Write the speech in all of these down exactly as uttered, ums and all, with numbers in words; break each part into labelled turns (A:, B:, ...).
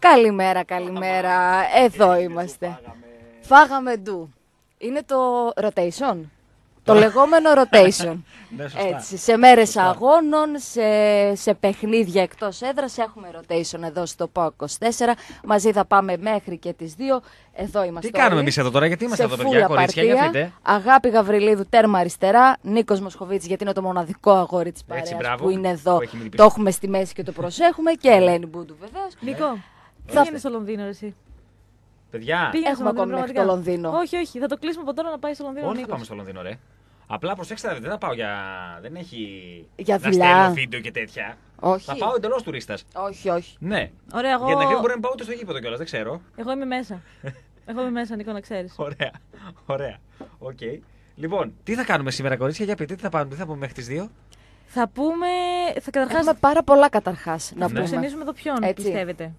A: Καλημέρα, καλημέρα. Εδώ είμαστε. Φάγαμε ντου. Είναι το rotation. Το λεγόμενο rotation. Έτσι, σε μέρες αγώνων, σε, σε παιχνίδια εκτός έδρας έχουμε rotation εδώ στο ΠΑΟΚ είκοσι τέσσερα. Μαζί θα πάμε μέχρι και τις δύο. Εδώ είμαστε.
B: Τι κάνουμε εμείς εδώ τώρα, γιατί είμαστε εδώ, παιδιά, κορίτσια, για πείτε.
A: Αγάπη Γαβριλίδου, τέρμα αριστερά. Νίκος Μοσχοβίτης, γιατί είναι το μοναδικό αγόρι της παρέας που είναι εδώ. Που το έχουμε στη μέση και το προσέχουμε. Και Ελένη Μπούντου, βεβαίως.
C: Νίκο, πήγαινε στο Λονδίνο, εσύ.
B: Παιδιά,
A: πήγαινε έχουμε ακόμη μέχρι το Λονδίνο.
C: Όχι, όχι, θα το κλείσουμε από τώρα να πάει στο Λονδίνο.
B: Όχι, θα πάμε στο Λονδίνο, ρε. Απλά προσέξτε, δεν θα πάω για. Δεν έχει.
A: Για
B: να
A: δουλειά.
B: στέλνω βίντεο και τέτοια.
A: Όχι.
B: Θα πάω εντελώς τουρίστας.
A: Όχι, όχι.
B: Ναι.
C: Ωραία, εγώ...
B: Για την ακρίβεια μπορεί να πάω ούτε στο γήπεδο κιόλας, δεν ξέρω.
C: Εγώ είμαι μέσα. Εγώ είμαι μέσα, Νίκο, να ξέρεις.
B: Ωραία. Ωραία. Οκ. Okay. Λοιπόν, τι θα κάνουμε σήμερα, κορίτσια, για πείτε, τι θα, πάμε, τι θα πούμε μέχρι τις δύο.
C: Θα πούμε. Θα καταρχάς.
A: Έχουμε πάρα πολλά καταρχάς να
C: ναι.
A: πούμε.
C: Θα ξενήσουμε εδώ ποιον,
A: έτσι.
C: Πιστεύετε.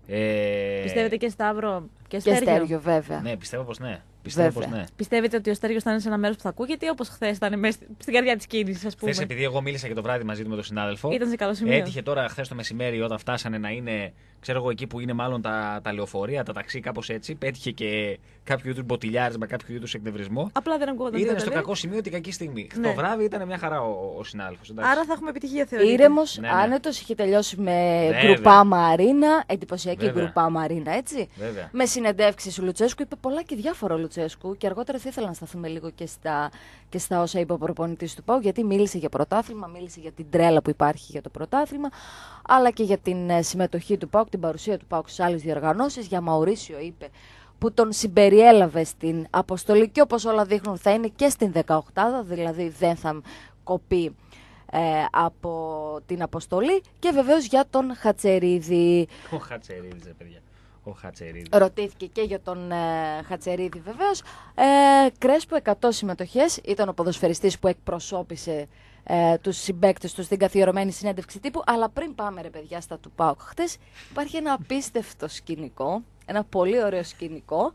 B: Ε...
C: Πιστεύετε και Σταύρο και
A: Στέργιο.
C: Στέργιο.
A: Και Στέργιο, βέβαια.
B: Ναι, πιστεύω πως ναι. Πιστεύω πως ναι.
C: Πιστεύετε ότι ο Στέργιος θα είναι σε ένα μέρος που θα ακούγεται ή όπως χθες ήταν μέσα στην καρδιά της κίνησης, ας πούμε.
B: Χθες, επειδή εγώ μίλησα και το βράδυ μαζί του με τον συνάδελφο.
C: Ήταν σε καλό σημείο.
B: Έτυχε τώρα χθες το μεσημέρι όταν φτάσανε να είναι, ξέρω εγώ, εκεί που είναι μάλλον τα, τα λεωφορεία, τα ταξί, κάπως έτσι. Πέτυχε και κάποιο είδους μποτιλιάρισμα, κάποιο είδους εκνευρισμό.
C: Απλά δεν ακούγονταν.
B: Ήταν στο κακό σημείο την κακή στιγμή. Ναι. Το βράδυ ήταν μια χαρά ο, ο συνάδελφος.
C: Άρα θα έχουμε επιτυχία, θεωρώ.
A: Ήρεμος,
B: ναι, ναι.
A: άνετος, είχε τελειώσει με γκρουπά Μαρίνα, εντυπωσιακή γκρουπά Μαρίνα, έτσι.
B: Βέβαια.
A: Με συνεντεύξεις του Λουτσέσκου, είπε πολλά και διάφορα ο Λουτσέσκου και αργότερα θα ήθελα να σταθούμε λίγο και στα, και στα όσα είπε ο προπονητής του ΠΑΟΚ, γιατί μίλησε για πρωτάθλημα, μίλησε για την τρέλα που υπάρχει για το πρωτάθλημα, αλλά και για την συμμετοχή του ΠΑΟΚ, την παρουσία του ΠΑΟΚ σε άλλες διοργανώσεις. Για Μαουρίσιο είπε, που τον συμπεριέλαβε στην αποστολή και όπως όλα δείχνουν θα είναι και στην δεκαοκτάδα, δηλαδή δεν θα κοπεί ε, από την αποστολή. Και βεβαίως για τον Χατσερίδη.
B: Ο Χατσερίδης, ρε παιδιά. Ο Χατσερίδης.
A: Ρωτήθηκε και για τον ε, Χατσερίδη βεβαίως. Ε, Κρέσπο εκατό συμμετοχές, ήταν ο ποδοσφαιριστής που εκπροσώπησε ε, τους συμπαίκτες του στην καθιερωμένη συνέντευξη τύπου. Αλλά πριν πάμε, ρε παιδιά, στα του ΠΑΟΚ χτες, υπάρχει ένα απίστευτο σκηνικό, ένα πολύ ωραίο σκηνικό,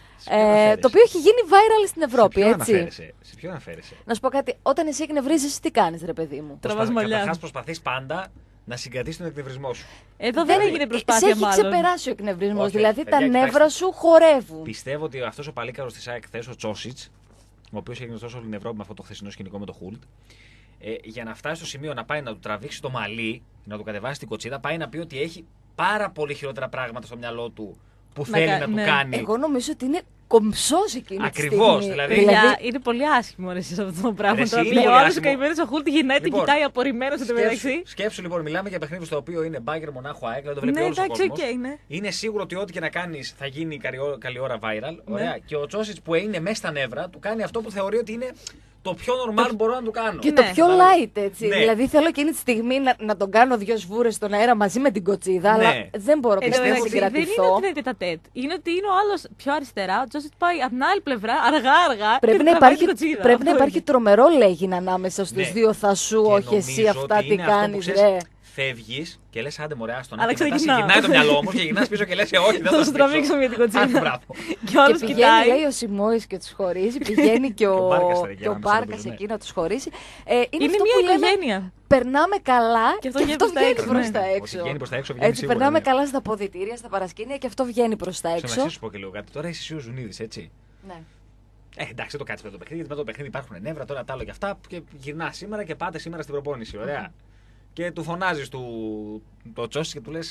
A: ε, το οποίο έχει γίνει viral στην Ευρώπη.
B: Σε ποιο
A: έτσι.
B: αναφέρεσαι, σε ποιο αναφέρεσαι.
A: Να σου πω κάτι, όταν εσύ εκνευρίζεις, τι κάνεις, ρε παιδί μου?
C: Τραβάς μαλλιά.
B: Καταρχάς προσπαθείς πάντα να συγκρατήσεις τον εκνευρισμό σου.
C: Εδώ δεν έγινε προσπάθεια,
A: μάλλον. Σε έχει
C: μάλλον.
A: ξεπεράσει ο εκνευρισμός,
B: Όχι,
A: δηλαδή
B: παιδιά,
A: τα
B: κοιτάξτε.
A: νεύρα σου χορεύουν.
B: Πιστεύω ότι αυτός ο παλίκαρος της ΑΕΚ χθες, ο Τσόσιτς, ο οποίος έγινε τόσο όλη την Ευρώπη με αυτό το χθεσινό σκηνικό με το Χουλτ, ε, για να φτάσει στο σημείο να πάει να του τραβήξει το μαλλί, να του κατεβάσει την κοτσίδα, πάει να πει ότι έχει πάρα πολύ χειρότερα πράγματα στο μυαλό του που
C: Να
B: θέλει
C: κα-
B: να
C: ναι.
B: του κάνει.
A: Εγώ νομίζω ότι είναι κομψός εκείνη τη
B: Ακριβώς,
A: στιγμή.
B: δηλαδή-
C: Παιδιά, είναι πολύ άσχημο ρε, εσείς αυτό το πράγμα.
B: Ρε,
C: Τώρα
B: εσύ,
C: πήγε
B: είναι
C: ο
B: πολύ
C: άλλος ο
B: άσχημο.
C: καημένος ο Χούλτ γυρνάει, την
B: Λοιπόν,
C: κοιτάει απορριμμένος εν τω μεταξύ.
B: Σκέψου λοιπόν, μιλάμε για παιχνίδι στο οποίο είναι Μπάγκερ Μονάχου ΑΕΚ, δηλαδή το βλέπει
C: Ναι,
B: όλος ο
C: εντάξει,
B: κόσμος.
C: οκ, ναι.
B: Είναι σίγουρο ότι ό,τι και να κάνεις θα γίνει καλή ώρα- καλή ώρα viral.
C: Ναι.
B: Ωραία. Και ο Τσόσιτς που είναι μέσα στα νεύρα του κάνει αυτό που θεωρεί ότι είναι το πιο normal που μπορώ να του κάνω.
A: Και
C: Ναι.
A: το πιο light, έτσι.
B: Ναι.
A: Δηλαδή θέλω εκείνη τη στιγμή να, να τον κάνω δύο σβούρες στον αέρα μαζί με την κοτσίδα,
B: Ναι.
A: αλλά δεν μπορώ
C: Εν τω
A: πιστεύω να
C: μεταξύ, δεν είναι
A: συγκρατηθώ.
C: ότι είναι τετατέτ. Είναι ότι είναι ο άλλος πιο αριστερά, ο Τζόσιτ πάει από την άλλη πλευρά, αργά-αργά.
A: Πρέπει
C: και
A: να
C: τραβάει
A: υπάρχει,
C: την κοτσίδα.
A: πρέπει να
C: Αυτό
A: υπάρχει
C: είναι.
A: τρομερό λέγιν ανάμεσα στους
B: Ναι.
A: δύο. Θα σου,
B: Και
A: όχι εσύ
B: νομίζω
A: αυτά
B: ότι
A: τι
B: είναι αυτό που
A: κάνεις,
B: ξέρεις,
A: ρε.
B: Φεύγεις και λες άντε μωρέ άστον.
C: Αλλά
B: Και μετά σε
C: ξαναγυρνάω.
B: γυρνάει το μυαλό όμως και γυρνάς πίσω και λες «Ε, όχι δεν
C: Θα
B: θα
C: σου τραβήξω για την κοτσίδα.
B: Άκου, μπράβο.
C: Και ο άλλος
A: Και πηγαίνει,
C: κοιτάει.
A: λέει ο Σιμόης και τους χωρίζει, πηγαίνει και ο,
B: Και ο Μπάρκας τώρα εκεί
A: και ο
B: ανάμεσα να
A: Μπάρκας
B: τον
A: εκεί να τους χωρίσει. Ε, είναι,
C: Είναι
A: αυτό
C: μια
A: που λέμε,
C: οικογένεια.
A: περνάμε καλά
C: Και
A: και
C: αυτό
A: αυτό,
C: βγαίνει προς τα
A: βγαίνει
C: έξω,
A: προς
C: ναι.
A: τα
B: Ότι
A: έξω.
B: βγαίνει προς τα έξω, βγαίνει
A: Έτσι,
B: σίγουρα,
A: περνάμε
B: ναι.
A: καλά στα αποδυτήρια, στα παρασκήνια και αυτό βγαίνει προς τα
B: Ξέρω,
A: έξω.
B: να σου πω και λίγο κάτι. Τώρα είσαι εσύ ο Ζουνίδης, έτσι.
A: Ναι.
B: Ε, εντάξει, δεν το κάτσε με το παιχνίδι, γιατί με το παιχνίδι υπάρχουν νεύρα, τώρα τα άλλο και αυτά. Και γυρνά σήμερα και πάτε σήμερα στην προπόνηση. Ωραία. Και του φωνάζει του το Τσόσι και του λε.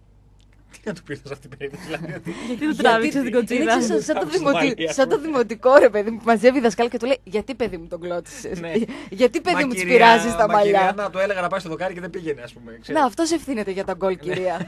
B: Τι να του πει σε αυτή την περίπτωση, δηλαδή. ότι-
C: Γιατί του τράβηξε την κοτσίδα.
A: Είναι σαν, σαν, το
B: Άκουσα
A: δημοτι...
B: Μαρία.
A: σαν το δημοτικό ρε παιδί μου που μαζεύει η δασκάλα και του λέει γιατί παιδί μου τον κλώτσισες,
B: Ναι.
A: γιατί παιδί
B: Μα,
A: μου της
B: κυρία-
A: πειράζεις τα
B: μα,
A: μαλλιά.
B: κυρία, να, του έλεγα να πάει στο δοκάρι και δεν πήγαινε, α πούμε. ξέρεις.
A: Να, αυτός ευθύνεται για τον γκολ, κυρία.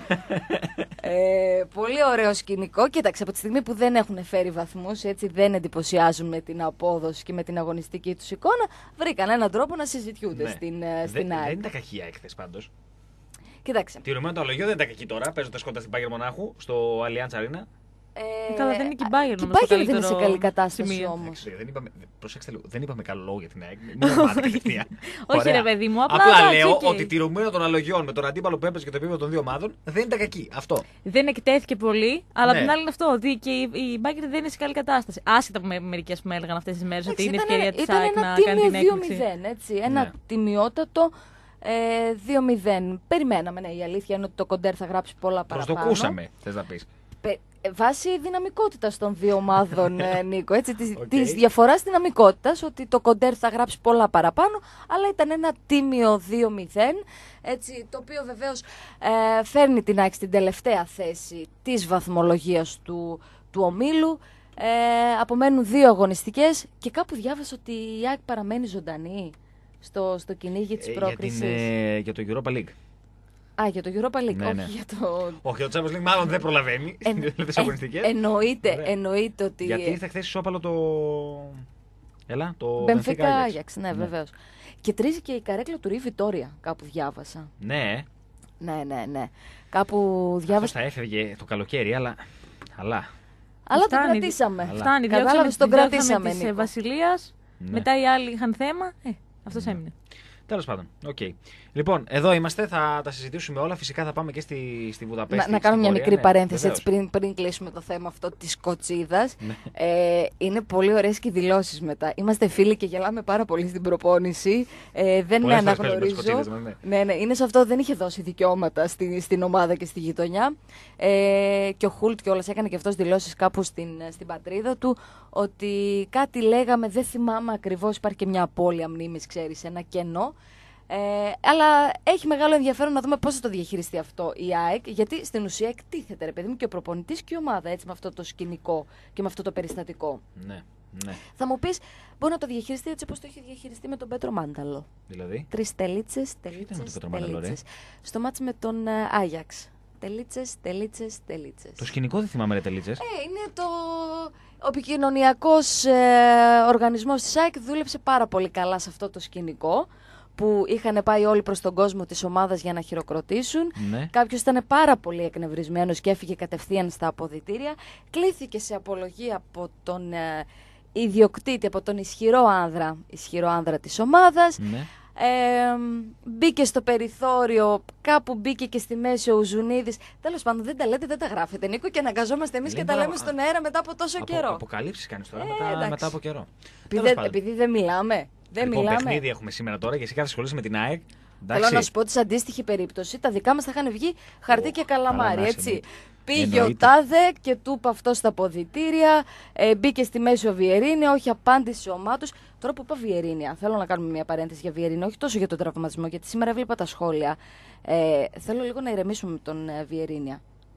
A: ε, πολύ ωραίο σκηνικό. Κοίταξε, από τη στιγμή που δεν έχουν φέρει βαθμούς, έτσι δεν εντυπωσιάζουν με την απόδοση και με την αγωνιστική τους εικόνα, βρήκαν έναν τρόπο να συζητιούνται
B: Ναι.
A: στην, ε,
B: Δεν-
A: στην
B: Δεν
A: ΑΕΚ.
B: ήταν κακή η ΑΕΚ χθες πάντως.
A: Κοίταξε.
B: Τηρουμένο το αλογείο δεν ήταν κακή τώρα. Παίζοντας κοντά στην Bayern Μονάχου, στο Allianz Arena.
A: Ε,
C: Καλά, δεν είναι και η Bayern
A: και η
C: όμως το
A: Bayern δεν είναι σε
C: καλύτερο
A: καλή κατάσταση
C: σημείο.
A: όμως.
B: Εντάξει, δεν είπαμε, προσέξτε λίγο, δεν είπαμε καλό λόγο για την ΑΕΚ. Μην νομάτε κατευθείαν.
C: Όχι,
B: Ωραία.
C: ρε παιδί μου, απλά,
B: Απλά
C: εντάξει,
B: λέω
C: οκ.
B: ότι τηρουμένο των αλογιών με τον αντίπαλο που έπαιζε και το επίπεδο των δύο ομάδων δεν ήταν κακή. Αυτό.
C: Δεν εκτέθηκε πολύ, αλλά
B: Ναι.
C: απ' την άλλη είναι αυτό. Ότι και η, η Μπάγκερ δεν είναι σε καλή κατάσταση. Άσχετα με μερικές που με έλεγαν αυτές τις μέρες ότι είναι
A: ήταν,
C: ευκαιρία της
A: ήταν
C: ΑΕΚ
A: ένα
C: να κάνει την
A: τίμιο δύο
C: έκπληξη.
A: μηδέν, έτσι. Ένα
B: Ναι.
A: τιμιότατο Ε, δύο μηδέν. Περιμέναμε, ναι, η αλήθεια είναι ότι το Κοντέρ θα γράψει πολλά παραπάνω.
B: Προσδοκούσαμε, θες να πεις.
A: Πε, βάσει δυναμικότητας των δύο ομάδων, ε, Νίκο, έτσι, της,
B: Okay.
A: της διαφοράς δυναμικότητας, ότι το Κοντέρ θα γράψει πολλά παραπάνω, αλλά ήταν ένα τίμιο δύο μηδέν, έτσι, το οποίο βεβαίως ε, φέρνει την ΑΕΚ στην τελευταία θέση της βαθμολογίας του, του ομίλου. Ε, απομένουν δύο αγωνιστικές και κάπου διάβασα ότι η ΑΕΚ παραμένει ζωντανή στο, στο κυνήγι της
B: Ε,
A: πρόκρισης.
B: για, την, ε, για το Europa League.
A: Α, για το Europa League,
B: Ναι,
A: όχι
B: ναι.
A: για το...
B: Όχι, για το Champions League μάλλον δεν προλαβαίνει
A: Εν-
B: στις τελευταίες
A: ε,
B: αγωνιστικές.
A: εννοείται,
B: Ωραία.
A: εννοείται ότι...
B: Γιατί ήρθε χθες ισόπαλο το... Έλα, το
A: Benfica
B: Benfica Ajax.
A: Ajax, ναι, βεβαίως. Και τρίζει και η καρέκλα του Ρι Βιτόρια, κάπου διάβασα.
B: Ναι,
A: Ναι, ναι, ναι. Κάπου
B: αυτός
A: διάβασα.
B: θα έφευγε το καλοκαίρι, αλλά... αλλά.
A: Αλλά τον
C: Φτάνει.
A: κρατήσαμε.
B: Αλλά.
C: Φτάνει,
A: Κατάλαβες, τον κρατήσαμε,
C: τη
A: Νίκο.
C: Βασιλεία.
B: Ναι.
C: Μετά οι άλλοι είχαν θέμα. Ε, αυτό
B: Ναι.
C: έμεινε.
B: Τέλος πάντων, οκ. Λοιπόν, εδώ είμαστε, θα τα συζητήσουμε όλα. Φυσικά θα πάμε και στη, στη Βουδαπέστη.
A: Να, να κάνω
B: στην
A: μια
B: πορεία.
A: μικρή
B: Ναι,
A: παρένθεση
B: βεβαίως.
A: έτσι, πριν, πριν κλείσουμε το θέμα αυτό της κοτσίδας.
B: Ναι.
A: Ε, είναι πολύ ωραίες και οι δηλώσεις μετά. Είμαστε φίλοι και γελάμε πάρα πολύ στην προπόνηση. Ε, δεν
B: Πολλές
A: με
B: φορές παίζουμε τις
A: αναγνωρίζω.
B: κοτσίδες μας, ναι.
A: Ναι, ναι, είναι σε αυτό, δεν είχε δώσει δικαιώματα στη, στην ομάδα και στη γειτονιά. Ε, και ο Χουλτ κιόλας έκανε και αυτός δηλώσεις κάπου στην, στην πατρίδα του ότι κάτι λέγαμε, δεν θυμάμαι ακριβώς, υπάρχει και μια απώλεια μνήμης, ξέρεις, ένα κενό. Ε, αλλά έχει μεγάλο ενδιαφέρον να δούμε πώς θα το διαχειριστεί αυτό η ΑΕΚ, γιατί στην ουσία εκτίθεται, ρε παιδί μου, και ο προπονητής και η ομάδα, έτσι, με αυτό το σκηνικό και με αυτό το περιστατικό.
B: Ναι, ναι.
A: Θα μου πεις, μπορεί να το διαχειριστεί έτσι όπως το έχει διαχειριστεί με τον Πέτρο Μάνταλο.
B: Δηλαδή.
A: Τρεις τελίτσες,
B: ήταν με τον
A: τελίτσες,
B: Πέτρο Μάνταλο, ρε?
A: τελίτσες. Στο μάτς με τον ε, Άγιαξ. Τελίτσες, τελίτσες, τελίτσες.
B: Το σκηνικό δεν θυμάμαι, ρε τελίτσες.
A: Ε, είναι το... Ο επικοινωνιακός ε, οργανισμός της ΑΕΚ δούλεψε πάρα πολύ καλά σε αυτό το σκηνικό, που είχαν πάει όλοι προς τον κόσμο της ομάδας για να χειροκροτήσουν.
B: Ναι.
A: Κάποιος ήταν πάρα πολύ εκνευρισμένος και έφυγε κατευθείαν στα αποδυτήρια. Κλήθηκε σε απολογία από τον ε, ιδιοκτήτη, από τον ισχυρό άνδρα, ισχυρό άνδρα της ομάδας.
B: Ναι.
A: Ε, μπήκε στο περιθώριο, κάπου μπήκε και στη μέση ο Ουζουνίδης. Τέλος πάντων, δεν τα λέτε, δεν τα γράφετε, Νίκο, και αναγκαζόμαστε εμείς
B: Λέει,
A: και τα
B: μπράβο,
A: λέμε
B: α,
A: στον αέρα μετά από τόσο
B: Απο,
A: καιρό.
B: Αποκαλύψεις κάνεις τώρα
A: Ε,
B: μετά,
A: εντάξει.
B: μετά από καιρό.
A: Επειδή,
B: Τέλος πάντων.
A: επειδή δεν μιλάμε. Δεν
B: Λοιπόν,
A: μιλάμε.
B: παιχνίδι έχουμε σήμερα τώρα και εσύ κάθε ασχολείσαι με την ΑΕΚ.
A: Θέλω
B: Εντάξει.
A: να σου πω ότι σε αντίστοιχη περίπτωση τα δικά μας θα είχαν βγει χαρτί
B: Ω,
A: και καλαμάρι,
B: καλά,
A: έτσι.
B: εννοείται.
A: Πήγε
B: Εννοείται.
A: ο Τάδε και του είπε αυτό στα αποδυτήρια, ε, μπήκε στη μέση ο Βιερίνη, όχι απάντησε ο Μάτος. Τώρα που είπα Βιερίνια, θέλω να κάνουμε μια παρένθεση για Βιερίνη, όχι τόσο για τον τραυματισμό, γιατί σήμερα έβλεπα τα σχόλια. Ε, θέλω λίγο να ηρεμήσουμε με τον ε, Βιερίνια.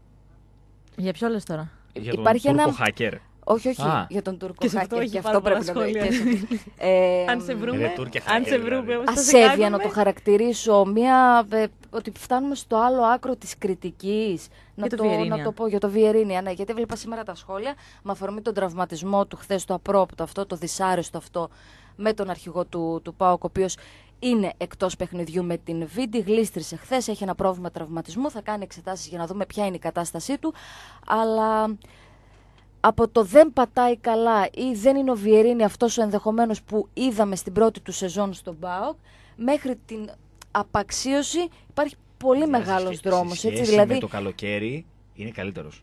C: Για ποιο λες τώρα?
B: Για τον
A: Υπάρχει
B: Τούρκο
A: ένα-
B: hacker.
A: Όχι, όχι,
B: Α.
A: για τον Τούρκο
C: Και σε αυτό
A: hacker,
C: έχει
A: και
C: πάρα
A: αυτό πρέπει
C: πολλά
A: να το
C: σχόλια.
A: και σε- ε,
C: Αν σε βρούμε,
B: Ρε, Τούρκε
C: αν
B: hacker,
C: σε βρούμε,
B: δηλαδή.
C: πώς θα σε
A: ασέβεια
C: κάνουμε?
A: να το χαρακτηρίσω, μια, ε, ότι φτάνουμε στο άλλο άκρο της κριτικής. Να
C: το
A: το,
C: Βιερίνια.
A: να το πω για το Βιερίνια, ναι, γιατί έβλεπα σήμερα τα σχόλια με αφορμή τον τραυματισμό του χθες, το απρόπτο αυτό, το δυσάρεστο αυτό με τον αρχηγό του, του ΠΑΟΚ, ο οποίος είναι εκτός παιχνιδιού με την Βίντι, γλίστρισε χθες, έχει ένα πρόβλημα τραυματισμού, θα κάνει εξετάσεις για να δούμε ποια είναι η κατάστασή του, αλλά... Από το δεν πατάει καλά ή δεν είναι ο Βιερίνη αυτός ο ενδεχομένος που είδαμε στην πρώτη του σεζόν στον ΠΑΟΚ, μέχρι την απαξίωση υπάρχει πολύ
B: Δηλαδή,
A: μεγάλος
B: σε-
A: δρόμος.
B: σε
A: Έτσι,
B: σχέση
A: δηλαδή,
B: με το καλοκαίρι είναι καλύτερος.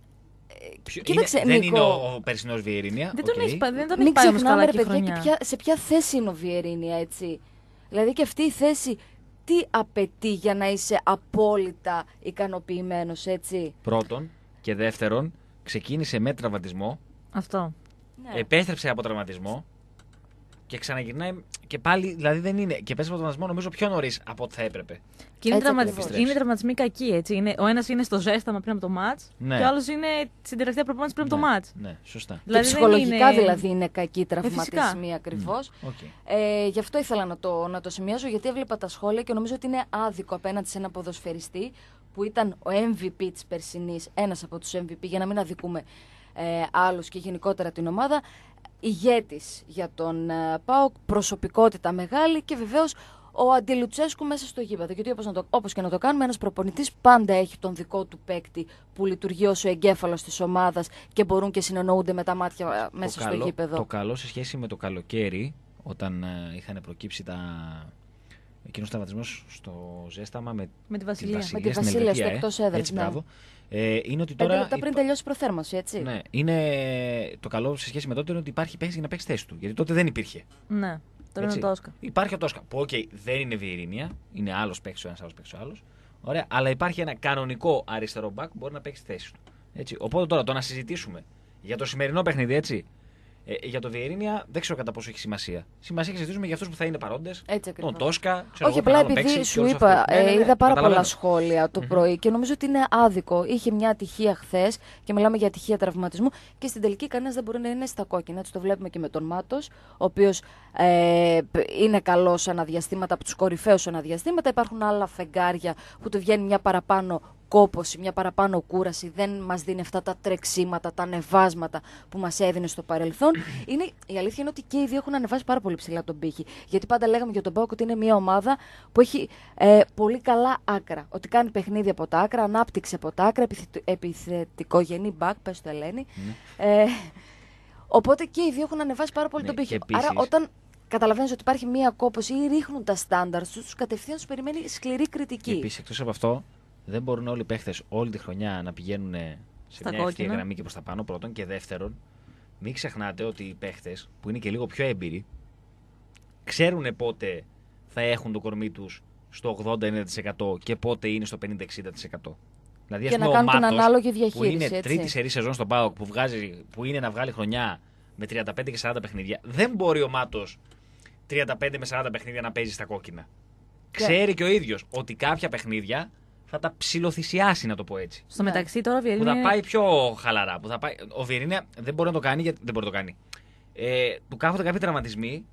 B: Ποιο-
A: κοίταξε,
B: είναι, δεν
A: Νίκο.
B: είναι ο, ο περσινός Βιερίνια.
C: Δεν τον
B: οκ.
C: έχει, πα- δεν τον
A: μην
C: έχει πάει όμως
A: ξεχνάμε,
C: καλά
A: ρε
C: και η
A: παιδιά, και
C: χρονιά.
A: ποια, σε ποια θέση είναι ο Βιερίνη, έτσι. Δηλαδή και αυτή η θέση τι απαιτεί για να είσαι απόλυτα ικανοποιημένος, έτσι.
B: Πρώτον και δεύτερον, ξεκίνησε με τραυματισμό,
C: Αυτό.
A: Ναι.
B: επέστρεψε από τραυματισμό και ξαναγυρνάει και πάλι, δηλαδή δεν είναι. Και επέστρεψε από τραυματισμό νομίζω πιο νωρίς από ό,τι θα έπρεπε.
C: Και είναι,
A: Έτσι
C: τραυματι...
A: ακριβώς.
C: είναι τραυματισμοί κακοί, έτσι. Είναι... Ο ένας είναι στο ζέσταμα πριν από το μάτς
B: Ναι.
C: και ο άλλος είναι στην τελευταία προπόνηση πριν από το
B: Ναι,
C: μάτς.
B: Ναι, σωστά.
A: Και
C: Δηλαδή δεν
A: ψυχολογικά
C: είναι-
A: δηλαδή είναι κακοί
C: φυσικά.
A: τραυματισμοί ακριβώς.
B: Οκ.
A: Ε, γι' αυτό ήθελα να το, να το σημειώσω, γιατί έβλεπα τα σχόλια και νομίζω ότι είναι άδικο απέναντι σε ένα ποδοσφαιριστή που ήταν ο εμ βι πι της περσινής, ένας από τους εμ βι πι, για να μην αδικούμε ε, άλλους και γενικότερα την ομάδα, ηγέτης για τον ε, ΠΑΟΚ, προσωπικότητα μεγάλη και βεβαίως ο Αντιλουτσέσκου μέσα στο γήπεδο. Γιατί όπως, να το, όπως και να το κάνουμε, ένας προπονητής πάντα έχει τον δικό του παίκτη που λειτουργεί ως ο εγκέφαλος της ομάδας και μπορούν και συνεννοούνται με τα μάτια ε, μέσα
B: το
A: στο
B: καλό,
A: γήπεδο.
B: Το καλό σε σχέση με το καλοκαίρι, όταν ε, είχαν προκύψει τα... εκείνος τραυματισμός στο ζέσταμα με
C: Με τη
B: τη
C: Βασιλεία.
B: Βασιλεία,
A: Με τη
B: στην
A: Βασιλεία,
B: Ελβετία,
A: στο
B: ε.
A: εκτός έδρας,
B: Έτσι,
A: ναι.
B: μπράβο. Ε, είναι ότι
A: Πέντε
B: τώρα.
A: λεπτά πριν
B: υπα-
A: τελειώσει η προθέρμανση, έτσι.
B: Ναι, είναι το καλό σε σχέση με τότε είναι ότι υπάρχει παίχτη για να παίξει θέση του. Γιατί τότε δεν υπήρχε.
C: Ναι. Τώρα είναι ο Τόσκα.
B: Υπάρχει ο Τόσκα. Που, οκ, okay, δεν είναι Βιερίνια, είναι άλλο παίκτη ο ένα, άλλο παίκτη ο άλλο. Ωραία, αλλά υπάρχει ένα κανονικό αριστερό μπακ που μπορεί να παίξει τη θέση του. Έτσι. Οπότε τώρα το να συζητήσουμε για το σημερινό παιχνίδι, έτσι. Ε, για το Βιερίνια δεν ξέρω κατά πόσο έχει σημασία. Σημασία έχει συζητήσουμε για αυτού που θα είναι παρόντες. Τον Τόσκα, ξέρω
A: όχι,
B: εγώ,
A: απλά
B: τον
A: επειδή
B: παίξει,
A: σου είπα,
B: ναι, ναι, ναι,
A: είδα πάρα πολλά
B: καταλαβαίνω.
A: σχόλια το
B: Mm-hmm.
A: πρωί και νομίζω ότι είναι άδικο. Είχε μια ατυχία χθες και μιλάμε για ατυχία τραυματισμού και στην τελική κανένας δεν μπορεί να είναι στα κόκκινα. Έτσι το βλέπουμε και με τον Μάτος, ο οποίος ε, είναι καλός σε αναδιαστήματα, από τους κορυφαίους αναδιαστήματα. Υπάρχουν άλλα φεγγάρια που του βγαίνει μια παραπάνω κόπωση, μια παραπάνω κούραση, δεν μας δίνει αυτά τα τρεξίματα, τα ανεβάσματα που μας έδινε στο παρελθόν. Είναι, η αλήθεια είναι ότι και οι δύο έχουν ανεβάσει πάρα πολύ ψηλά τον πύχη. Γιατί πάντα λέγαμε για τον ΠΑΟΚ ότι είναι μια ομάδα που έχει ε, πολύ καλά άκρα. Ότι κάνει παιχνίδι από τα άκρα, ανάπτυξη από τα άκρα, επιθετικογενή μπακ, πες το Ελένη. Mm. Ε, οπότε και οι δύο έχουν ανεβάσει πάρα πολύ
B: ναι,
A: τον πύχη.
B: Επίσης...
A: Άρα όταν καταλαβαίνεις ότι υπάρχει μια κόπωση ή ρίχνουν τα στάνταρ τους, κατευθείαν τους περιμένει σκληρή κριτική.
B: Επίσης, εκτός από αυτό, δεν μπορούν όλοι οι παίχτες όλη τη χρονιά να πηγαίνουν σε
C: στα
B: μια
C: κόκκινα.
B: ευθεία γραμμή και προς τα πάνω, πρώτον. Και δεύτερον, μην ξεχνάτε ότι οι παίχτες που είναι και λίγο πιο έμπειροι ξέρουν πότε θα έχουν το κορμί τους στο ογδόντα ενενήντα τοις εκατό και πότε είναι στο πενήντα εξήντα τοις εκατό. Δηλαδή,
A: και
B: ας
A: να
B: πούμε,
A: κάνουν
B: ο
A: την
B: Μάτος,
A: ανάλογη
B: που
A: διαχείριση.
B: είναι
A: έτσι.
B: τρίτη σερή σεζόν στον ΠΑΟΚ που, βγάζει, που είναι να βγάλει χρονιά με τριάντα πέντε και σαράντα παιχνίδια, δεν μπορεί ο Μάτος τριάντα πέντε με σαράντα παιχνίδια να παίζει στα κόκκινα.
A: Και...
B: Ξέρει και ο ίδιος ότι κάποια παιχνίδια θα τα ψιλοθυσιάσει, να το πω έτσι.
C: Στο
A: Ναι.
C: μεταξύ τώρα ο
B: Που
C: Βιερίνια.
B: θα πάει πιο χαλαρά. Που θα πάει... Ο Βιερίνια δεν μπορεί να το κάνει γιατί δεν μπορεί να το κάνει. Ε, του κάθονται κάποιοι τραυματισμοί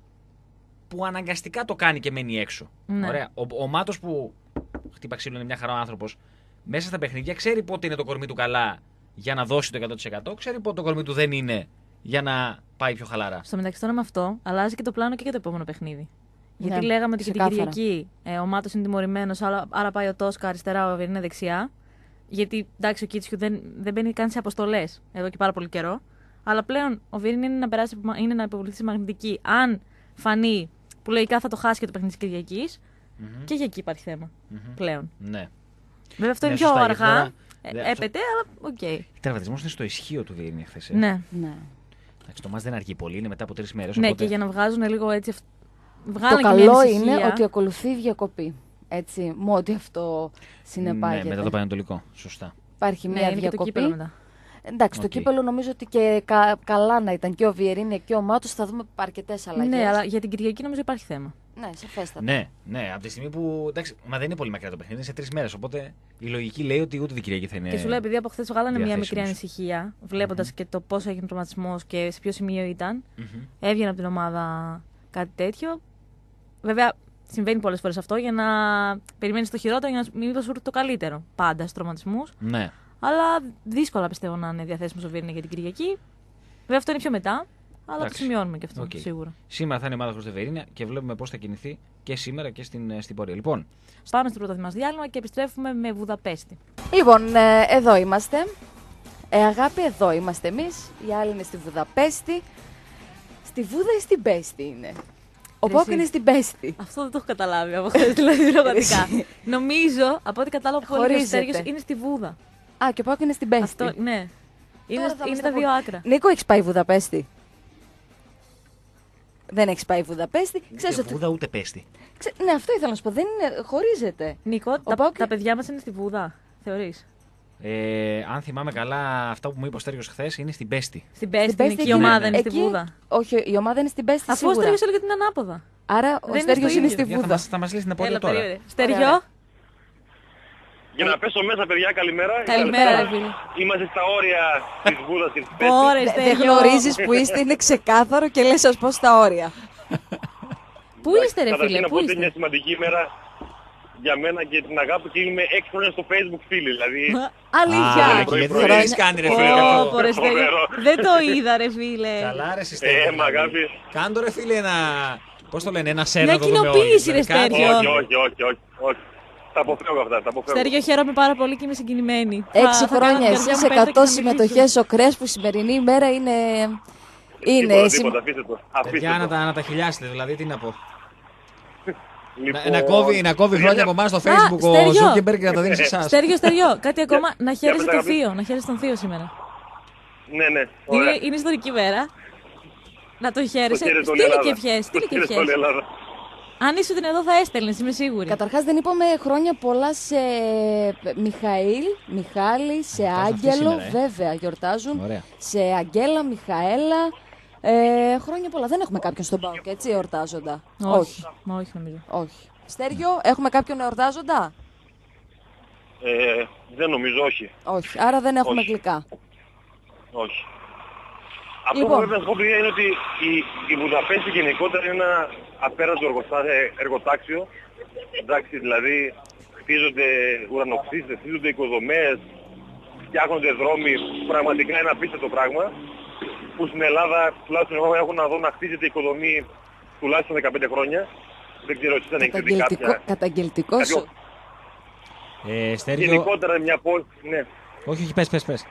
B: που αναγκαστικά το κάνει και μένει έξω.
C: Ναι.
B: Ωραία. Ο, ο Μάτος που χτύπα ξύλο, είναι μια χαρά ο άνθρωπος, μέσα στα παιχνίδια ξέρει πότε είναι το κορμί του καλά για να δώσει το εκατό τοις εκατό, ξέρει πότε το κορμί του δεν είναι για να πάει πιο χαλαρά.
C: Στο μεταξύ τώρα με αυτό αλλάζει και το πλάνο και για το επόμενο παιχνίδι. Γιατί
A: Ναι,
C: λέγαμε ότι και την
A: ξεκάθαρα.
C: Κυριακή ε, ο Μάτος είναι τιμωρημένος, άρα, άρα πάει ο Τόσκα αριστερά, ο Βιερίνια δεξιά. Γιατί εντάξει, ο Κίτσιου δεν, δεν μπαίνει καν σε αποστολές εδώ και πάρα πολύ καιρό. Αλλά πλέον ο Βιερίνια είναι να, περάσει, είναι να υποβληθεί στη μαγνητική. Αν φανεί που λογικά θα το χάσει και το παιχνίδι της Κυριακής,
B: Mm-hmm.
C: και για εκεί υπάρχει θέμα
B: Mm-hmm.
C: πλέον.
B: Ναι.
C: Βέβαια αυτό
B: Ναι,
C: είναι πιο
B: σωστά, γιατί
C: αργά.
B: τώρα-
C: Ε,
B: δε-
C: έπεται, αλλά οκ. Okay.
B: Ο τραυματισμός είναι στο ισχύο του Βιερίνια χθες. Ε.
C: Ναι.
A: Ναι.
B: Εντάξει, το μας δεν αργεί πολύ, είναι μετά από τρεις μέρες.
C: Ναι,
B: οπότε...
C: και για να βγάζουν λίγο έτσι.
A: Το
C: Βγάλουν και μια
A: καλό
C: ανησυχία.
A: είναι ότι ακολουθεί διακοπή. Έτσι, με ό,τι αυτό συνεπάγεται.
B: Ναι, μετά το Πανετολικό. Σωστά.
A: Υπάρχει
C: Ναι,
A: μια
C: είναι και το
A: διακοπή.
C: κύπελο μετά.
A: Εντάξει,
B: Οκ.
A: το κύπελο νομίζω ότι και κα, καλά να ήταν και ο Βιερίνια και ο Μάτος, θα δούμε αρκετές αλλαγές.
C: Ναι, αλλά για την Κυριακή νομίζω υπάρχει θέμα.
A: Ναι, σαφέστατα.
B: Ναι, ναι, από τη στιγμή που. Εντάξει, μα δεν είναι πολύ μακριά το παιχνίδι, είναι σε τρεις μέρες. Οπότε η λογική λέει ότι ούτε την Κυριακή θα είναι.
C: Και σου λέω, επειδή από χθε βγάλανε μια μικρή
B: διαθέσιμος.
C: ανησυχία, βλέποντας
B: Μμμ.
C: και το πώς έγινε ο τραυματισμός και σε ποιο σημείο ήταν,
B: Μμμ.
C: έβγαινε από την ομάδα κάτι τέτοιο. Βέβαια, συμβαίνει πολλές φορές αυτό για να περιμένεις το χειρότερο για να μην σου έρθει το καλύτερο πάντα στους τραυματισμούς.
B: Ναι.
C: Αλλά δύσκολα πιστεύω να είναι διαθέσιμος ο Βιερίνια για την Κυριακή. Βέβαια, αυτό είναι πιο μετά, αλλά το
B: Εντάξει.
C: σημειώνουμε και αυτό
B: Οκ.
C: σίγουρα.
B: Σήμερα θα είναι η ομάδα χωρίς το Βιερίνια και βλέπουμε πώς θα κινηθεί και σήμερα και στην, στην πορεία. Λοιπόν,
C: Πάμε στο πρώτο μας διάλειμμα και επιστρέφουμε με Βουδαπέστη.
A: Λοιπόν, ε, εδώ είμαστε. Ε, αγάπη, εδώ είμαστε εμείς. Οι άλλοι είναι στη Βουδαπέστη. Στη Βούδα ή στην Πέστη είναι. Ο
C: Ρε
A: Πόκ
C: εσύ.
A: είναι στην Πέστη.
C: Αυτό δεν το έχω καταλάβει από χθες, δηλαδή πραγματικά. Νομίζω, από ό,τι κατάλαβα που έλεγε ο
A: Χωρίζεται.
C: Στέργιος, είναι στη Βούδα.
A: Α, και ο Πόκ είναι στην Πέστη.
C: Αυτό, ναι. Είναι,
A: Τώρα θα
C: είναι
A: μας
C: τα
A: τα
C: δύο
A: πω.
C: άκρα.
A: Νίκο, έχεις πάει Βουδαπέστη? Δεν έχεις πάει Βουδαπέστη. Ξέρεις
B: ούτε
A: ότι...
B: Βούδα ούτε Πέστη.
A: Ξέ... Ναι, αυτό ήθελα να σου πω. Δεν είναι... Χωρίζεται.
C: Νίκο, τα,
A: Πάοκ-
C: τα παιδιά μας είναι στη Βούδα, θεωρείς.
B: Ε, αν θυμάμαι καλά, αυτό που μου είπε ο Στέργιος χθες είναι στην Πέστη.
C: Στην Πέστη
A: Στην
C: είναι
A: Πέστη
C: και η
A: εκεί-
C: ομάδα είναι στη
A: εκεί-
C: Βούδα.
A: Όχι, η ομάδα είναι στην Πέστη
C: Αφού ο
A: σίγουρα.
C: Στέργιος έλεγε ότι είναι ανάποδα.
A: Άρα ο
C: Δεν είναι
A: Στέργιος
C: στο
A: είναι
C: ίδιο.
A: στη
B: Για θα
A: Βούδα.
B: μας, θα μας λύσει την απορία
C: Έλα,
B: τώρα.
C: περίμενε.
A: Ωραία,
C: Στέργιο,
A: ωραία.
D: Για να πέσω μέσα, παιδιά, καλημέρα.
C: καλημέρα, ρε φίλε.
D: Είμαστε στα όρια της Βούδας και της Πέστης.
C: Ωρε,
A: Δεν
C: Στέργιο.
A: γνωρίζεις που είστε, είναι ξεκάθαρο και λες ας πω στα όρια.
C: Πού είστε, ρε
D: Καταρχήν
C: φίλε,
D: να
C: πού
D: πω ότι είναι μια
C: είστε.
D: σημαντική ημέρα για μένα και την αγάπη και είμαι έξι χρόνια στο Facebook φίλοι. Δηλαδή,
A: Αλήθεια.
B: Α,
D: πρωί,
B: γιατί
D: πρωί.
B: δεν έχεις κάνει, ρε
C: Πω,
B: φίλε.
C: πω, ρε, Στέργιο.
D: Φοβερό.
C: Δεν το είδα, ρε φίλε.
B: Καλά, ρε Στέργιο.
D: Ε, μα αγάπη.
B: Κάντο, ρε φίλε, ένα. Πώς το λένε, ένα σένα.
C: Μια
B: να το δούμε
C: κοινοποίηση,
B: όλοι.
C: ρε,
B: Κάτι-
C: Στέργιο.
D: Όχι, όχι, όχι, όχι, όχι. Τα αποφεύγω αυτά, τα αποφεύγω.
C: Στέργιο, χαίρομαι πάρα πολύ και είμαι συγκινημένη.
A: Έξι
C: Θα- θα κάνω
A: χρόνια
C: την καρδιά
A: εσείς,
C: μου πέτρα και
A: εκατό
C: θα μιλήσω.
A: συμμετοχές ο Κρέσ που η σημερινή ημέρα είναι... Είναι
D: Τίποτα,
A: εσύ.
D: τίποτα, αφήστε το. Αφήστε
B: Παιδιά, να
D: το.
B: τα, να τα χιλιάσετε, δηλαδή, τι να πω.
D: Λοιπόν,
B: Να, να κόβει, να κόβει χρόνια από εμά στο Facebook ο
C: Στέργιο.
B: Ζούκεμπεργκ και να τα δίνει σε εσά.
C: Στέργιο, Στέργιο, κάτι ακόμα. Να χαίρεσαι
D: πες,
C: τον
D: αγάπη.
C: Θείο. Να χαίρεσαι τον Θείο σήμερα.
D: Ναι, ναι,
C: Είναι,
D: ωραία.
C: είναι ιστορική μέρα. Να το χαίρεσαι.
D: χαίρεται όλη η
C: Στείλε
D: Ελλάδα.
C: και ευχές. Στείλε
D: Το
C: και
D: χαίρεται όλη η
C: ευχές.
D: Ελλάδα.
C: Αν ήσουν εδώ θα έστελνες, είμαι σίγουρη.
A: Καταρχάς δεν είπαμε χρόνια πολλά σε Μιχαήλ, Μιχάλη, σε
B: Γιορτάζουν αυτοί
A: Άγγελο,
B: σήμερα, ε.
A: βέβαια γιορτάζουν.
B: Ωραία.
A: Σε Αγγέλα, Μιχαέλα. Ε, χρόνια πολλά. Δεν έχουμε κάποιον στον ΠΑΟΚ, έτσι, εορτάζοντα.
C: Όχι. Όχι, νομίζω.
A: Όχι. Στέργιο, έχουμε κάποιον εορτάζοντα.
D: Ε, δεν νομίζω, όχι.
A: Όχι. Άρα δεν έχουμε
D: Όχι.
A: γλυκά.
D: Όχι. Αυτό
A: Λοιπόν.
D: που πρέπει να σου πω, παιδιά, είναι ότι η, η Βουδαπέστη γενικότερα είναι ένα απέραντο εργοστά- εργοτάξιο. Εντάξει, δηλαδή χτίζονται ουρανοξύστες, χτίζονται οικοδομές, φτιάχνονται δρόμοι, πραγματικά είναι απίστευτο πράγμα. Που στην Ελλάδα, τουλάχιστον εγώ έχω να δω να χτίζεται οικοδομή τουλάχιστον δεκαπέντε χρόνια. Δεν ξέρω εσείς αν έχετε δει
A: Καταγγελτικό,
D: κάποια.
A: καταγγελτικό
D: κάποιο-
A: σου.
B: Ε, Στέργιο.
D: Γενικότερα μια πόλη, ναι.
B: Όχι, όχι, πες, πες, πες.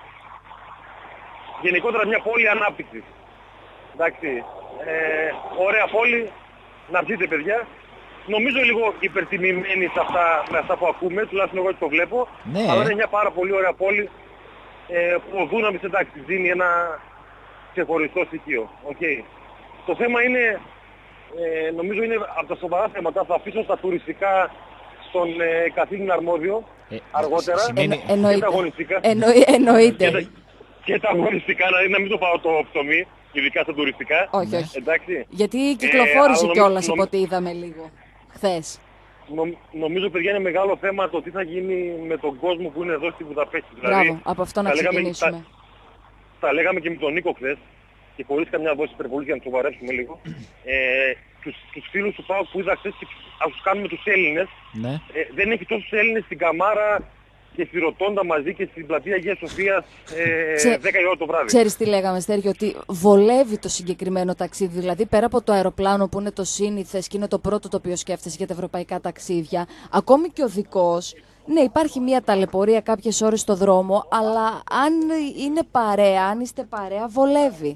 D: Γενικότερα μια πόλη ανάπτυξης. Εντάξει, ε, ωραία πόλη, να βγείτε παιδιά. Νομίζω λίγο υπερτιμημένη σε αυτά, με αυτά που ακούμε, τουλάχιστον εγώ έτσι το βλέπω.
B: Ναι.
D: Αλλά είναι μια πάρα πολύ ωραία πόλη ε, που ο Δούναμις, εντάξει, δίνει ένα ξεχωριστό στοιχείο. Okay. Το θέμα είναι, ε, νομίζω είναι από τα σοβαρά θέματα, θα αφήσω στα τουριστικά στον ε, καθήλυνα αρμόδιο
B: Ε,
D: αργότερα.
B: σημαίνει-
A: Εννο- εννοείται.
D: Και τα αγωνιστικά.
A: Εννοεί- εννοείται.
D: Και τα, και τα αγωνιστικά, δηλαδή να μην το πάω το ψωμί, ειδικά στα τουριστικά.
A: Όχι, όχι.
D: Εντάξει.
A: Γιατί κυκλοφόρησε
D: αλλά
A: κιόλας
D: νομι-
A: από ό,τι είδαμε λίγο χθες.
D: Νομ- νομίζω, παιδιά, είναι μεγάλο θέμα το τι θα γίνει με τον κόσμο που είναι εδώ στη Βουδαπέστη.
A: Μπράβο, από αυτό να
D: τα λέγαμε-
A: ξεκινήσουμε.
D: τα- Τα λέγαμε και με τον Νίκο χθες και χωρίς καμιά δόση υπερβολής για να το σοβαρέψουμε λίγο. Ε, τους, τους φίλους του ΠΑΟΚ που είδα χθες και ας τους κάνουμε τους Έλληνες.
B: Ναι.
D: Ε, δεν έχει τόσους Έλληνες στην Καμάρα και στη Ροτόντα μαζί και στην πλατεία Αγίας Σοφίας ε,
A: Ξε-
D: δέκα η ώρα το βράδυ.
A: Ξέρεις τι λέγαμε, Στέργιο, ότι βολεύει το συγκεκριμένο ταξίδι. Δηλαδή, πέρα από το αεροπλάνο που είναι το σύνηθες και είναι το πρώτο το οποίο σκέφτεσαι για τα ευρωπαϊκά ταξίδια, ακόμη και ο δικός, ναι, υπάρχει μια ταλαιπωρία κάποιες ώρες στο δρόμο, αλλά αν είναι παρέα, αν είστε παρέα, βολεύει.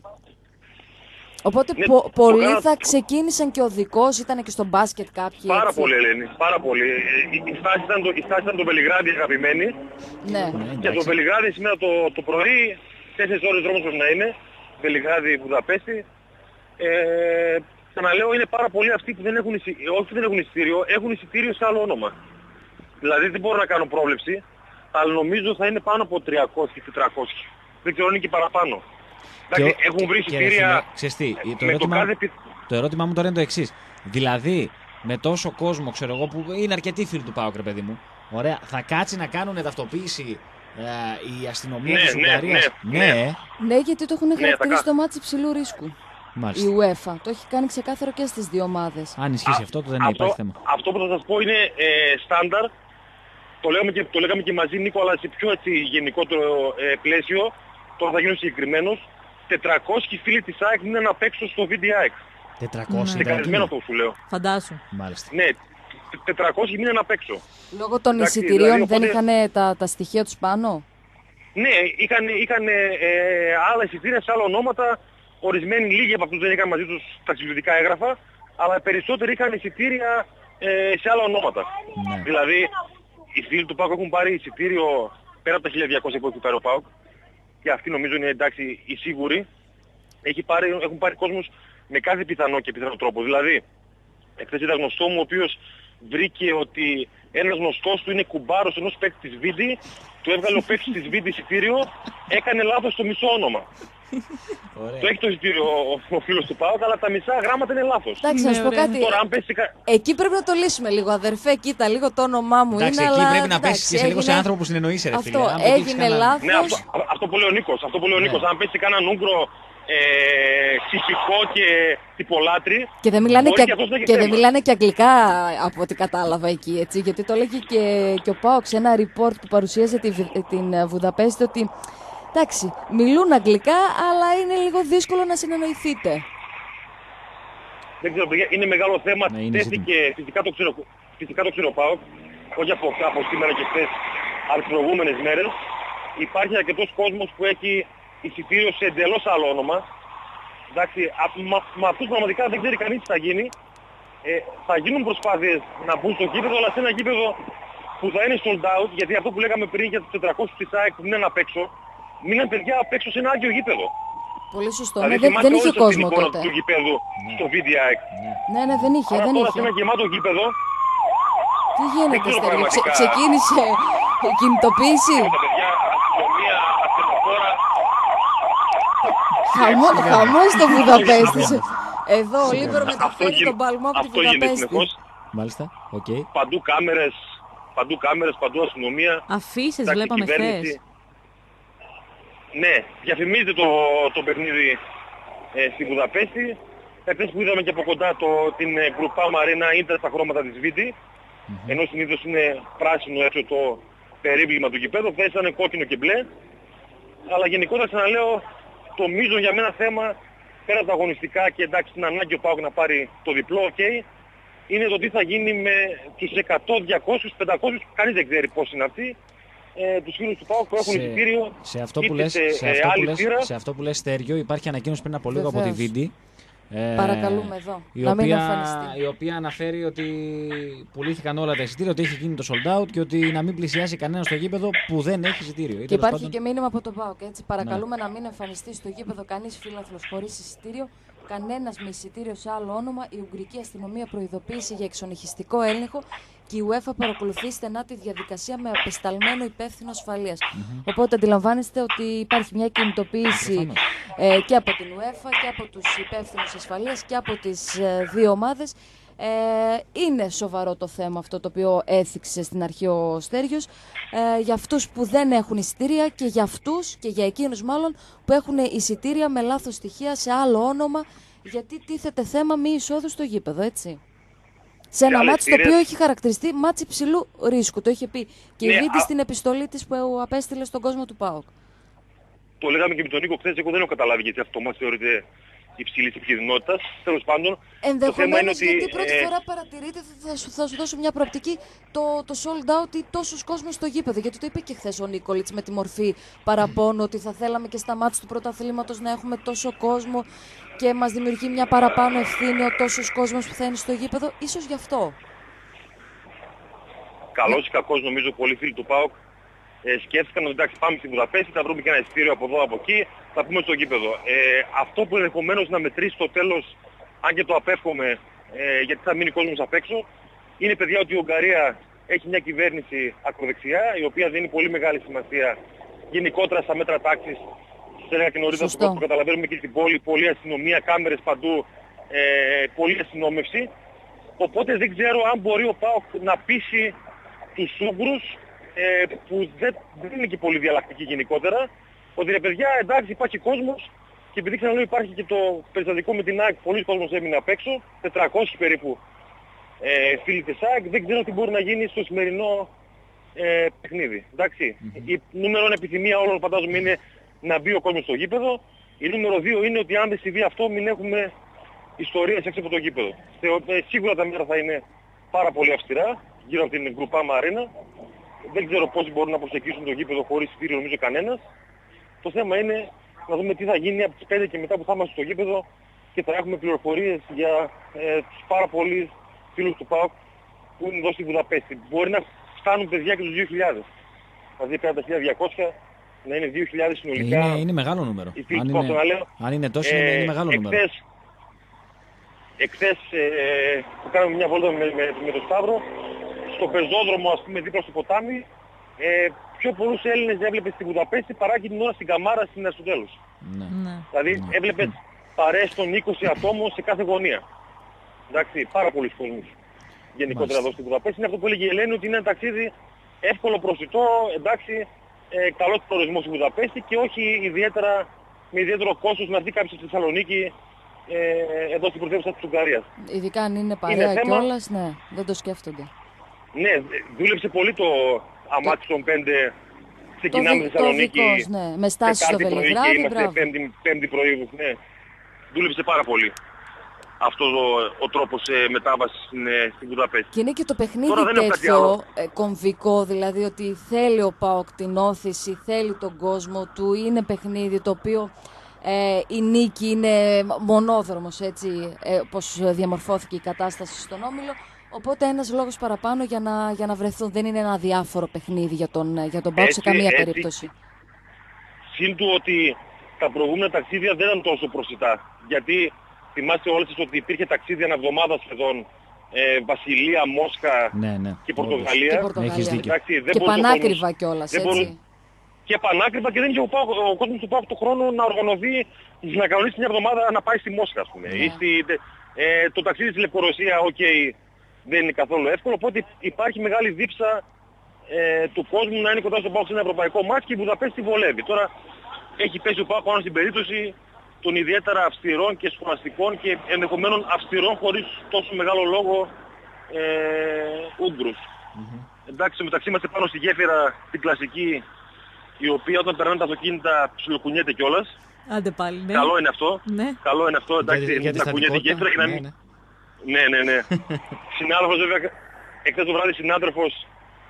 A: Οπότε
D: Ναι,
A: πο-
D: το
A: πολλοί
D: κάνα-
A: θα ξεκίνησαν και ο δικός, ήταν και στο μπάσκετ κάποιοι.
D: Πάρα
A: έτσι.
D: πολύ, Ελένη, πάρα πολύ. Ε, Η, η, στάση ήταν το, η στάση ήταν το Βελιγράδι, αγαπημένη.
A: Ναι.
B: Ναι,
D: Και το
B: εντάξει.
D: Βελιγράδι σήμερα το, το πρωί, τέσσερις ώρες δρόμος πρέπει να είναι, Βελιγράδι, Βουδαπέστη. Ε, ξαναλέω, είναι πάρα πολλοί αυτοί που δεν έχουν, εισι- όχι που δεν έχουν εισιτήριο, έχουν εισιτήριο σε άλλο όνομα. Δηλαδή δεν μπορώ να κάνω πρόβλεψη, αλλά νομίζω θα είναι πάνω από τριακόσιοι και τετρακόσιοι. Δεν ξέρω αν είναι και παραπάνω. Εντάξει,
B: Και ο-
D: έχουν βρει
B: και- και ρε
D: εισιτήρια
B: φίλε, ξέρεις τι, το
D: με το
B: ερώτημα-
D: κάθε... πι-
B: Το ερώτημά μου τώρα είναι το εξής. Δηλαδή, με τόσο κόσμο, ξέρω εγώ, που είναι αρκετοί φίλοι του ΠΑΟΚ, ρε παιδί μου, ωραία, θα κάτσει να κάνουν ταυτοποίηση ε, η αστυνομία
D: Ναι,
B: της
D: ναι,
B: Ουγγαρίας.
D: ναι,
B: ναι.
A: Ναι, γιατί το έχουν
D: θα
A: χαρακτηρίσει
D: κα-
A: το μάτι υψηλού ρίσκου. Η
B: Μάλιστα.
A: UEFA. Το έχει κάνει ξεκάθαρο και στις δύο ομάδες.
B: Αν ισχύσει αυτό, τότε δεν
D: αυτό,
B: υπάρχει θέμα.
D: αυτό που θα σας πω είναι ε, στάνταρ. Το, λέγαμε και, το λέγαμε και μαζί, Νίκο, αλλά σε πιο έτσι, γενικότερο ε, πλαίσιο. Τώρα θα γίνω συγκεκριμένος. τετρακόσιοι φίλοι της ΑΕΚ είναι να παίξουν στο βι ντι έι εξ.
B: τετρακόσια
D: Είναι καλεσμένο αυτό που σου λέω.
C: Φαντάσου.
B: Μάλιστα.
D: Ναι, τε- τετρακόσιοι μήνες να παίξω.
A: Λόγω των
D: Εντάξει,
A: εισιτηρίων
D: δηλαδή,
A: δεν
D: οπότε-
A: είχαν τα, τα στοιχεία τους πάνω.
D: Ναι, είχαν, είχαν ε, άλλα εισιτήρια σε άλλα ονόματα. Ορισμένοι λίγοι από αυτούς δεν είχαν μαζί τους ταξιδιωτικά έγγραφα, αλλά περισσότεροι είχαν εισιτήρια ε, σε άλλα ονόματα.
B: Ναι.
D: Δηλαδή, οι φίλοι του ΠΑΟΚ έχουν πάρει εισιτήριο πέρα από τα χίλια διακόσια που έχει πάρει ο ΠΑΟΚ, και αυτοί νομίζω είναι εντάξει οι σίγουροι. Έχει πάρει, έχουν πάρει κόσμος με κάθε πιθανό και πιθανό τρόπο. Δηλαδή, εχθές είδα γνωστό μου ο οποίος βρήκε ότι ένας γνωστός του είναι κουμπάρος ενός παίκτη της Βίντι, του έβγαλε ο παίκτης της Βίντι εισιτήριο, έκανε λάθος στο μισό όνομα.
B: Ωραία.
D: Το έχει το εισιτήριο ο, ο φίλος του ΠΑΟΚ, αλλά τα μισά γράμματα είναι λάθος.
A: Εντάξει, να
C: Ναι,
A: σου πω
C: ωραία.
A: κάτι.
D: Τώρα αν πέσει κα...
A: Εκεί πρέπει να το λύσουμε λίγο, αδερφέ. Κοίτα, λίγο το όνομά μου
B: Εντάξει,
A: είναι.
B: εκεί
A: αλλά,
B: πρέπει να
A: εντάξει,
B: πέσει και σε λίγο σε
A: έγινε-
B: άνθρωπο που συνεννοείσαι, ρε φίλε.
A: Αυτό
B: Αν πετύχεις
A: έγινε
B: κανέναν-
A: λάθος.
D: Ναι, αυτό, α- αυτό που λέει ο Νίκος, αυτό που λέει ο Νίκος,
B: Ναι.
D: αν πέσει κανέναν Ούγκρο ε, ψυχικό και τυπολάτρη,
A: Και δεν μιλάνε
D: μπορεί
A: και,
D: αυτός να έχει
A: και δεν
D: θέμα.
A: μιλάνε και αγγλικά από ό,τι κατάλαβα εκεί, έτσι. Γιατί το έλεγε και, και ο Πάοξ σε ένα report που παρουσίασε τη, Βι- την ε, Βουδαπέστη ότι εντάξει, μιλούν αγγλικά, αλλά είναι λίγο δύσκολο να συνεννοηθείτε.
D: Δεν ξέρω, παιδιά, είναι μεγάλο θέμα.
B: Ναι, είναι
D: Τέθηκε, φυσικά το ξέρω, φυσικά το ξέρω ΠΑΟΚ, όχι από, από σήμερα και χθες, αλλά τις προηγούμενες μέρες. Υπάρχει αρκετός κόσμος που έχει εισιτήριο σε εντελώς άλλο όνομα. Εντάξει, α, μα, μα αυτούς πραγματικά δεν ξέρει κανείς τι θα γίνει. Ε, θα γίνουν προσπάθειες να μπουν στο γήπεδο, αλλά σε ένα γήπεδο που θα είναι sold out, γιατί αυτό που λέγαμε πριν για τους τετρακόσιους της ΑΕΚ που είναι απ' έξω, μείναν παιδιά απ' έξω σε ένα άγιο γήπεδο.
A: Πολύ σωστό.
D: Δηλαδή,
A: Ναι, δεν,
D: θυμάστε
A: δεν είχε
D: όλες την
A: κόσμο
D: εικόνα
A: τότε.
D: του γηπέδου στο βίντεο.
A: Ναι, ναι, δεν είχε.
D: Αλλά
A: δεν
D: τώρα
A: είχε.
D: σε ένα γεμάτο γήπεδο,
A: Τι γίνεται,
D: ξέρω
A: Στέργιο, Ξε,
D: πραγματικά.
A: ξεκίνησε η κινητοποίηση.
D: τα παιδιά, αστυνομία, ασθενοφόρα.
A: Χαμό, χαμός στο Βουδαπέστη.
B: Σίγουρα.
A: Εδώ ο Λίμπερο
D: Αυτό
A: μεταφέρει
D: γι-
A: τον παλμό από τη
D: Αυτό γίνεται
A: Βουδαπέστη.
D: συνεχώς.
B: Μάλιστα. Οκ.
D: Παντού κάμερες, παντού κάμερες, παντού αστυνομία.
C: Αφήσεις
D: Εντάξει,
C: βλέπαμε
D: κυβέρνηση.
C: χθες.
D: Ναι, διαφημίζεται το, το παιχνίδι ε, στη Βουδαπέστη. Εχθές που είδαμε και από κοντά το, την ε, Groupama Arena ήταν στα χρώματα της Βίντι. Mm-hmm. Ενώ συνήθως είναι πράσινο έξω το περίβλημα του γηπέδου. Χθες ήταν κόκκινο και μπλε. Αλλά γενικότερα ξαναλέω, το μείζον για μένα θέμα, πέρα από τα αγωνιστικά και εντάξει την ανάγκη ο ΠΑΟΚ να πάρει το διπλό, ok, είναι το τι θα γίνει με τους εκατό, διακόσιους, πεντακόσιους, κανείς δεν ξέρει πώς είναι αυτοί, ε, τους φίλους του ΠΑΟΚ που έχουν εισιτήριο
B: σε αυτό που
D: είτε
B: λες,
D: σε,
B: σε
D: ε,
B: αυτό που
D: άλλη
B: λες,
D: σειρά.
B: σε αυτό που λες, Στέργιο, υπάρχει ανακοίνωση πριν από λίγο από τη
A: Βεβαίως.
B: Βίντι. Ε,
A: Παρακαλούμε εδώ,
B: η
A: να μην
B: οποία,
A: εμφανιστεί.
B: η οποία αναφέρει ότι πουλήθηκαν όλα τα εισιτήρια, ότι έχει γίνει το sold out και ότι να μην πλησιάσει κανένα στο γήπεδο που δεν έχει εισιτήριο. Ή
A: Και
B: τέλος
A: υπάρχει
B: πάντων-
A: και μήνυμα από τον ΠΑΟΚ. Έτσι. Παρακαλούμε να μην εμφανιστεί στο γήπεδο κανείς φίλαθλος χωρίς εισιτήριο, κανένας με εισιτήριο σε άλλο όνομα. Η Ουγγρική αστυνομία προειδοποίησε για εξονυχιστικό έλεγχο και η UEFA παρακολουθεί στενά τη διαδικασία με απεσταλμένο υπεύθυνο ασφαλείας. Οπότε αντιλαμβάνεστε ότι υπάρχει μια κινητοποίηση ε, και από την UEFA και από τους υπεύθυνους ασφαλείας και από τις ε, δύο ομάδες. Ε, είναι σοβαρό το θέμα αυτό το οποίο έθιξε στην αρχή ο Στέργιος, ε, για αυτούς που δεν έχουν εισιτήρια και για αυτούς και για εκείνους μάλλον που έχουν εισιτήρια με λάθος στοιχεία σε άλλο όνομα, γιατί τίθεται θέμα μη εισόδου στο γήπεδο, έτσι. Σε ένα
D: άλλες
A: μάτσι το
D: σειρές-
A: οποίο έχει χαρακτηριστεί μάτσι υψηλού ρίσκου. Το είχε πει και η
D: Ναι,
A: Βίντι
D: α-
A: στην επιστολή της που απέστειλε στον κόσμο του ΠΑΟΚ.
D: Το λέγαμε και με τον Νίκο χθες, εγώ δεν έχω καταλάβει γιατί αυτό μας θεωρείται υψηλής επικίνδυνοτητας. Τέλος πάντων, το θέμα είναι
A: Ενδεχομένως
D: ότι...
A: γιατί πρώτη
D: ε,
A: φορά παρατηρείται, θα, θα, σου, θα σου δώσω μια προοπτική, το, το sold out ή τόσος κόσμος στο γήπεδο. Γιατί το είπε και χθες ο Νίκολιτς με τη μορφή παραπώνου ότι θα θέλαμε και στα μάτς του πρωταθλήματος να έχουμε τόσο κόσμο και μας δημιουργεί μια παραπάνω ευθύνη ο τόσος κόσμος που θα είναι στο γήπεδο. Ίσως γι' αυτό.
D: Καλός ή κακός νομίζω πολλοί φίλοι του ΠΑΟΚ ε, σκέφτηκαν ότι εντάξει πάμε στη Βουδαπέστη, θα βρούμε και ένα εισιτήριο από εδώ από εκεί, θα πούμε στο γήπεδο. Ε, αυτό που ενδεχομένως να μετρήσει στο τέλος, αν και το απέφχομαι, ε, γιατί θα μείνει κόσμος απ' έξω, είναι παιδιά ότι η Ουγγαρία έχει μια κυβέρνηση ακροδεξιά, η οποία δίνει πολύ μεγάλη σημασία γενικότερα στα μέτρα τάξης. Σας έλεγα και νωρίτερα
A: Σωστό.
D: που καταλαβαίνουμε και στην πόλη, πολλή αστυνομία, κάμερες παντού, ε, πολλή αστυνόμευση. Οπότε δεν ξέρω αν μπορεί ο ΠΑΟΚ να πείσει τους Ούγγρους, ε, που δεν, δεν είναι και πολύ διαλλακτικοί γενικότερα, ότι ρε παιδιά εντάξει υπάρχει κόσμος και επειδή ξαναλέω υπάρχει και το περιστατικό με την ΑΕΚ, πολλοί κόσμος έμεινε απ' έξω, τετρακόσιοι περίπου ε, φίλοι της ΑΕΚ, δεν ξέρω τι μπορεί να γίνει στο σημερινό ε, παιχνίδι. Εντάξει.
B: Mm-hmm.
D: Η νούμερο ένα επιθυμία όλων φαντάζομαι είναι να μπει ο κόσμος στο γήπεδο. Η νούμερο δύο είναι ότι αν δεν συμβεί αυτό μην έχουμε ιστορίες έξω από το γήπεδο. Θεω, ε, σίγουρα τα μέτρα θα είναι πάρα πολύ αυστηρά γύρω από την Groupama Arena. Δεν ξέρω πόσοι μπορούν να προσεγγίσουν το γήπεδο χωρίς εισιτήριο, νομίζω κανένας. Το θέμα είναι να δούμε τι θα γίνει από τις πέντε και μετά που θα είμαστε στο γήπεδο και θα έχουμε πληροφορίες για ε, τους πάρα πολλούς φίλους του ΠΑΟΚ που είναι εδώ στη Βουδαπέστη. Μπορεί να φτάνουν παιδιά και τους δύο χιλιάδες. Δηλαδή πέρα από τα χίλια διακόσια να είναι δύο χιλιάδες συνολικά.
B: Είναι, είναι μεγάλο νούμερο.
D: Οι φίλοι
B: Αν
D: του ΠΑΟΚ,
B: είναι,
D: το να λέω,
B: αν είναι τόσο, είναι, είναι μεγάλο νούμερο.
D: Εχθές, εχθές ε, που κάναμε μια βόλτα με, με, με τον Σταύρο, στο πεζόδρομο ας πούμε δίπλα στο ποτάμι, ε, πιο πολλούς Έλληνες έβλεπες στη Βουδαπέστη παρά και την ώρα στην Καμάρα στην Αριστοτέλους.
B: Ναι.
C: Ναι.
D: Δηλαδή έβλεπες παρέες των είκοσι ατόμων σε κάθε γωνία. Εντάξει, πάρα πολλοί κόσμος γενικότερα
B: Μάλιστα.
D: εδώ στη Βουδαπέστη. Είναι αυτό που έλεγε η Ελένη ότι είναι ένα ταξίδι εύκολο, προσιτό, εντάξει, ε, καλός προορισμός στη Βουδαπέστη και όχι ιδιαίτερα, με ιδιαίτερο κόστος να δει κάποιος στη Θεσσαλονίκη ε, εδώ στην πρωτεύουσα της Ουγγαρίας.
A: Ειδικά αν είναι παρέα
D: θέμα-
A: κιόλας, ναι, δεν το σκέφτονται.
D: Ναι, δούλεψε πολύ το αμάξι των πέντε.
A: Το,
D: Ξεκινάμε
A: δι,
D: στη
A: το
D: Θεσσαλονίκη
A: δικός, ναι, με στάση στο
D: Τετάρτη πρωί και
A: Βελιγράδι,
D: είμαστε
A: μπράβο.
D: πέμπτη, πέμπτη πρωί. Ναι. Δούλεψε πάρα πολύ αυτός ο, ο τρόπος ε, μετάβασης στην, ε, στην Βουδαπέστη.
A: Και είναι και το παιχνίδι
D: Τώρα δεν έχω κάτι
A: τέτοιο
D: άλλο.
A: ε, κομβικό, δηλαδή ότι θέλει ο ΠΑΟΚ την όθηση, θέλει τον κόσμο του, είναι παιχνίδι το οποίο ε, η νίκη είναι μονόδρομος, έτσι, ε, όπως διαμορφώθηκε η κατάσταση στον Όμιλο. Οπότε ένας λόγος παραπάνω για να, για να βρεθούν. Δεν είναι ένα διάφορο παιχνίδι για τον, για τον ΠΑΟΚ σε
D: Έτσι,
A: καμία
D: έτσι.
A: περίπτωση.
D: Συν του ότι τα προηγούμενα ταξίδια δεν ήταν τόσο προσιτά. Γιατί θυμάστε όλες σας ότι υπήρχε ταξίδια ένα εβδομάδα σχεδόν, ε, Βασιλεία, Μόσχα
B: ναι, ναι.
D: και Πορτογαλία.
A: Και, Πορτογαλία.
B: Έχεις δίκιο.
D: Εντάξει, δεν
A: Και πανάκριβα
D: κόσμος,
A: κιόλας,
D: δεν
A: έτσι.
D: μπορούσε, και πανάκριβα και δεν είχε ο, ο κόσμος του ΠΑΟΚ του χρόνου να οργανωθεί, να κανονίσει μια εβδομάδα να πάει στη Μόσχα, ας πούμε.
A: Ναι.
D: Ή στη, ε, το ταξίδι στη Λευκορωσία, οκ, okay, δεν είναι καθόλου εύκολο, οπότε υπάρχει μεγάλη δίψα ε, του κόσμου να είναι κοντά στον ΠΑΟΚ σε ένα ευρωπαϊκό μάτς και η Βουδαπέστη βολεύει. Τώρα έχει πέσει ο ΠΑΟΚ πάνω στην περίπτωση των ιδιαίτερα αυστηρών και σχολαστικών και ενδεχομένων αυστηρών χωρίς τόσο μεγάλο λόγο ε, Ούγγρους. Mm-hmm. Εντάξει, μεταξύ είμαστε πάνω στη γέφυρα την κλασική, η οποία όταν περνάνε τα αυτοκίνητα ψιλοκουνιέται κιόλας.
C: Άντε πάλι, ναι.
D: Καλό είναι αυτό.
C: Ναι.
D: Καλό είναι αυτό, εντάξει,
B: για, για
D: να κουνιέται η γέφυρα και να μην... Ναι, ναι, ναι. ναι. Συνάδελφος βέβαια, εχθές το βράδυ συνάδελφος,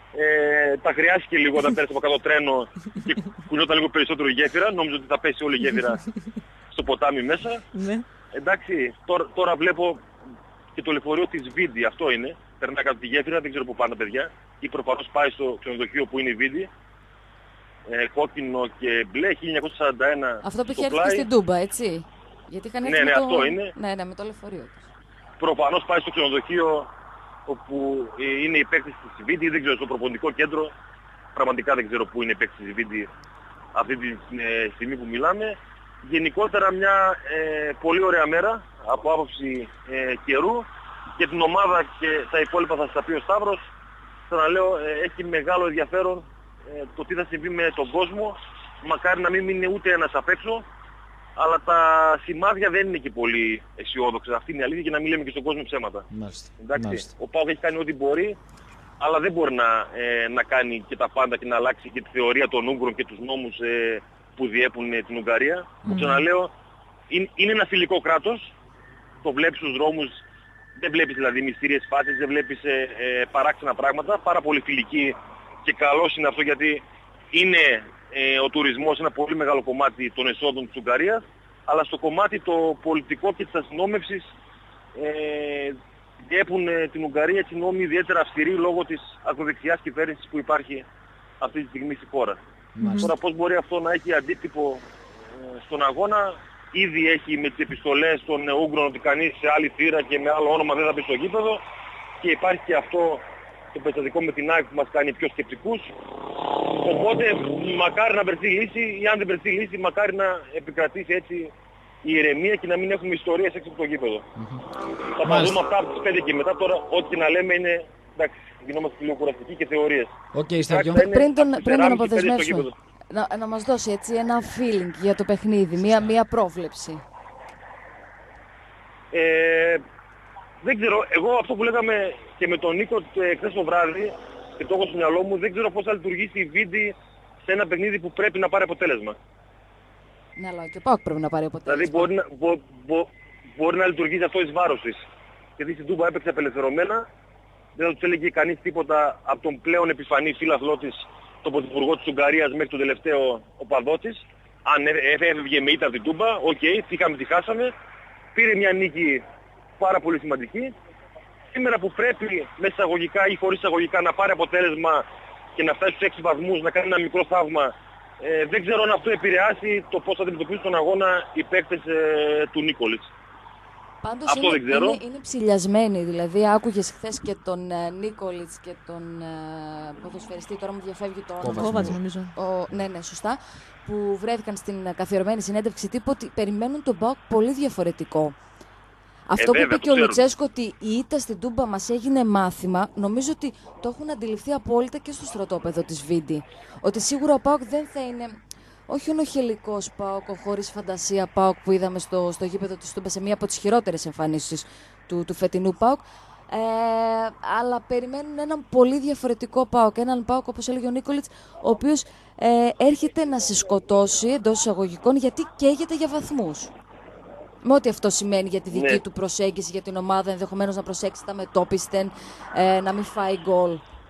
D: ε, τα χρειάστηκε λίγο όταν πέρασε από κάτω τρένο και κουνιόταν λίγο περισσότερο η γέφυρα. Νόμιζα ότι θα πέσει όλη η γέφυρα στο ποτάμι μέσα.
C: Ναι.
D: Εντάξει, τώρα, τώρα βλέπω και το λεωφορείο της Βίντι, αυτό είναι. Περνά κάτω τη γέφυρα, δεν ξέρω που πάνε τα παιδιά. Ή προφανώς πάει στο ξενοδοχείο που είναι η Βίντι. Ε, κόκκινο και μπλε, χίλια εννιακόσια σαράντα ένα.
A: Αυτό που είχε
D: στο
A: έρθει
D: πλάι.
A: στην Τούμπα, έτσι. Γιατί είχαν έρθει
D: Ναι, ναι,
A: με το...
D: αυτό είναι.
A: Ναι, ναι, με το λεωφορείο τους.
D: Προφανώς πάει στο ξενοδοχείο όπου ε, είναι η παίκτης της Βίντι, δεν ξέρω, στο προπονητικό κέντρο. Πραγματικά δεν ξέρω πού είναι η παίκτης της Βίντι αυτή τη ε, στιγμή που μιλάμε. Γενικότερα μια ε, πολύ ωραία μέρα από άποψη ε, καιρού και την ομάδα και τα υπόλοιπα θα σας τα πει ο Σταύρος. Ξαναλέω, ε, έχει μεγάλο ενδιαφέρον ε, το τι θα συμβεί με τον κόσμο. Μακάρι να μην μείνει ούτε ένας απ' έξω, αλλά τα σημάδια δεν είναι και πολύ αισιόδοξα. Αυτή είναι η αλήθεια και να μην λέμε και στον κόσμο ψέματα.
B: Μάλιστα.
D: Εντάξει,
B: Μάλιστα.
D: ο ΠΑΟΚ έχει κάνει ό,τι μπορεί, αλλά δεν μπορεί να, ε, να κάνει και τα πάντα και να αλλάξει και τη θεωρία των Ούγγρων και τους νόμους ε, που διέπουν ε, την Ουγγαρία. Mm. Που ξαναλέω, είναι, είναι ένα φιλικό κράτος, το βλέπεις στους δρόμους, δεν βλέπεις δηλαδή μυστήριες φάσεις, δεν βλέπεις ε, ε, παράξενα πράγματα, πάρα πολύ φιλική και καλός είναι αυτό γιατί είναι ε, ο τουρισμός ένα πολύ μεγάλο κομμάτι των εσόδων της Ουγγαρίας, αλλά στο κομμάτι το πολιτικό και της αστυνόμευσης ε, διέπουν ε, την Ουγγαρία έτσι νόμοι ιδιαίτερα αυστηροί λόγω της ακροδεξιάς κυβέρνησης που υπάρχει αυτή τη στιγμή στη χώρα. Mm-hmm. Τώρα πώς μπορεί αυτό να έχει αντίκτυπο ε, στον αγώνα, ήδη έχει με τις επιστολές των Ούγγρων ότι κανείς σε άλλη θύρα και με άλλο όνομα δεν θα μπει στο γήπεδο και υπάρχει και αυτό το περιστατικό με την ΑΕΚ που μας κάνει πιο σκεπτικούς. Οπότε μακάρι να βρεθεί λύση ή αν δεν βρεθεί λύση μακάρι να επικρατήσει έτσι η ηρεμία και να μην έχουμε ιστορίες έξω από το γήπεδο. Mm-hmm. Θα τα δούμε αυτά από τις πέντε και μετά. Τώρα ό,τι και να λέμε είναι, εντάξει, γινόμαστε λίγο κουραστικοί και θεωρίες.
B: Okay, Σταύρο.
A: Πριν τον, πριν τον αποδεσμεύσουμε, να, να μας δώσει έτσι ένα feeling για το παιχνίδι, μία, μία πρόβλεψη.
D: Ε, δεν ξέρω, εγώ αυτό που λέγαμε και με τον Νίκο χθες το βράδυ και το έχω στο μυαλό μου, δεν ξέρω πώς θα λειτουργήσει η Βίντι σε ένα παιχνίδι που πρέπει να πάρει αποτέλεσμα.
A: Ναι, αλλά και ο ΠΑΟΚ πρέπει να πάρει αποτέλεσμα.
D: Δηλαδή μπορεί να, μπο, μπο, μπορεί να λειτουργήσει αυτό εις βάρος της. Γιατί στην Τούμπα έπαιξε απελευθερωμένα, δεν θα τους έλεγε κανείς τίποτα από τον πλέον επιφανή φίλαθλό της, τον πρωθυπουργό της Ουγγαρίας μέχρι τον τελευταίο οπαδό της. Αν έφευγε με ήττα από την Τούμπα, οκ, okay, τι είχαμε, τι χάσαμε. Πήρε μια νίκη πάρα πολύ σημαντική. Σήμερα που πρέπει μέσα εισαγωγικά ή χωρίς εισαγωγικά να πάρει αποτέλεσμα και να φτάσει στους έξι βαθμούς, να κάνει ένα μικρό θαύμα, ε, δεν ξέρω αν αυτό επηρεάσει το πώς θα αντιμετωπίσουν τον αγώνα οι παίκτες ε, του Νίκολιτς.
A: Πάντως
D: αυτό
A: είναι,
D: δεν ξέρω.
A: Είναι, είναι ψηλιασμένοι, δηλαδή άκουγες χθες και τον ε, Νίκολιτς και τον ε, ποδοσφαιριστή, τώρα μου διαφεύγει το όνομα.
C: Κόβατς νομίζω.
A: Ο, ναι, ναι, σωστά, που βρέθηκαν στην καθιερωμένη συνέντευξη τύπου ότι περιμένουν τον ΠΑΟΚ πολύ διαφορετικό. Αυτό
D: ε,
A: που
D: βέβαια,
A: είπε
D: το
A: και ο
D: ξέρουν.
A: Λουτσέσκο ότι η ήττα στην Τούμπα μας έγινε μάθημα, νομίζω ότι το έχουν αντιληφθεί απόλυτα και στο στρατόπεδο της Βίντι. Ότι σίγουρα ο ΠΑΟΚ δεν θα είναι, όχι ο νοχελικός ΠΑΟΚ, ο χωρίς φαντασία ΠΑΟΚ που είδαμε στο, στο γήπεδο της Τούμπα σε μία από τις χειρότερες εμφανίσεις του, του φετινού ΠΑΟΚ. Ε, αλλά περιμένουν έναν πολύ διαφορετικό ΠΑΟΚ, έναν ΠΑΟΚ όπως έλεγε ο Νίκολιτς, ο οποίος ε, έρχεται να σε σκοτώσει εντός εισαγωγικών γιατί καίγεται για βαθμούς. Με ό,τι αυτό σημαίνει για τη δική
D: ναι.
A: του προσέγγιση για την ομάδα, ενδεχομένως να προσέξει τα μετόπιστεν, ε, να μην φάει γκολ.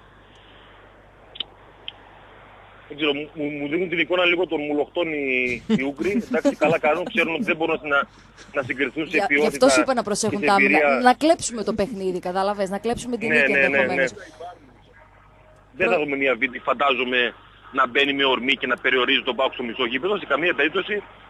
D: Δεν ξέρω, μου, μου δίνουν την εικόνα λίγο των μουλοχτών οι, οι Ούγγροι. Εντάξει, καλά κάνουν, ξέρουν ότι δεν μπορούν να, να συγκριθούν σε
A: Για,
D: ποιότητα.
A: γι' αυτό σου είπα να προσέχουν
D: και
A: τα
D: σε εμπειρία.
A: άμυνα. Να κλέψουμε το παιχνίδι, κατάλαβες, να κλέψουμε την
D: Ναι,
A: νίκη
D: ναι, ναι,
A: ενδεχομένως.
D: ναι. Δεν θα δούμε μια Βίντι, φαντάζομαι, να μπαίνει με ορμή και να περιορίζει τον ΠΑΟΚ στο μισό γήπεδο. Σε καμία περίπτωση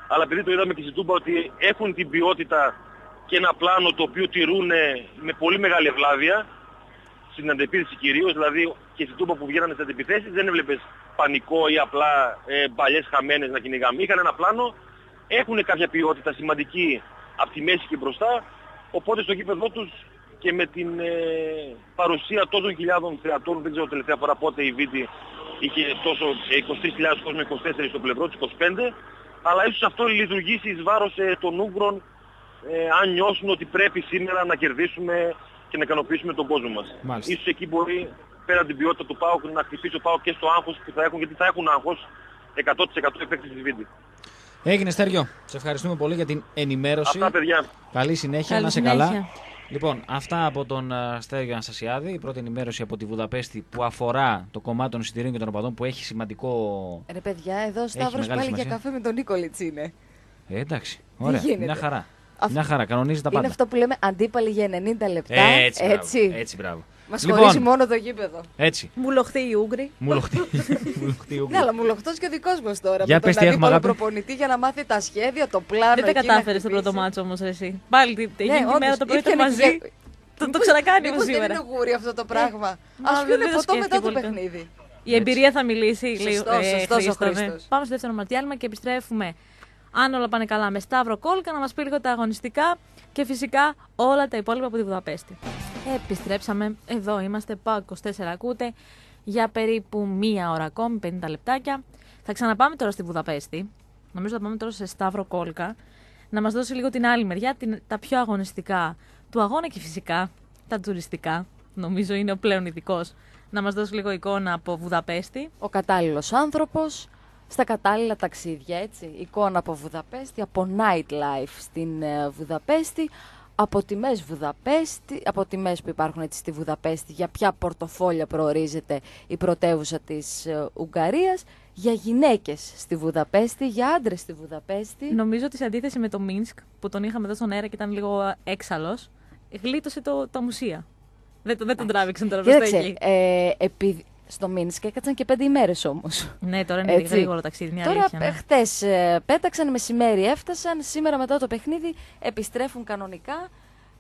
D: αλλά επειδή το είδαμε και στην Τούμπα ότι έχουν την ποιότητα και ένα πλάνο το οποίο τηρούν με πολύ μεγάλη ευλάβεια, στην αντεπίθεση κυρίως, δηλαδή και στην Τούμπα που βγαίνανε στις αντεπιθέσεις δεν έβλεπες πανικό ή απλά ε, μπαλιές χαμένες να κυνηγάμε. Είχαν ένα πλάνο, έχουν κάποια ποιότητα σημαντική από τη μέση και μπροστά, οπότε στο γήπεδό τους και με την ε, παρουσία τόσων χιλιάδων θεατών, δεν ξέρω τελευταία φορά πότε η Βίτη είχε τόσο είκοσι τρεις χιλιάδες κόσμο, είκοσι τέσσερις στο πλευρό του, είκοσι πέντε, αλλά ίσως αυτό λειτουργήσει εις βάρος ε, των Ούγγρων ε, αν νιώσουν ότι πρέπει σήμερα να κερδίσουμε και να ικανοποιήσουμε τον κόσμο μας.
B: Μάλιστα.
D: Ίσως εκεί μπορεί πέρα την ποιότητα του ΠΑΟΚ να χτυπήσει ο ΠΑΟΚ και στο άγχος που θα έχουν, γιατί θα έχουν άγχος εκατό τοις εκατό επέκτηση της Βίτη.
B: Έγινε, Στέργιο. Σε ευχαριστούμε πολύ για την ενημέρωση.
D: Αυτά, παιδιά.
B: Καλή συνέχεια,
C: Καλή
B: να είσαι
C: συνέχεια.
B: καλά. Λοιπόν, αυτά από τον uh, Στέργιο Αναστασιάδη. Η πρώτη ενημέρωση από τη Βουδαπέστη που αφορά το κομμάτι των εισιτηρίων και των οπαδών που έχει σημαντικό.
A: Ρε παιδιά, εδώ ο Σταύρος
B: μεγάλη
A: πάλι
B: σημασία.
A: για καφέ με τον Νίκολιτς είναι.
B: Ε, εντάξει. Ωραία.
A: γίνεται.
B: Μια χαρά.
A: Αυ-
B: Μια χαρά. Κανονίζει τα πάντα.
A: Είναι αυτό που λέμε αντίπαλοι για ενενήντα λεπτά.
B: Ε, έτσι, μπράβο.
A: έτσι.
B: έτσι μπράβο.
A: Μας
B: Λοιπόν.
A: χωρίζει μόνο το γήπεδο.
B: Έτσι.
C: Μουλοχθεί οι Ούγγροι.
B: Μου λοχτεί. Μου λοχτεί η Ούγγρη.
A: Ναι, αλλά μου λοχτός και ο δικός μας τώρα.
B: Για
A: με
B: πες
A: τον
B: τι έχουμε,
A: αντίπαλο
B: αγάπη.
A: προπονητή για να μάθει τα σχέδια, το πλάνο.
C: Δεν τα
A: εκεί να
C: κατάφερε στο
A: χτυπήσει.
C: πρώτο μάτσο όμως εσύ. Πάλι τι-
A: Ναι,
C: εκείνη τη μέρα
A: όντως,
C: το πρωί
A: ήρθε
C: ήταν μαζί.
A: και-
C: Το, το ξανακάνει
A: Μήπως
C: όμως
A: δεν
C: σήμερα.
A: είναι γούρι αυτό το πράγμα.
C: μα,
A: Ας
C: δεν-
A: πιούνε
C: δεν το
A: ποτό
C: σκέφτηκε
A: μετά το
C: πολύ καλά.
A: παιχνίδι.
C: Η εμπειρία θα μιλήσει. λέει,
A: Σωστός,
C: ε,
A: σωστός ο
C: Χρήστο, ναι.
A: Χρήστος.
C: Πάμε στο δεύτερο μας διάλειμμα και επιστρέφουμε. Αν όλα πάνε καλά με Σταύρο Κόλκα, να μας πει λίγο τα αγωνιστικά και φυσικά όλα τα υπόλοιπα από τη Βουδαπέστη. Επιστρέψαμε. Εδώ είμαστε. ΠΑΟΚ είκοσι τέσσερα ακούτε. Για περίπου μία ώρα ακόμη, πενήντα λεπτάκια. Θα ξαναπάμε τώρα στη Βουδαπέστη. Νομίζω θα πάμε τώρα σε Σταύρο Κόλκα. Να μας δώσει λίγο την άλλη μεριά, την, τα πιο αγωνιστικά του αγώνα και φυσικά τα τουριστικά. Νομίζω είναι ο πλέον ειδικός. Να μας δώσει λίγο εικόνα από Βουδαπέστη.
A: Ο κατάλληλος άνθρωπος στα κατάλληλα ταξίδια, έτσι. Εικόνα από Βουδαπέστη, από nightlife στην ε, Βουδαπέστη, από τιμές Βουδαπέστη, από τιμές που υπάρχουν έτσι στη Βουδαπέστη, για ποια πορτοφόλια προορίζεται η πρωτεύουσα της ε, Ουγγαρίας, για γυναίκες στη Βουδαπέστη, για άντρες στη Βουδαπέστη.
C: Νομίζω ότι σε αντίθεση με το Μίνσκ που τον είχαμε εδώ στον αέρα και ήταν λίγο έξαλλος, γλίτωσε το, τα μουσεία. Δεν, το- δεν τον τράβηξαν τώρα προς τα
A: Κοίταξε,
C: εκεί.
A: ε, επί... στο Μίνσκ έκατσαν και πέντε ημέρες όμως.
C: Ναι, τώρα είναι
A: Έτσι.
C: γρήγορο ταξίδι, είναι
A: Τώρα
C: αλήθεια. Ναι.
A: χτες ε, πέταξαν, μεσημέρι έφτασαν, σήμερα μετά το παιχνίδι επιστρέφουν κανονικά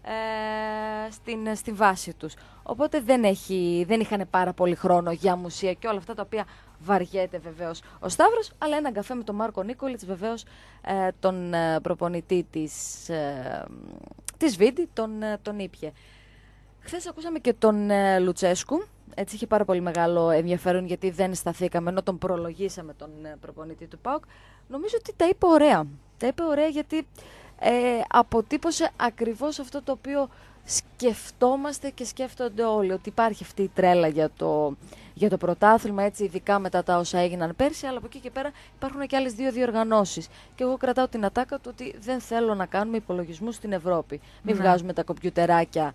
A: ε, στην, στη βάση τους. Οπότε δεν, έχει, δεν είχαν πάρα πολύ χρόνο για μουσεία και όλα αυτά τα οποία βαριέται βεβαίως ο Σταύρος, αλλά έναν καφέ με τον Μάρκο Νίκολιτς, βεβαίως ε, τον ε, προπονητή της, ε, της Βίντι, τον, ε, τον ήπιε. Χθες ακούσαμε και τον ε, Λουτσέσκου. Έτσι είχε πάρα πολύ μεγάλο ενδιαφέρον γιατί δεν σταθήκαμε ενώ τον προλογίσαμε τον ε, προπονητή του ΠΑΟΚ. Νομίζω ότι τα είπε ωραία. Τα είπε ωραία γιατί ε, αποτύπωσε ακριβώς αυτό το οποίο σκεφτόμαστε και σκέφτονται όλοι. Ότι υπάρχει αυτή η τρέλα για το, για το πρωτάθλημα, έτσι, ειδικά μετά τα όσα έγιναν πέρσι, αλλά από εκεί και πέρα υπάρχουν και άλλες δύο διοργανώσεις. Και εγώ κρατάω την ατάκα του ότι δεν θέλω να κάνουμε υπολογισμούς στην Ευρώπη. Μην
C: Ναι.
A: βγάζουμε τα κομπιουτεράκια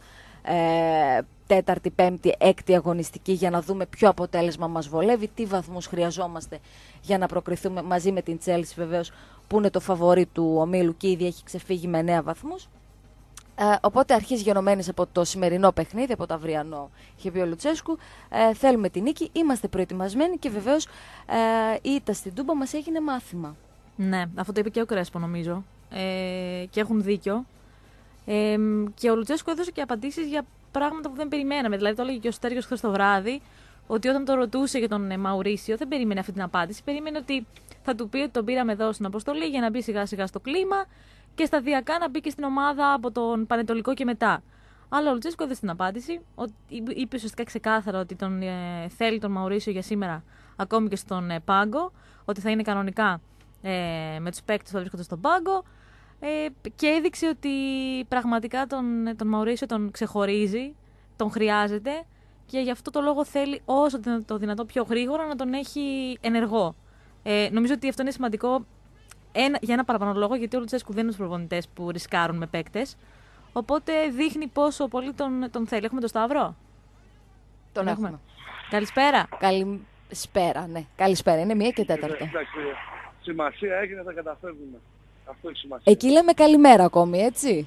A: ε, τέταρτη, πέμπτη, έκτη αγωνιστική για να δούμε ποιο αποτέλεσμα μας βολεύει, τι βαθμούς χρειαζόμαστε για να προκριθούμε μαζί με την Chelsea βεβαίως που είναι το φαβορί του ομίλου και ήδη έχει ξεφύγει με εννέα βαθμούς. Ε, οπότε αρχίζει γενομένης από το σημερινό παιχνίδι, από το αυριανό, είχε πει ο Λουτσέσκου, ε, θέλουμε την νίκη, είμαστε προετοιμασμένοι και βεβαίως ε, η ήττα στην Τούμπα μας έγινε μάθημα.
C: Ναι, αυτό το είπε και ο Κρέσπο νομίζω. Ε, και έχουν δίκιο. Ε, και ο Λουτσέσκου έδωσε και απαντήσεις για πράγματα που δεν περιμέναμε. Δηλαδή το έλεγε και ο Στέργιος χθες το βράδυ, ότι όταν το ρωτούσε για τον ε, Μαουρίσιο δεν περίμενε αυτή την απάντηση. Περίμενε ότι θα του πει ότι τον πήραμε εδώ στην αποστολή για να μπει σιγά σιγά στο κλίμα και σταδιακά να μπει και στην ομάδα από τον Πανετολικό και μετά. Αλλά ο Λουτσέσκου έδωσε την απάντηση, ότι είπε ουσιαστικά ξεκάθαρα ότι τον, ε, θέλει τον Μαουρίσιο για σήμερα, ακόμη και στον ε, πάγκο, ότι θα είναι κανονικά ε, με τους παίκτες που θα βρίσκονται στον πάγκο. Ε, και έδειξε ότι πραγματικά τον, τον Μαουρίσιο τον ξεχωρίζει, τον χρειάζεται και γι' αυτό το λόγο θέλει όσο το δυνατό πιο γρήγορα να τον έχει ενεργό. Ε, νομίζω ότι αυτό είναι σημαντικό ένα, για ένα παραπάνω λόγο, γιατί ο Λουτσέσκου δεν είναι στους προπονητές που ρισκάρουν με παίκτες. Οπότε δείχνει πόσο πολύ τον, τον θέλει. Έχουμε τον Σταύρο.
A: Τον έχουμε.
C: Καλησπέρα.
A: Καλησπέρα, ναι. Καλησπέρα. Είναι μία και τέταρτο.
E: Εντάξει, σημασία έχει να τα καταφέρνουμε. Αυτό έχει σημασία.
A: Εκεί λέμε καλημέρα ακόμη, έτσι.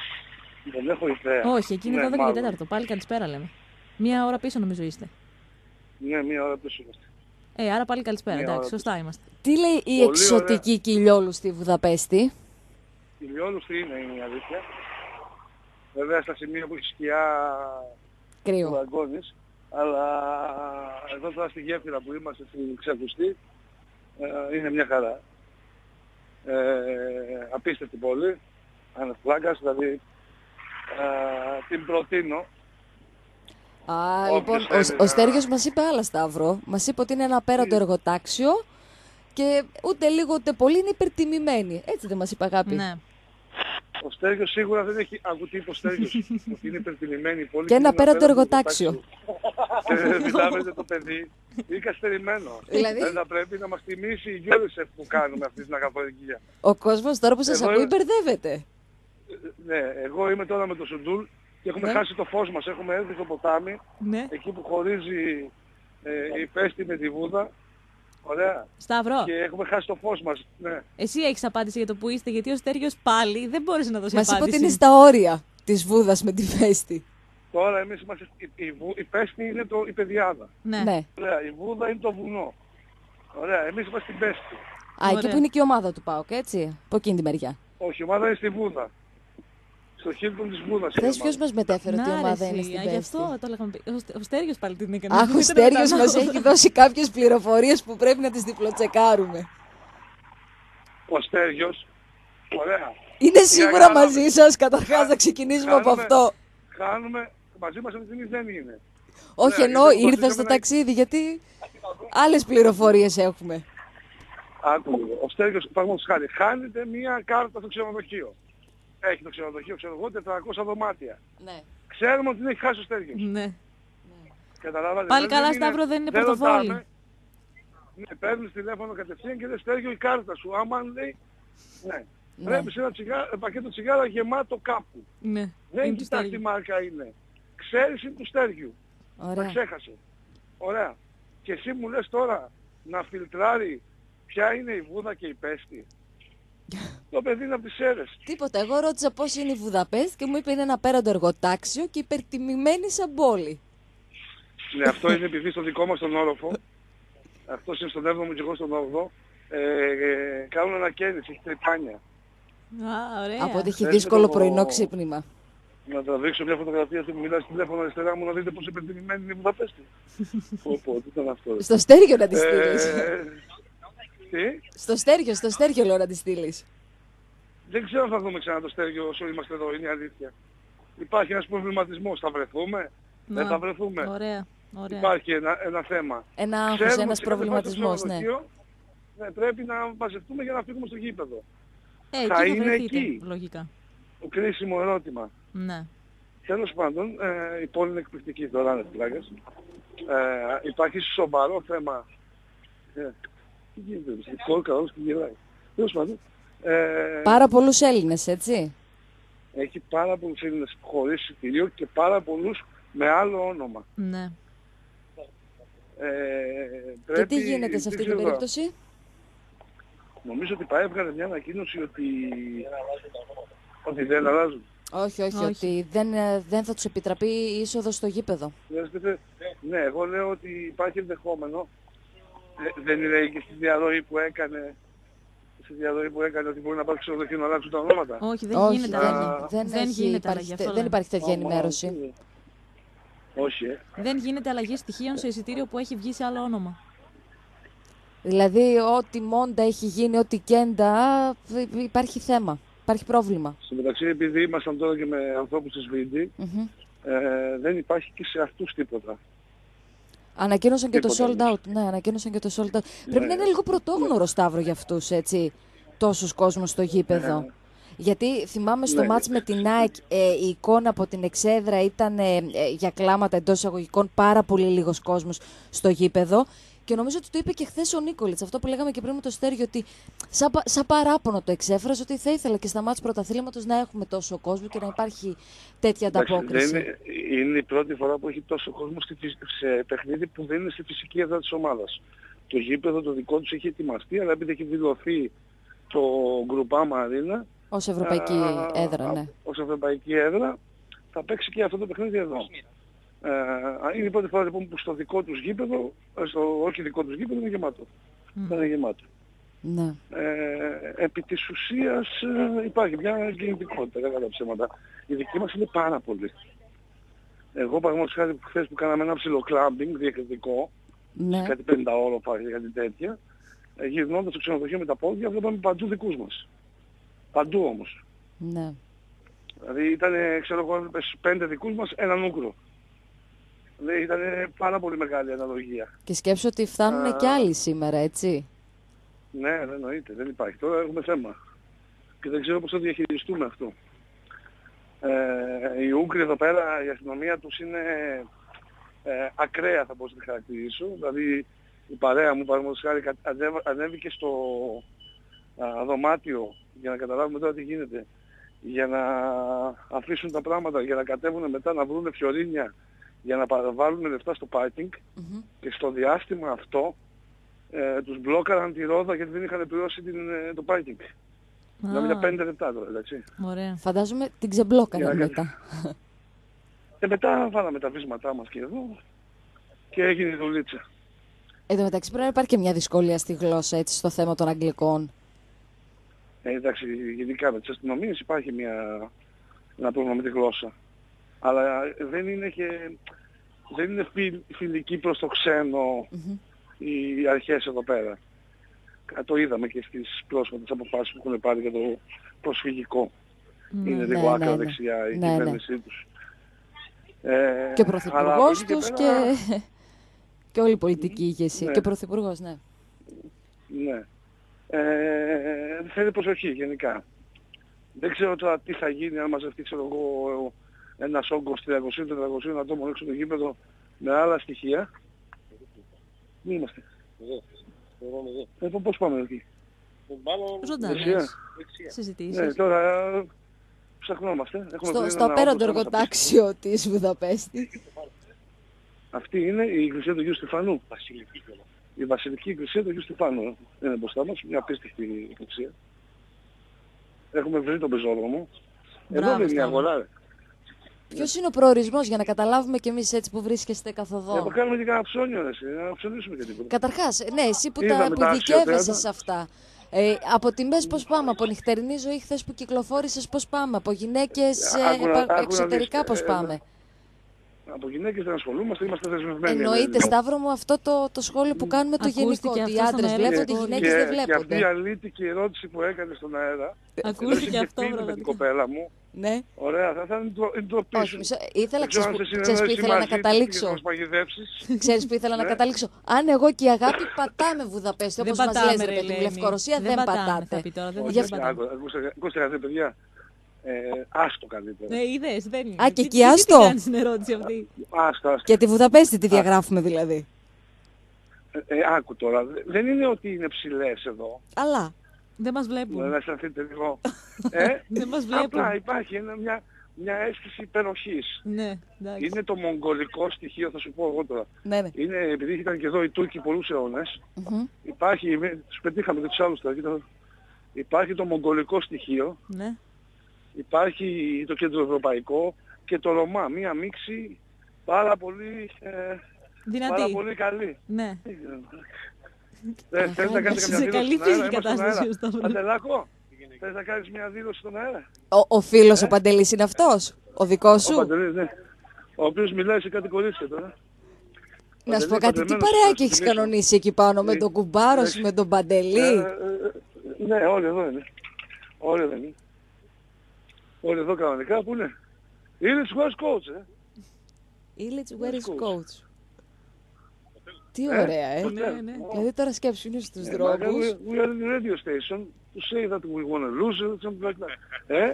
E: Δεν έχω ιδέα.
C: Όχι, εκεί είναι
E: Ναι,
C: δώδεκα και
E: μάλλον.
C: τέταρτο. Πάλι καλησπέρα λέμε. Μία ώρα πίσω νομίζω είστε.
E: Ναι, μία ώρα πίσω είμαστε.
C: Ε, άρα πάλι καλησπέρα.
E: Μια
C: Εντάξει,
E: ώρα
C: σωστά είμαστε.
A: Τι λέει η
E: Πολύ
A: εξωτική κοιλιόλου στη Βουδαπέστη?
E: Η Λιόλουστη είναι, είναι η αλήθεια. Βέβαια στα σημεία που έχει σκιά του
A: Κρύο.
E: δαγκώνεις, αλλά εδώ τώρα στη γέφυρα που είμαστε στην Ξακουστή ε, είναι μια χαρά. Ε, απίστευτη πόλη, ανεφλάγκας, δηλαδή ε, την προτείνω.
A: Α,
E: Όποιος
A: λοιπόν,
E: θέλει
A: ο, ο
E: να-
A: Στέργιος μας είπε άλλα, Σταύρο. Μας είπε ότι είναι ένα απέραντο εργοτάξιο και ούτε λίγο ούτε πολύ είναι υπερτιμημένη. Έτσι δεν μας είπε, αγάπη?
C: Ναι.
E: Ο Στέργιος σίγουρα δεν έχει ακούσει είπε ο Στέργιος ότι είναι υπερτιμημένη η πόλη.
A: Και ένα
E: είναι
A: απέραντο
E: απέραντο
A: εργοτάξιο.
E: Και μιλάμε για το παιδί, είναι καθυστερημένο.
A: Δηλαδή-
E: Δεν θα πρέπει να μας τιμήσει η UNICEF που κάνουμε αυτή την αγαθοεργία.
A: Ο κόσμος τώρα που σας
E: Εγώ-
A: ακούει μπερδεύεται.
E: Ναι, εγώ είμαι τώρα με το Σουντούλ και έχουμε
A: Ναι.
E: χάσει το φως μας. Έχουμε έρθει στο ποτάμι,
C: Ναι.
E: εκεί που χωρίζει ε, η Πέστη με τη Βούδα. Ωραία.
C: Σταύρο,
E: Και έχουμε χάσει το φως μας. Ναι.
C: εσύ έχεις απάντηση για το που είστε, γιατί ο Στέργιος πάλι δεν μπόρεσε να δώσει
A: Μας είπε
C: απάντηση.
A: ότι είναι στα όρια της Βούδας με τη Φέστη.
E: Τώρα εμείς είμαστε, η, η, Βου- η Πέστη είναι το, η Πεδιάδα.
C: Ναι.
A: Ναι.
E: Ωραία, η Βούδα είναι το βουνό. Ωραία, εμείς είμαστε στην Πέστη.
A: Α, εκεί
C: Ωραία.
A: που είναι και η ομάδα του ΠΑΟΚ, έτσι. Από εκείνη τη μεριά.
E: Όχι, η ομάδα είναι στη Βούδα. Στο Χίλτον της Βούδας. είναι η
A: Χθες ποιος
E: ομάδα.
A: μας μετέφερε ότι η
C: Να,
A: ομάδα
C: ρε,
A: είναι
C: εσύ,
A: στην
C: α, γι'
A: Πέστη?
C: αυτό το λέγαμε. Ο, Στε- ο Στέργιος πάλι την έκανε.
A: Αχ, ο
C: Δεν
A: Στέργιος
C: το
A: μας
C: κατανοώ.
A: έχει δώσει κάποιες πληροφορίες που πρέπει να τις διπλοτσεκάρουμε.
E: Ο Στέργιος, ωραία.
A: Είναι σίγουρα
E: καλά.
A: μαζί σας, καταρχάς να ξεκινήσουμε από
E: Κάνουμε-
A: αυτό.
E: Χάνουμε, μαζί μας αυτή τη στιγμή δεν είναι.
A: Όχι,
E: Ναι,
A: εννοώ
E: γιατί
A: ήρθε
E: προσπαθήσαμε
A: στο
E: να-
A: ταξίδι, γιατί άλλες πληροφορίες έχουμε.
E: Άκου λίγο. Ο Στέργιος, παραδείγματος χάρη, χάνεται μία κάρτα στο ξενοδοχείο. Έχει το ξενοδοχείο, ξέρω εγώ, τετρακόσια δωμάτια.
A: Ναι.
E: Ξέρουμε ότι την έχει χάσει ο Στέργιος.
C: Ναι.
E: Καταλάβατε.
C: Πάλι
E: Δεν
C: καλά,
E: είναι-
C: Σταύρο, δεν είναι
E: δεν
C: πορτοφόλι.
E: ρωτάμε. Ναι, παίρνεις τηλέφωνο κατευθείαν και δεν Στέργιο η κάρτα σου. Άμα αν λέει, ναι.
A: Ναι.
E: Πρέπει σε ένα τσιγάρο, πακέτο τσιγάρα γεμάτο κάπου.
C: Ναι.
E: Δεν
C: Είναι του
E: κοιτάς τι
C: Στέργιου.
E: μάρκα είναι. Ξέρεις είναι του Στέργιου. Τα
A: Ωραία.
E: ξέχασε. Ωραία. Και εσύ μου λες τώρα να φιλτράρει ποια είναι η Βούδα και η Πέστη. Το παιδί είναι από τις Σέρρες.
A: Τίποτα. Εγώ ρώτησα πώς είναι η Βουδαπέστη και μου είπε είναι ένα απέραντο εργοτάξιο και υπερτιμημένη σαν πόλη.
E: Ναι, αυτό είναι επειδή στο δικό μας τον όροφο, αυτός είναι στον έβδομο και εγώ στον όγδοο, ε, ε, κάνουν ανακαίνιση, έχει τρυπάνια.
C: Α, ωραία.
A: Από ότι έχει
E: Θες
A: δύσκολο
E: το-
A: πρωινό ξύπνημα.
E: Να τραβήξω μια φωτογραφία αυτή που μιλάει στο τηλέφωνο αριστερά μου να δείτε πόσο υπερτιμημένη είναι η Βουδαπέστη. Πω πω, τι ήταν αυτό. ρε.
A: Στο Στέργιο να τη στείλεις.
E: Ε, τι?
A: Στο Στέργιο, στο Στέργιο λέω να τη στείλεις.
E: Δεν ξέρω αν θα δούμε ξανά το Στέργιο όσο είμαστε εδώ, είναι η αλήθεια. Υπάρχει ένας προβληματισμός, θα βρεθούμε, δεν
C: Να,
E: θα βρεθούμε.
C: Ωραία. Ωραία.
E: Υπάρχει ένα, ένα θέμα.
A: Ένα άγχος,
E: Ξέρουμε
A: ένας
E: ότι όταν πάμε στο
A: προβληματισμός, ναι.
E: ξενοδοχείο, ναι, πρέπει να μαζευτούμε για να φύγουμε στο γήπεδο.
C: Ε, εκεί
E: θα
C: θα
E: είναι
C: βρεθείτε,
E: εκεί.
C: λογικά.
E: Το κρίσιμο ερώτημα.
C: Ναι.
E: Τέλος πάντων, ε, η πόλη είναι εκπληκτική τώρα, είναι πλάγες. Ε, υπάρχει σοβαρό θέμα. Ε, τι γίνεται, η κόρη καλώς και γελάει. Τέλος πάντων, ε,
A: Πάρα πολλούς Έλληνες, έτσι.
E: έχει πάρα πολλούς Έλληνες χωρίς εισιτήριο και πάρα πολλούς με άλλο όνομα.
C: Ναι.
E: Ε,
A: Και
E: πρέπει,
A: τι γίνεται σε
E: δεν
A: αυτή την
E: ξέρω,
A: περίπτωση?
E: Νομίζω ότι πάει έβγαλε μια ανακοίνωση ότι, ότι δεν αλλάζουν.
A: Όχι, όχι,
C: Όχι.
A: ότι δεν, ε, δεν θα τους επιτραπεί η είσοδος στο γήπεδο.
E: Λέτε, ναι, εγώ λέω ότι υπάρχει ενδεχόμενο. Ε, δεν είναι και στη διαδροή που έκανε, στη διαδροή που έκανε ότι μπορεί να πάρει ξενοδοχείο να αλλάξουν τα ονόματα.
C: Όχι, δεν
A: όχι,
C: γίνεται
A: δεν,
C: αλλαγή.
A: δεν,
C: Δεν
A: έχει
C: γίνεται
A: υπάρχει
C: αλλαγή,
A: τε-
C: αυτό
A: δεν
C: λέμε.
A: υπάρχει τέτοια
E: Άμα,
A: ενημέρωση.
E: όχι. Όχι, ε.
C: Δεν γίνεται αλλαγή στοιχείων σε εισιτήριο που έχει βγει σε άλλο όνομα.
A: Δηλαδή, ό,τι μόντα έχει γίνει, ό,τι κέντα, ε, υπάρχει θέμα. Υπάρχει πρόβλημα.
E: Στο μεταξύ, επειδή ήμασταν τώρα και με ανθρώπους της βι ντι,
A: Μμμ.
E: ε, δεν υπάρχει και σε αυτούς τίποτα.
A: Ανακοίνωσαν και το
E: Τίποτα
A: sold
E: όμως.
A: out. Ναι, ανακοίνωσαν και το sold out. Πρέπει να είναι λίγο πρωτόγνωρο, Σταύρο, για αυτούς, έτσι, τόσους κόσμους στο γήπεδο.
E: Ναι.
A: Γιατί θυμάμαι στο
E: Ναι.
A: μάτς με την ΑΕΚ ε, η εικόνα από την εξέδρα ήταν ε, ε, για κλάματα εντός εισαγωγικών πάρα πολύ λίγος κόσμος στο γήπεδο. Και νομίζω ότι το είπε και χθες ο Νίκολιτς, αυτό που λέγαμε και πριν με το Στέργιο, ότι σαν, πα- σαν παράπονο το εξέφρασε ότι θα ήθελα και στα μάτς πρωταθλήματος να έχουμε τόσο κόσμο και να υπάρχει τέτοια
E: Εντάξει,
A: ανταπόκριση.
E: δεν είναι, είναι η πρώτη φορά που έχει τόσο κόσμο στη, φυσ- σε παιχνίδι που δεν είναι στη φυσική έδρα της ομάδας. Το γήπεδο το δικό τους έχει ετοιμαστεί, αλλά επειδή έχει δηλωθεί το Γκρουπάμα Αρίνα,
A: Ως ευρωπαϊκή
E: α,
A: έδρα,
E: α,
A: ναι.
E: ως ευρωπαϊκή έδρα, θα παίξει και αυτό το παιχνίδι εδώ. Ε, είναι η πρώτη φορά λοιπόν που στο δικό τους γήπεδο, στο όχι δικό τους γήπεδο, είναι γεμάτο.
C: Mm.
E: Είναι γεμάτο.
A: Ναι.
E: Ε, επί της ουσίας ε, υπάρχει μια κινητικότητα, δεν κατά ψέματα. Η δική μας είναι πάρα πολύ. Εγώ παραδείγματος χάρη χθες που κάναμε ένα ψηλό κλάμπινγκ διακριτικό,
A: Ναι.
E: κάτι πενήντα όροφα ή κάτι τέτοια, ε, γυρνώντας στο ξενοδοχείο με τα πόδια, βλέπαμε παντού δικούς μας. Παντού όμως.
A: Ναι.
E: Δηλαδή ήταν, ξέρω εγώ, πέντε δικούς μας, έναν Ούγκρο. Δηλαδή ήταν πάρα πολύ μεγάλη αναλογία.
A: Και σκέψω ότι φτάνουν
E: Α.
A: και άλλοι σήμερα, έτσι.
E: Ναι, δεν εννοείται, δεν υπάρχει. Τώρα έχουμε θέμα. Και δεν ξέρω πώς θα διαχειριστούμε αυτό. Ε, οι Ούγγροι εδώ πέρα, η αστυνομία τους είναι ε, ακραία, θα μπορούσα να τη χαρακτηρίσω. Δηλαδή η παρέα μου, παραδείγματος χάρη, ανέβηκε στο α, δωμάτιο για να καταλάβουμε τώρα τι γίνεται. Για να αφήσουν τα πράγματα, για να κατέβουν μετά να βρουν φιωρίνια, για να παραβάλουν λεφτά στο πάρκινγκ.
A: Mm-hmm.
E: Και στο διάστημα αυτό ε, τους μπλόκαραν τη ρόδα γιατί δεν είχαν πληρώσει την, ε, το πάρκινγκ. Δηλαδή για πέντε λεπτά τώρα, εντάξει.
C: Ωραία.
A: Φαντάζομαι την ξεμπλόκανε
E: Για να
A: μετά.
E: Ε, μετά βάλαμε τα βίσματά μας και εδώ και έγινε η δουλίτσα.
A: Εν τω μεταξύ πρέπει να υπάρχει και μια δυσκολία στη γλώσσα, έτσι, στο θέμα των αγγλικών.
E: Ε, εντάξει, γενικά με τις αστυνομίες υπάρχει μια, ένα πρόβλημα με τη γλώσσα. Αλλά δεν είναι και δεν είναι φιλ, φιλική προς το ξένο
A: Mm-hmm.
E: οι αρχές εδώ πέρα. Το είδαμε και στις πρόσφατες αποφάσεις που έχουν πάρει για το προσφυγικό.
C: Ναι.
E: Είναι
A: Ναι,
E: λίγο άκρα
A: ναι, ναι.
E: δεξιά η
A: Ναι, ναι.
E: κυβέρνησή τους. Ε,
A: Και ο
E: αλλά
A: πρωθυπουργός
E: από εκεί
A: τους
E: πέρα,
A: και... και όλη η πολιτική ηγεσία.
E: Ναι.
A: Και ο πρωθυπουργός, ναι.
E: Ναι. Ε, θέλει προσοχή γενικά. Δεν ξέρω τώρα τι θα γίνει αν μαζευτεί, ξέρω εγώ, ένας όγκος τριακόσια με τετρακόσια ατόμων έξω το γήπεδο με άλλα στοιχεία. Μη είμαστε. Ε, πώς πάμε εκεί.
C: Ζωντανές
E: Δεξιά.
C: συζητήσεις.
E: Ναι, τώρα ψαχνόμαστε. Έχουμε
A: Στο,
E: βρει
A: στο
E: ένα
A: απέραντο
E: όγκος
A: εργοτάξιο της Βουδαπέστη.
E: Αυτή είναι η εκκλησία του Γιού Στεφανού. Η βασιλική εκκλησία του Γιού Στεφανού είναι μπροστά μας, μια απίστευτη εκκλησία. Έχουμε βρει τον πεζόδρομο. Εδώ
C: Μπράβο,
E: είναι μια
C: Σταύρο.
E: αγορά. ρε.
A: Ποιος είναι ο προορισμός για να καταλάβουμε κι εμείς έτσι που βρίσκεστε
E: Ε,
A: καθοδόν.
E: θα κάνουμε και κανένα ψώνιο, ρε, εσύ, να ψωνίσουμε και τίποτα.
A: Καταρχάς, ναι, εσύ που, τα,
E: Είδαμε
A: που
E: τα
A: ειδικεύεσαι
E: αξιοθέατα.
A: σε αυτά. Ε, από τιμές πώς πάμε, από νυχτερινή ζωή χθες που κυκλοφόρησες πώς πάμε, από γυναίκες ε,
E: Άκου να-
A: επα-
E: άκου να
A: εξωτερικά
E: δεις,
A: πώς
E: ε,
A: πάμε.
E: Από γυναίκες δεν ασχολούμαστε, είμαστε δεσμευμένοι.
A: Εννοείται, Σταύρο μου, αυτό το, το σχόλιο που κάνουμε το
C: Ακούστηκε
A: γενικό. Ότι οι
C: αυτό στον
A: άντρες
C: αέρα.
A: βλέπονται, οι
C: Και-
A: γυναίκες
E: και,
A: δεν
E: και αυτή η
A: βλέπονται.
E: αλήτικη ερώτηση που έκανε στον αέρα,
C: Ακούστηκε
E: και
C: αυτό
E: με την
C: πραγματικά.
E: κοπέλα μου,
A: Ναι.
E: ωραία, θα ήταν η ντροπή
A: Όχι,
E: σου.
A: μισό, ήθελα,
E: Δεν ξέρω
A: ξέρεις
E: αν
A: που,
E: σε
A: ξέρεις που
E: συνεννόηση
A: ήθελα να
E: μαζί της και
A: καταλήξω.
E: θα μας παγιδεύσεις.
A: Ξέρεις που ήθελα να
E: Ναι.
A: καταλήξω. Αν εγώ και η αγάπη πατάμε Βουδαπέστη,
C: Δεν
A: όπως μας
C: πατάμε,
A: λες, ρε
C: ρε,
A: παιδί μου,
C: Ελένη.
A: Λευκορωσία δεν
C: πατάμε, θα
A: πατάτε.
C: πει τώρα, δεν
E: Όχι,
A: Γι'
C: δεν
A: αυτό-
C: πατάμε.
E: άκου, ακούστε, ακούστε κάτι, παιδιά. Ε, άστο καλύτερα.
C: Ναι, είδες, δεν είναι.
A: Α, και
C: Τι-
A: εκεί
C: τι-
A: άστο.
C: Τι κάνεις την ερώτηση αυτή.
E: Άστο, άστο.
A: Και τη Βουδαπέστη τη διαγράφουμε δηλαδή.
E: Ε, ε, άκου τώρα, δεν είναι ότι είναι ψηλές εδώ.
A: Αλλά.
C: Δεν μας
E: Να
C: βλέπουν.
E: αισθανθείτε λίγο. Ε,
C: Δεν μας βλέπουν.
E: απλά υπάρχει ένα, μια, μια αίσθηση υπεροχής.
C: Ναι, εντάξει.
E: Είναι το μογγολικό στοιχείο, θα σου πω εγώ τώρα.
A: Ναι, ναι.
E: Είναι, επειδή ήταν και εδώ οι Τούρκοι πολλούς αιώνες,
A: Μμμ.
E: υπάρχει, τους πετύχαμε και τους άλλους τώρα, κοίτα, υπάρχει το μογγολικό στοιχείο,
C: Ναι.
E: υπάρχει το κεντροευρωπαϊκό και το Ρωμά, μία μίξη πάρα πολύ, ε, πάρα
C: Δυνατή.
E: πολύ καλή.
C: Ναι.
E: Ε, θες να κάνεις
C: σε
E: καμιά
C: καλή
E: δήλωση στον αέρα,
C: φυσική
E: είμαστε στον
C: κατάσταση
E: αέρα.
C: ο Σταύρος.
E: Αντελάκο, θες να κάνεις μια δήλωση στον αέρα.
A: Ο, ο φίλος ο Παντελής είναι αυτός, ο δικός
E: Ο
A: σου.
E: Παντελής, ναι. Ο οποίος μιλάει σε κάτι κορίτσια τώρα.
A: Να σου πω
E: Παντελή,
A: κάτι, τι
E: παντρεμένος,
A: παρεάκι
E: θα
A: έχεις
E: σου θυμίσω.
A: κανονίσει εκεί πάνω, με
E: Ε,
A: τον κουμπάρο
E: ε,
A: σου, με τον Παντελή.
E: Ε, ε, ε, ναι, όλοι εδώ είναι. Όλοι εδώ είναι. Όλοι εδώ κανονικά που είναι. Ήλιτς West Coach, ε.
A: Ήλιτς, where is
E: coach?
A: coach. Τι
E: Ε,
A: ωραία, ε.
C: Ναι, ναι.
A: Δηλαδή τώρα σκέψου, είναι στους
E: Ε,
A: δρόμους.
E: we, we are in the radio station to say that we want to lose it, something like that. Ε?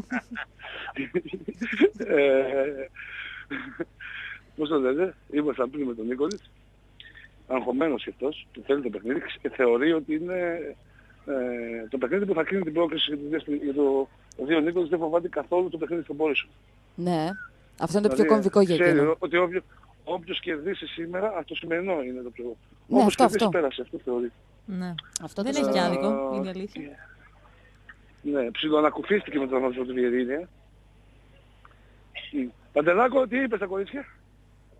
E: ε, πώς το λέτε, ήμασταν πριν με τον Νίκολιτς, αγχωμένος και αυτός, που θέλει το παιχνίδι και θεωρεί ότι είναι ε, το παιχνίδι που θα κρίνει την πρόκληση για το, για το, το δύο Νίκολιτς δεν φοβάται καθόλου το παιχνίδι στον Πόρισο.
A: Ναι, αυτό είναι το πιο
E: Δηλαδή,
A: κομβικό για
E: ξέρει
A: εκείνο.
E: ότι όποιο, όποιος κερδίσει σήμερα, αυτό το σημερινό είναι το πιο...
A: Ναι,
E: όποιος
A: αυτό,
E: κερδίσει
A: αυτό.
E: πέρασε, αυτό θεωρεί.
C: Ναι.
A: Αυτό
C: Δεν
A: το
C: έχει
A: σημαίνει.
C: και άδικο,
E: Α,
C: είναι η αλήθεια.
E: Ναι, ψιλοανακουφίστηκε με τον ανθρωπό του Βιερίνια. Παντελάκο, τι είπες τα κορίτσια?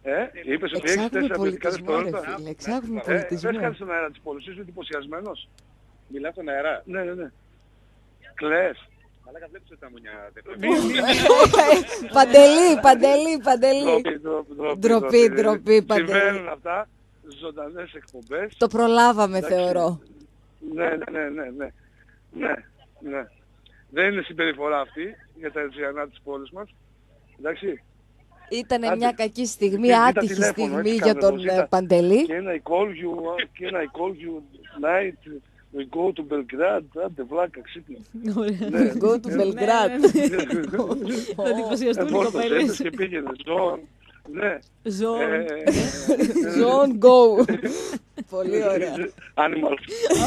E: Ε, είπες ότι έχεις
A: Εξάγουμε
E: τέσσερα ποιοτικά
A: πολιτισμό, ρε
E: δευτερόλεπτα.
A: φίλε. Εξάγουμε
E: Ε,
A: πολιτισμό.
E: δεν κάνεις στον αέρα της πόλης, είσαι εντυπωσιασμένος.
D: Μιλάς στον αέρα.
E: Ναι, ναι, ναι. Κλαις.
D: Αλλά βλέπεις ότι τα μουνιά δεν
A: Παντελή, Παντελή, Παντελή.
E: Ντροπή, ντροπή,
A: Ντροπή, ντροπή, Παντελή.
E: Συμβαίνουν αυτά, ζωντανές εκπομπές.
A: Το προλάβαμε,
E: Εντάξει.
A: θεωρώ.
E: Ναι, ναι, ναι, ναι, ναι. Ναι, ναι. Δεν είναι συμπεριφορά αυτή για τα Ερτζιανά της πόλης μας. Εντάξει.
A: Ήταν
E: Άντε.
A: μια κακή στιγμή,
E: Και ζήτα
A: άτυχη
E: τηλέφωνο,
A: στιγμή
E: έτσι
A: για
E: κάνουμε
A: τον
E: εδώ, ζήτα.
A: ε, Παντελή.
E: Can I call you, can I call you tonight, we go to Belgrade, άντε βλάκα, ξύπνα.
C: Ωραία.
E: Ναι.
A: Go to Belgrade.
C: Θα εντυπωσιαστούν οι
E: Εφόρτωσε,
C: κοπέλες.
E: έτες και πήγαινε, ζώων. Ναι.
C: Ζώων.
E: Ε,
A: John Go. Πολύ ωραία.
E: Animals.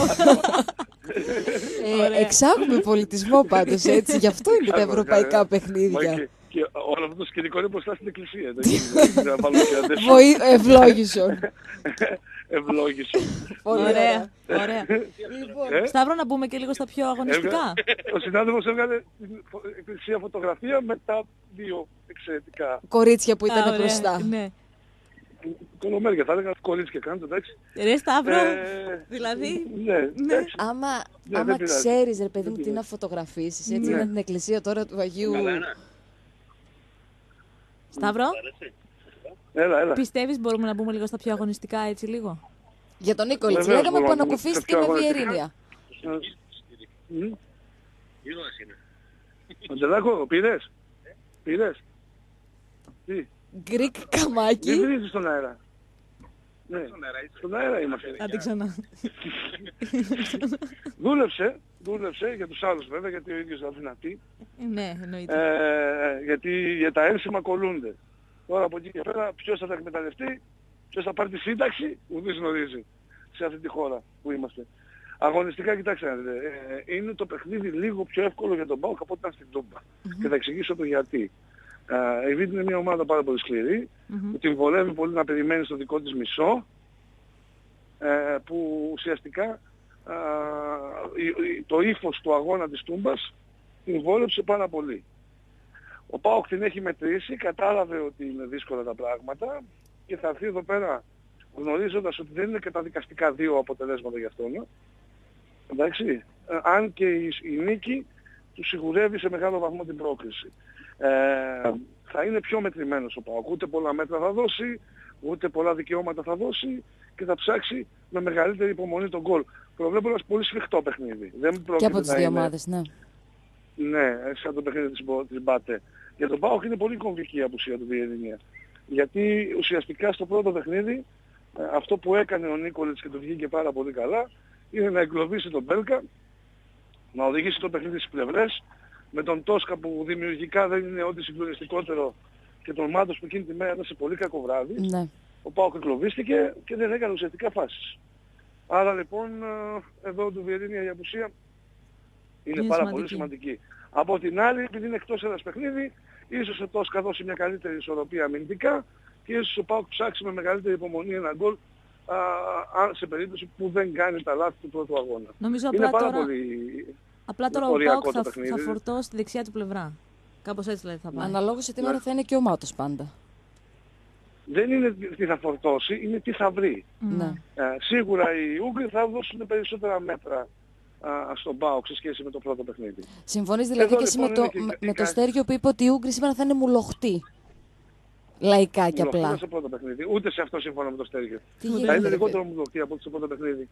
A: Ε, εξάγουμε πολιτισμό πάντως, έτσι. Γι' αυτό είναι τα ευρωπαϊκά
E: Μα
A: παιχνίδια.
E: και- Και όλο αυτό το σκηνικό είναι μπροστά στην εκκλησία. Δεν γίνεται να βάλουμε και αντέσου.
A: Βοή- Ευλόγησον.
E: Ευλόγησο.
A: Πολύ
C: Ωραία, ωραία.
A: Λοιπόν,
E: Ε,
C: Σταύρο, να μπούμε και λίγο στα πιο αγωνιστικά.
E: Ο συνάδελφος έβγαλε την φω- εκκλησία φωτογραφία με τα δύο εξαιρετικά
A: κορίτσια που
C: Α,
A: ήταν
C: ωραία,
A: μπροστά.
C: Ναι.
E: κολομέρια. Θα έλεγα κορίτσια κάντε, εντάξει.
C: Ρε Σταύρο,
E: Ε,
C: δηλαδή.
E: Ναι, εντάξει.
A: Άμα,
E: Ναι,
A: άμα
E: δεν πειράζει.
A: ξέρεις, ρε παιδί μου,
E: Δεν
A: τι να
E: πειράζει.
A: φωτογραφίσεις, έτσι,
E: Ναι.
A: είναι την εκκλησία τώρα του Αγίου...
C: Σταύρο,
E: Έλα, έλα.
C: πιστεύεις μπορούμε να μπούμε λίγο στα πιο αγωνιστικά, έτσι λίγο.
A: Για τον Νίκολιτς
E: Βεβαίως
A: λέγαμε που
E: μπορούμε να πούμε
A: ανακουφίστηκε
E: σε
A: με
E: πιο
A: Βιερίνια.
E: Μμ. Αντελάκο, πήρες. Πήρες. Τι.
A: Γκρικ
E: Δεν
A: καμάκι.
E: βρίζεις στον αέρα. Ναι, στον αέρα είμαστε.
C: Άντε ξανά.
E: Δούλεψε, δούλεψε για τους άλλους βέβαια, γιατί ο ίδιος ήταν δυνατή.
C: Ναι, εννοείται.
E: Ε, γιατί για τα ένσημα κολλούνται. Τώρα από εκεί και πέρα ποιος θα τα εκμεταλλευτεί, ποιος θα πάρει τη σύνταξη, ουδής γνωρίζει σε αυτή τη χώρα που είμαστε. Αγωνιστικά, κοιτάξτε να δείτε, ε, είναι το παιχνίδι λίγο πιο εύκολο για τον ΠΑΟΚ από ό,τι ήταν στην Τούμπα. Και θα εξηγήσω το γιατί. Ε, η Β' είναι μια ομάδα πάρα πολύ σκληρή,
C: Μμμ.
E: που την βολεύει πολύ να περιμένει στο δικό της μισό, ε, που ουσιαστικά α, η- η- το ύφος του αγώνα της Τούμπας την βόλεψε πάρα πολύ. Ο ΠΑΟΚ την έχει μετρήσει, κατάλαβε ότι είναι δύσκολα τα πράγματα και θα έρθει εδώ πέρα γνωρίζοντας ότι δεν είναι και τα δικαστικά δύο αποτελέσματα για αυτόν. Εντάξει, ε, αν και η, η νίκη του σιγουρεύει σε μεγάλο βαθμό την πρόκριση. Ε, θα είναι πιο μετρημένος ο ΠΑΟΚ, ούτε πολλά μέτρα θα δώσει, ούτε πολλά δικαιώματα θα δώσει και θα ψάξει με μεγαλύτερη υπομονή τον γκολ. Προβλέπω ένας πολύ σφιχτό παιχνίδι. Δεν
A: Και
E: πρόκειται
A: από τις
E: να
A: δύο
E: είναι-
A: ομάδες, ναι.
E: ναι, σαν το παιχνίδι της, Μπο- της Μπάτε. Για τον ΠΑΟΚ είναι πολύ κομβική η απουσία του Βιερίνια. Γιατί ουσιαστικά στο πρώτο παιχνίδι ε, αυτό που έκανε ο Νίκολιτς και το βγήκε πάρα πολύ καλά είναι να εγκλωβίσει τον Μπέλκα, να οδηγήσει το παιχνίδι στις πλευρές, με τον Τόσκα που δημιουργικά δεν είναι ό,τι συγκλονιστικότερο και τον Μάντος που εκείνη τη μέρα ήταν σε πολύ κακό βράδυ.
A: Ναι.
E: Ο ΠΑΟΚ εγκλωβίστηκε και δεν έκανε ουσιαστικά φάσεις. Άρα λοιπόν ε, εδώ του Βιερίνια η απουσία είναι,
C: Είναι
E: πάρα
C: σημαντική.
E: πολύ σημαντική. Από την άλλη, επειδή είναι εκτός ένας παιχνίδι, ίσως ο Τόσκα δώσει μια καλύτερη ισορροπία αμυντικά και ίσως ο ΠΑΟΚ ψάξει με μεγαλύτερη υπομονή ένα γκολ α, α, σε περίπτωση που δεν κάνει τα λάθη του πρώτου αγώνα.
C: Νομίζω
E: Είναι
C: απλά
E: πάρα
C: τώρα,
E: πολύ...
C: απλά τώρα ο
E: οριακό
C: ΠΑΟΚ
E: το
C: θα,
E: παιχνίδι.
C: θα φορτώσει τη δεξιά του πλευρά. Κάπως έτσι δηλαδή θα πάει.
A: Αναλόγως σε τι
E: Ναι.
A: μέρα θα είναι και ο Μάτος πάντα.
E: Δεν είναι τι θα φορτώσει, είναι τι θα βρει.
C: Μμ.
A: Ναι.
E: Ε, σίγουρα οι Ούγγροι θα δώσουν περισσότερα μέτρα α, στον ΠΑΟΚ σε σχέση με το πρώτο παιχνίδι.
A: Συμφωνείς δηλαδή
E: Εδώ,
A: και εσύ με
E: λοιπόν,
A: το,
E: είναι και-
A: με, με το
E: και-
A: Στέργιο που είπε ότι οι Ούγγροι σήμερα θα είναι μουλοχτοί. Λαϊκά και
E: Μουλοχτή
A: απλά.
E: σε πρώτο παιχνίδι. Ούτε σε αυτό συμφωνώ με το Στέργιο.
A: Τι
E: Θα
A: γίνεται,
E: είναι
A: ρε
E: λιγότερο
A: παιδί.
E: μουλοχτή από ό,τι σε πρώτο παιχνίδι.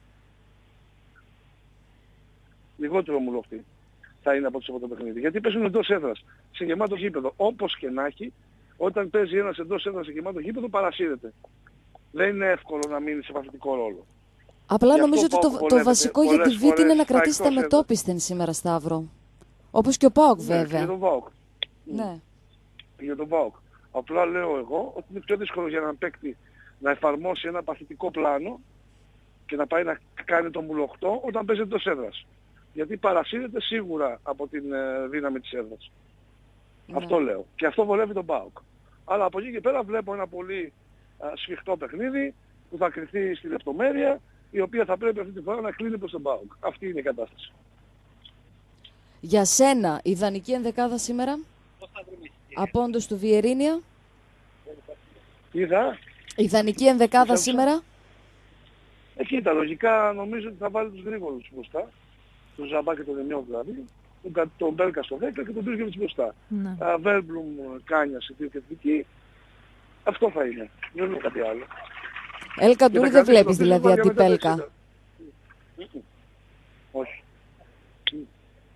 E: Λιγότερο μουλοχτή θα είναι από ό,τι σε πρώτο παιχνίδι. Γιατί παίζουν εντός έδρας, σε γεμάτο γήπεδο. Όπως και να έχει, όταν παίζει ένας εντός έδρας σε γεμάτο γήπεδο, παρασύρεται. Δεν είναι εύκολο να μείνει σε παθητικό ρόλο.
A: Απλά
E: Γι' αυτό
A: νομίζω ότι
E: ο
A: το,
E: ΠΑΟΚ
A: το
E: βολεύεται
A: βασικό για τη
E: πολλές
A: Β' είναι
E: φορές
A: να
E: στα
A: κρατήσει τα
E: εκτός έδρας.
A: μετόπισθεν σήμερα, Σταύρο. Όπως και ο ΠΑΟΚ
E: Ναι,
A: βέβαια.
E: για τον ΠΑΟΚ.
A: Ναι.
E: Για τον ΠΑΟΚ. Απλά λέω εγώ ότι είναι πιο δύσκολο για έναν παίκτη να εφαρμόσει ένα παθητικό πλάνο και να πάει να κάνει τον μουλοχτό όταν παίζει εντός έδρας. Γιατί παρασύρεται σίγουρα από την ε, δύναμη της έδρας.
A: Ναι.
E: Αυτό λέω. Και αυτό βολεύει τον ΠΑΟΚ. Αλλά από εκεί και πέρα βλέπω ένα πολύ α, σφιχτό παιχνίδι που θα κριθεί στη λεπτομέρεια, η οποία θα πρέπει αυτή τη φορά να κλείνει προς τον ΠΑΟΚ. Αυτή είναι η κατάσταση.
A: Για σένα, ιδανική ενδεκάδα σήμερα. Από όντως του Βιερίνια.
E: Τι θα.
A: Ιδανική ενδεκάδα
E: Άκουσα.
A: σήμερα.
E: Εκεί τα λογικά νομίζω ότι θα βάλει τους γρήγορους μπροστά. Τον Ζαμπά και τον Εμιό δηλαδή. Τον, Κα- τον Μπέλκα στο δέκα και τον Μπίρκεβιτς μπροστά.
C: Ναι.
E: Uh, Βέρμπλουμ, Κάνια σε δύο κεντρική. Αυτό θα είναι. Δεν είναι κάτι άλλο.
A: Ελ Καντούρη δεν βλέπεις δηλαδή αντίπελκα.
E: Mm-mm. Όχι. Mm.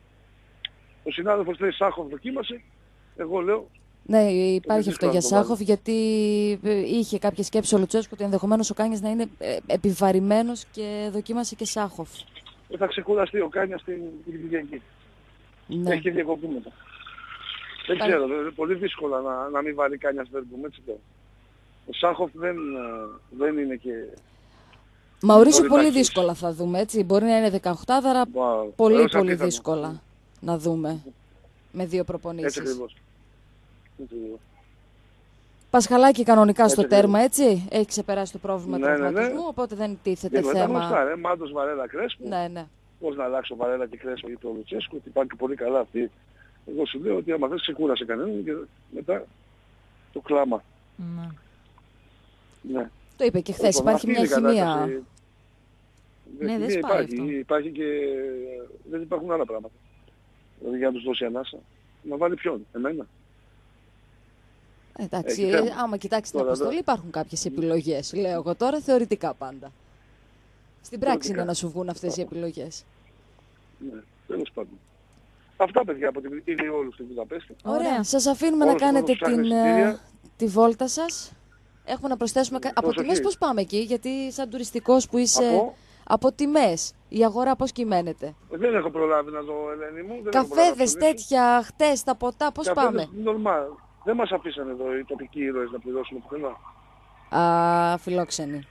E: Ο συνάδελφος λέει Σάχοφ δοκίμασε. Εγώ λέω
A: Ναι, υπάρχει
E: δύσκολο
A: αυτό για
E: να το βάλει.
A: Σάχοφ, γιατί ε, είχε κάποια σκέψη ο Λουτσέσκου ότι ενδεχομένως ο Κάνιας να είναι ε, επιβαρημένος και δοκίμασε και Σάχοφ.
E: ότι θα ξεκουραστεί ο Κάνια στην την Κυριακή.
A: Ναι.
E: Έχει και διακοπήματα. Δεν
A: Πάλι.
E: ξέρω, είναι πολύ δύσκολο να, να μην βάλει Κάνια Βέρμπλουμ, έτσι λέω. Ο Σάχοφ δεν, ε, δεν είναι και...
A: Μαουρίσιο
E: Μπορεί
A: πολύ
E: να αρχίσει.
A: δύσκολα θα δούμε, έτσι. Μπορεί να είναι δεκαοκτάδαρα,
E: Wow,
A: πολύ
E: έως
A: πολύ
E: απίθανο.
A: δύσκολα να δούμε με δύο
E: Έτσι
A: προπονήσεις.
E: ακριβώς. Έτσι ακριβώς.
A: Πασχαλάκι κανονικά
E: Έτσι
A: στο
E: ακριβώς.
A: τέρμα, έτσι. Έχει ξεπεράσει το πρόβλημα
E: Ναι, ναι, ναι.
A: τραυματισμού, οπότε δεν τίθεται
E: Είναι τα γνωστά,
A: θέμα.
E: ρε. Μάντος, Βαρέλα, Κρέσπο.
A: Ναι, ναι.
E: Πώς να αλλάξω Βαρέλα και Κρέσπο για το Λουτσέσκου, ότι πάνε και πολύ καλά αυτοί. Εγώ σου λέω ότι άμα δεν ξεκούρασε κανέναν και μετά το κλάμα.
C: Ναι.
E: Ναι.
A: Το είπε και χθε.
E: Λοιπόν,
A: Υπάρχει
E: αυτή
A: μια
E: είναι η
A: χημεία.
E: κατάσταση.
C: Ναι, δεν
E: Χημεία
C: σπάει
E: υπάρχει,
C: αυτό.
E: υπάρχει και δεν υπάρχουν άλλα πράγματα. Δηλαδή για να τους δώσει ανάσα. Να βάλει ποιον, εμένα.
A: Εντάξει,
E: Έχει θέμα.
A: ε, άμα κοιτάξει την
E: Τώρα,
A: αποστολή,
E: δε-
A: υπάρχουν κάποιες επιλογές. Λέω εγώ τώρα θεωρητικά πάντα. Στην πράξη
E: Θεωρητικά.
A: είναι να σου βγουν αυτές οι επιλογές.
E: Ναι, τέλος πάντων. Αυτά παιδιά από την Ηλιόλου στην Βουδαπέστη.
A: Ωραία.
C: Ωραία.
A: Σας αφήνουμε να
E: Όλος ο
A: κάνετε
E: κόσμος ψάχνει
A: την, ε,
E: εισιτήρια.
A: τη βόλτα σας. Έχουμε να προσθέσουμε. κα- Από
E: Προσοχή.
A: τιμές πώς πάμε εκεί, γιατί σαν τουριστικός που είσαι.
E: Από,
A: Από τιμές. Η αγορά πώς κυμαίνεται.
E: δεν έχω προλάβει να δω, Ελένη μου. Δεν έχω προλάβει να
A: Καφέδες
E: ψωνίσω.
A: τέτοια, χτες, τα ποτά, πώς
E: Καφέδες,
A: πάμε.
E: νορμάλ. Δεν μας αφήσανε εδώ οι τοπικοί ήρωες να πληρώσουμε πουθενά.
A: Α, φιλόξενοι.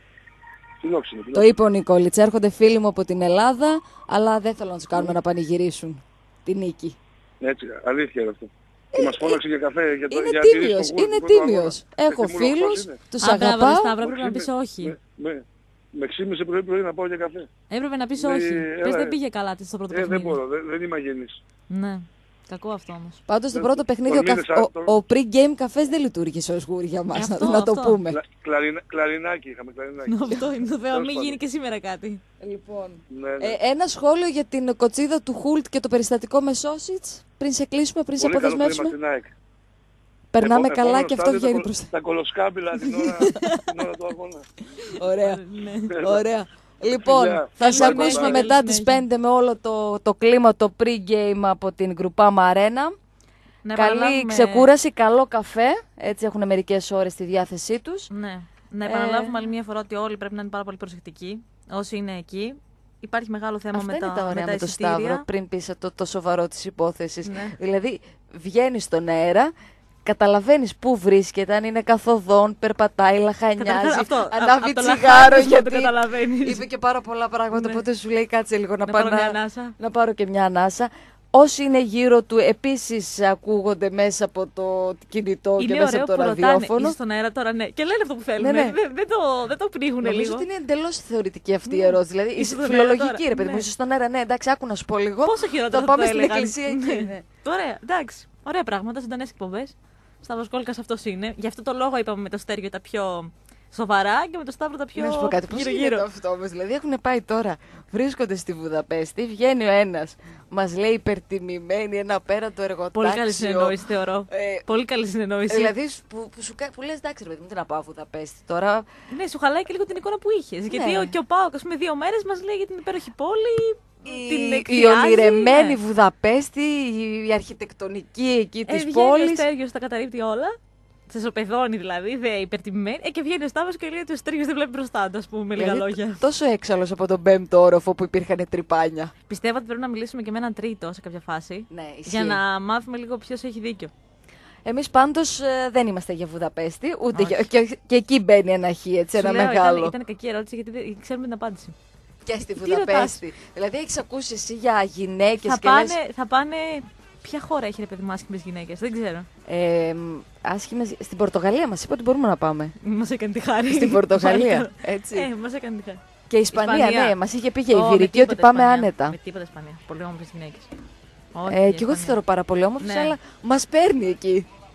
E: Φιλόξενοι.
A: Το
E: φιλόξενοι.
A: είπε ο Νικόλιτς. Έρχονται φίλοι μου από την Ελλάδα, αλλά δεν θέλω να τους κάνουμε να πανηγυρίσουν τη νίκη.
E: Έτσι, αλήθεια είναι αυτό. Και μας φώναξε για καφέ. Για το,
A: Είναι
E: για τυρί
A: τίμιος,
E: στον
A: είναι
E: Γούρ, στον
A: τίμιος.
E: αγώνα.
A: Έχω
E: Έτσι, μουροχός
A: φίλους,
E: είναι.
A: τους
C: Α, μπράβο, ρε
A: αγαπάω.
C: Σταύρο, έπρεπε να πεις
E: Με-
C: όχι.
E: Με, με, με ξύπνησε πρωί πρωί να πάω για καφέ.
C: Έπρεπε να πεις
E: Ναι,
C: όχι.
E: έλα,
C: Πες
E: ε.
C: δεν πήγε καλά της στο πρώτο
E: Ε, δεν
C: παιχνίδι.
E: μπορώ, δεν, δεν είμαι αγενής.
C: Ναι. Κακό αυτό όμως.
A: Πάντως στο
E: Δεν-
A: πρώτο παιχνίδι ο,
E: τολμήνες,
A: καφ-
E: α,
A: ο,
E: το-
A: ο pre-game καφές δεν λειτουργήσε ως γούρι για μας,
C: Ε,
A: να,
C: αυτό,
A: να το
C: αυτό.
A: πούμε.
E: Κλα, κλαρινα, κλαρινάκι είχαμε, κλαρινάκι.
C: Αυτό είναι το θέμα. Μην
E: πάντων.
C: γίνει και σήμερα κάτι.
A: Λοιπόν,
E: Ναι, ναι.
A: ε, ένα σχόλιο για την κοτσίδα του Χουλτ και το περιστατικό με Σόσιτς, πριν σε κλείσουμε, πριν σε
E: Πολύ καλό κλίμα
A: αποδεσμεύσουμε.
E: στην ΑΕΚ.
A: Περνάμε
E: Επό-
A: καλά
E: επόμενο
A: και αυτό
E: στάδιο,
A: βγαίνει
E: τα,
A: προς
E: κολ-
A: τα...
E: τα κολοσκάμπηλα την ώρα, την ώρα του αγώνα.
A: Ωραία,
C: Ναι.
A: ωραία. Λοιπόν,
E: Φιλιά.
A: θα σε
C: Καλή
A: ακούσουμε
C: συνέχεια,
A: μετά
C: καλή
A: τις
C: συνέχεια.
A: πέντε με όλο το, το κλίμα, το pre-game από την Γκρουπάμα Αρένα.
C: Να
A: Καλή
C: επαναλάβουμε-
A: ξεκούραση, καλό καφέ. Έτσι έχουν μερικές ώρες στη διάθεσή τους.
C: Ναι. Να
A: Ε,
C: επαναλάβουμε άλλη μια φορά ότι όλοι πρέπει να είναι πάρα πολύ προσεκτικοί. Όσοι είναι εκεί. Υπάρχει μεγάλο θέμα
A: Αυτά
C: με
A: είναι
C: τα,
A: τα ωραία
C: με
A: με,
C: τα
A: το
C: εισιτήρια.
A: Σταύρο, πριν πεις το, το σοβαρό της υπόθεσης.
C: Ναι.
A: Δηλαδή, βγαίνεις στον αέρα, καταλαβαίνεις πού βρίσκεται, αν είναι καθοδόν, περπατάει, λαχανιάζει,
C: Καταρχάς, αυτό,
A: ανάβει
C: απ' το
A: τσιγάρο,
C: λαχάνισμα
A: γιατί
C: το καταλαβαίνεις.
A: είπε και πάρα πολλά πράγματα,
C: Ναι.
A: οπότε σου λέει κάτσε λίγο να,
C: Να
A: πάω
C: πάρω μια ανάσα.
A: να πάρω και μια ανάσα. Όσοι είναι γύρω του επίσης ακούγονται μέσα από το κινητό και
C: Είναι
A: μέσα
C: ωραίο
A: από το
C: που ρωτάνε,
A: ραδιόφωνο.
C: είσαι στον αέρα τώρα, ναι. Και λένε αυτό που θέλουν.
A: Ναι, ναι.
C: Δεν, δεν το, δεν το πνίγουν
A: Νομίζω
C: λίγο.
A: ότι είναι εντελώ θεωρητική αυτή η ερώτηση. Δηλαδή,
C: Είσαι
A: είσαι
C: στον αέρα
A: φιλολογική,
C: τώρα.
A: ρε παιδί μου.
C: Ναι.
A: Είσαι στον αέρα, ναι, εντάξει, άκου να σου πω λίγο.
C: Πόσο χειρότερα
A: Θα
C: θα
A: πάμε
C: το
A: στην
C: έλεγαν.
A: εκκλησία εκεί. Ναι.
C: Ωραία, εντάξει. Ωραία πράγματα, ζωντανές εκπομπές. Σταύρος Κόλκας αυτός είναι. Γι' αυτό το λόγο είπαμε με το Στέργιο τα πιο σοβαρά και με το Σταύρο τα πιο
A: Να σου πω κάτι, πώς
C: γύρω-γύρω.
A: γίνεται αυτό όμως, δηλαδή έχουν πάει τώρα, βρίσκονται στη Βουδαπέστη, βγαίνει ο ένας, μας λέει υπερτιμημένη, ένα απέραντο εργοτάξιο.
C: Πολύ καλή συνεννόηση, θεωρώ.
A: Ε,
C: Πολύ καλή συνεννόηση.
A: Δηλαδή που, που, σου, κα- που λες εντάξει ρε παιδί μου, τι να πάω Βουδαπέστη τώρα.
C: Ναι, σου χαλάει και λίγο την εικόνα που είχε. Γιατί
A: Ναι.
C: ο, και ο Πάοκ, α πούμε, δύο μέρε μα λέει για την υπέροχη πόλη. την
A: Η, η
C: εκθιάζει,
A: ονειρεμένη
C: ναι.
A: Βουδαπέστη, η, η αρχιτεκτονική εκεί
C: Ε,
A: της
C: βγαίνει ο
A: πόλης.
C: Στέργιος, τα καταρρίπτει όλα. Σε σοπεδώνει δηλαδή, δε υπερτιμημένη. Ε, και βγαίνει ο Σταύρος και λέει ότι ο Στέργιος δεν βλέπει μπροστά του, α πούμε, με λίγα
A: Δηλαδή,
C: λόγια.
A: τόσο έξαλλος από τον πέμπτο όροφο που υπήρχαν τρυπάνια.
C: Πιστεύω ότι πρέπει να μιλήσουμε και με έναν τρίτο σε κάποια φάση.
A: Ναι, ισχύει.
C: Για να μάθουμε λίγο ποιο έχει δίκιο.
A: Εμείς πάντως ε, δεν είμαστε για Βουδαπέστη, ούτε
C: Όχι.
A: για, και, και εκεί μπαίνει ένα χ, έτσι,
C: Σου
A: ένα
C: λέω,
A: μεγάλο.
C: Ήταν, ήταν κακή ερώτηση γιατί δεν ξέρουμε την απάντηση.
A: Και στη
C: Τι
A: Βουδαπέστη. Δηλαδή έχεις ακούσει εσύ για γυναίκες
C: Θα
A: και
C: πάνε,
A: λες,
C: θα πάνε. Ποια χώρα έχει ρε παιδί μου άσχημες γυναίκες, δεν ξέρω.
A: ε, άσχημες, στην Πορτογαλία μας είπε ότι μπορούμε να πάμε.
C: Μας έκανε τη χάρη.
A: Στην Πορτογαλία,
C: Μάλιστα.
A: έτσι.
C: Ε, μας έκανε τη χάρη.
A: Και η Ισπανία,
C: Ισπανία.
A: ναι, μας είχε πει για
C: Ω, με
A: Ιβηρική ότι
C: τίποτα
A: πάμε
C: Ισπανία.
A: άνετα.
C: Με τίποτα Ισπανία. Πολύ όμορφες γυναίκες. Όχι,
A: Ε,
C: για
A: και εγώ τις
C: Ισπανία.
A: θεωρώ πάρα πολύ όμορφες,
C: Ναι.
A: αλλά μας παίρνει εκεί.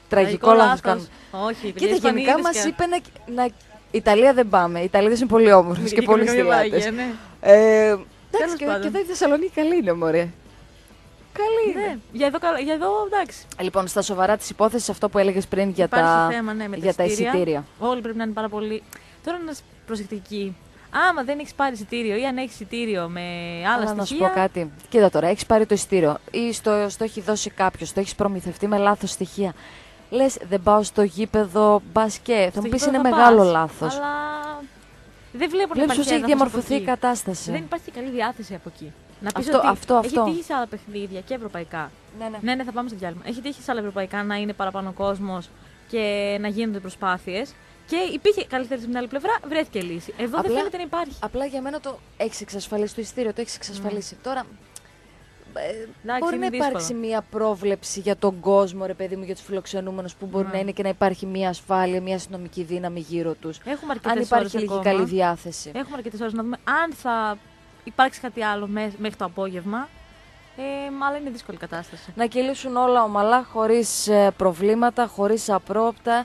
A: Τραγικό λάθος κάνουμε.
C: Όχι,
A: Κοίτα, γενικά μας και... είπε να... να... Ιταλία δεν πάμε. Οι Ιταλίδες είναι πολύ όμορφες και, και πολύ στυλάτες. Ναι. Ε, εντάξει, και, και εδώ η Θεσσαλονίκη καλή είναι, μωρέ. Καλή είναι. Ναι,
C: για, εδώ, για εδώ, εντάξει.
A: Λοιπόν, στα σοβαρά της υπόθεσης, αυτό που έλεγες πριν για, τα...
C: θέμα, ναι, με
A: για τα εισιτήρια.
C: Όλοι πρέπει να είναι πάρα πολύ. Τώρα να είσαι προσεκτική. Άμα δεν έχεις πάρει εισιτήριο ή αν έχεις εισιτήριο με άλλα
A: Αλλά
C: στοιχεία.
A: Να σου πω κάτι. Κοίτα τώρα, έχεις πάρει το εισιτήριο ή στο, στο έχει δώσει κάποιος, το έχεις προμηθευτεί με λάθος στοιχεία. Λες, δεν πάω στο γήπεδο μπασκέ. Θα μου πεις είναι μεγάλο πας, λάθος.
C: Αλλά δεν βλέπω να
A: υπάρχει. Έχει διαμορφωθεί η κατάσταση.
C: Δεν υπάρχει καλή διάθεση από εκεί. Να πεις
A: αυτό,
C: ότι
A: αυτό, αυτό.
C: έχει τύχει σε άλλα παιχνίδια και ευρωπαϊκά.
A: Ναι, ναι.
C: ναι, ναι, θα πάμε στο διάλειμμα. Έχει τύχει σε άλλα ευρωπαϊκά να είναι παραπάνω κόσμος και να γίνονται προσπάθειες. Και υπήρχε καλύτερη στην άλλη πλευρά, βρέθηκε λύση. Εδώ απλά, δεν φαίνεται να υπάρχει.
A: Απλά για μένα το έχει εξασφαλίσει το εισιτήριο, το έχει εξασφαλίσει. Mm. Τώρα. Ε,
C: Εντάξει,
A: μπορεί να υπάρξει δύσκολο. Μια πρόβλεψη για τον κόσμο, ρε παιδί μου, για τους φιλοξενούμενους που μπορεί mm. να είναι και να υπάρχει μια ασφάλεια, μια αστυνομική δύναμη γύρω τους.
C: Έχουμε αρκετές
A: αν υπάρχει λίγη
C: ακόμα.
A: καλή διάθεση.
C: Έχουμε αρκετές ώρες να δούμε αν θα υπάρξει κάτι άλλο μέχρι το απόγευμα. Ε, αλλά είναι δύσκολη κατάσταση.
A: Να κυλήσουν όλα ομαλά, χωρίς ε, προβλήματα, χωρίς απρόοπτα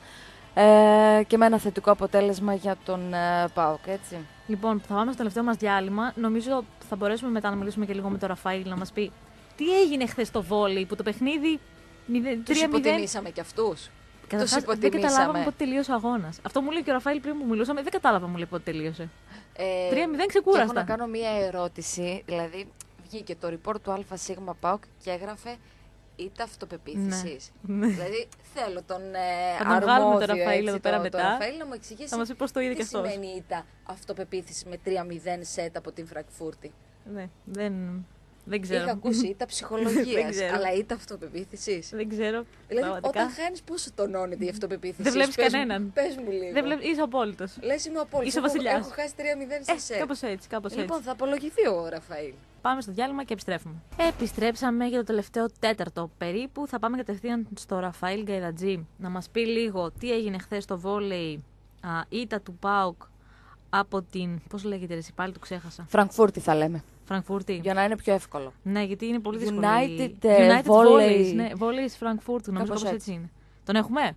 A: ε, και με ένα θετικό αποτέλεσμα για τον ε, ΠΑΟΚ, έτσι.
C: Λοιπόν, θα πάμε στο τελευταίο μας διάλειμμα. Νομίζω θα μπορέσουμε μετά να μιλήσουμε και λίγο με τον Ραφαήλ να μας πει τι έγινε χθες στο βόλεϊ που το παιχνίδι τρία μηδέν.
A: Τους υποτιμήσαμε κι αυτούς.
C: Τους υποτιμήσαμε. Δεν καταλάβαμε πότε τελείωσε ο αγώνας. Αυτό μου λέει και ο Ραφαήλ πριν που μιλούσαμε, δεν κατάλαβα μου λέει πότε τελείωσε. Ε, τρία μηδέν ξεκούραστα.
A: Έχω να κάνω μία ερώτηση, δηλαδή βγήκε το report του ΑΣ ΠΑΟΚ και έγραφε ήττα αυτοπεποίθησης.
C: Ναι.
A: Δηλαδή θέλω τον ε,
C: θα τον
A: αρμόδιο
C: τον Ραφαήλ,
A: έτσι,
C: πέρα
A: το,
C: μετά.
A: το Ραφαήλ να μου εξηγήσει
C: θα μας πει πώς το είδε
A: τι
C: και αυτός.
A: σημαίνει ήττα αυτοπεποίθηση με τρία μηδέν σετ από την Φραγκφούρτη.
C: Ναι, δεν... Δεν ξέρω.
A: Είχα ακούσει ήττα ψυχολογίας, αλλά ήττα αυτοπεποίθησης.
C: Δεν ξέρω.
A: Δηλαδή, όταν χάνεις, πόσο τονώνεται η αυτοπεποίθηση.
C: Δεν βλέπεις κανέναν.
A: Πες μου λίγο.
C: Δεν βλέπεις, είσαι απόλυτος.
A: Λες είμαι απόλυτος.
C: Είσαι ο βασιλιάς.
A: Έχω χάσει τρία μηδέν σε σετ.
C: Κάπως έτσι, κάπως έτσι.
A: Λοιπόν, θα απολογηθεί ο Ραφαήλ.
C: Πάμε στο διάλειμμα και επιστρέφουμε. Επιστρέψαμε για το τελευταίο τέταρτο περίπου. Θα πάμε κατευθείαν στο Ραφαήλ Γκαϊδατζή να μας πει λίγο τι έγινε χθες στο βόλεϊ. Ήττα του ΠΑΟΚ από την. Πώς λέγεται, ρε, πάλι το ξέχασα.
A: Φραγκφούρτη θα λέμε.
C: Φραγκφούρτη.
A: Για να είναι πιο εύκολο.
C: Ναι, γιατί είναι πολύ δύσκολο.
A: United, United Volley.
C: Ναι, Volley Φραγκφούρτη. Νομίζω πως έτσι. έτσι είναι. Τον έχουμε.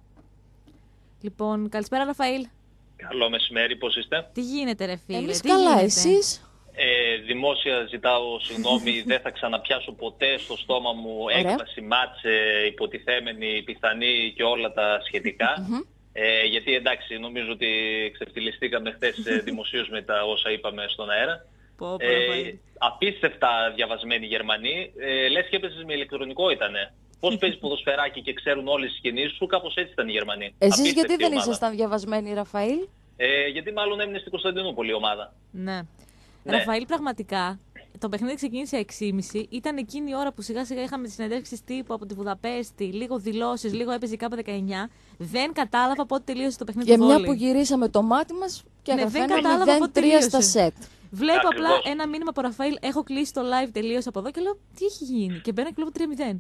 C: Λοιπόν, καλησπέρα Ραφαήλ.
F: Καλό μεσημέρι, πώς είστε?
C: Τι γίνεται ρε φίλε?
A: Εμείς
C: τι
A: καλά,
C: γίνεται?
A: εσείς?
F: Ε, δημόσια ζητάω συγγνώμη, δεν θα ξαναπιάσω ποτέ στο στόμα μου έκφραση μάτσε, υποτιθέμενη, πιθανή και όλα τα σχετικά. ε, γιατί εντάξει, νομίζω ότι ξεφτυλιστήκαμε χθες δημοσίως με τα όσα είπαμε στον αέρα.
C: Πω, πω,
F: ε, απίστευτα διαβασμένοι Γερμανοί, ε, λες και έπαιζες με ηλεκτρονικό ήτανε. Πώς παίζεις ποδοσφαιράκι και ξέρουν όλες τις κινήσεις σου, κάπως έτσι ήταν η Γερμανοί.
A: Εσείς γιατί δεν ήσασταν διαβασμένοι, Ραφαήλ?
F: Ε, γιατί μάλλον έμεινε στην Κωνσταντινούπολη η ομάδα.
C: Ναι.
F: Ναι.
C: Ραφαήλ, πραγματικά το παιχνίδι ξεκίνησε έξι και μισή. Ήταν εκείνη η ώρα που σιγά σιγά είχαμε τις συνεντεύξεις τύπου από τη Βουδαπέστη, λίγο δηλώσεις, λίγο έπαιζε η ΚΑΠΑ δεκαεννιά. Δεν κατάλαβα πότε τελείωσε το παιχνίδι.
A: Για
C: του
A: μια
C: βόλεϊ.
A: που γυρίσαμε το μάτι μας και
C: ναι,
A: έγραφε ένα μηδέν τρία στα σετ.
C: Βλέπω
F: Ακριβώς.
C: απλά ένα μήνυμα από Ραφαήλ, έχω κλείσει το live τελείως από εδώ και λέω τι έχει γίνει. Και μπαίνω και λέω τρία μηδέν.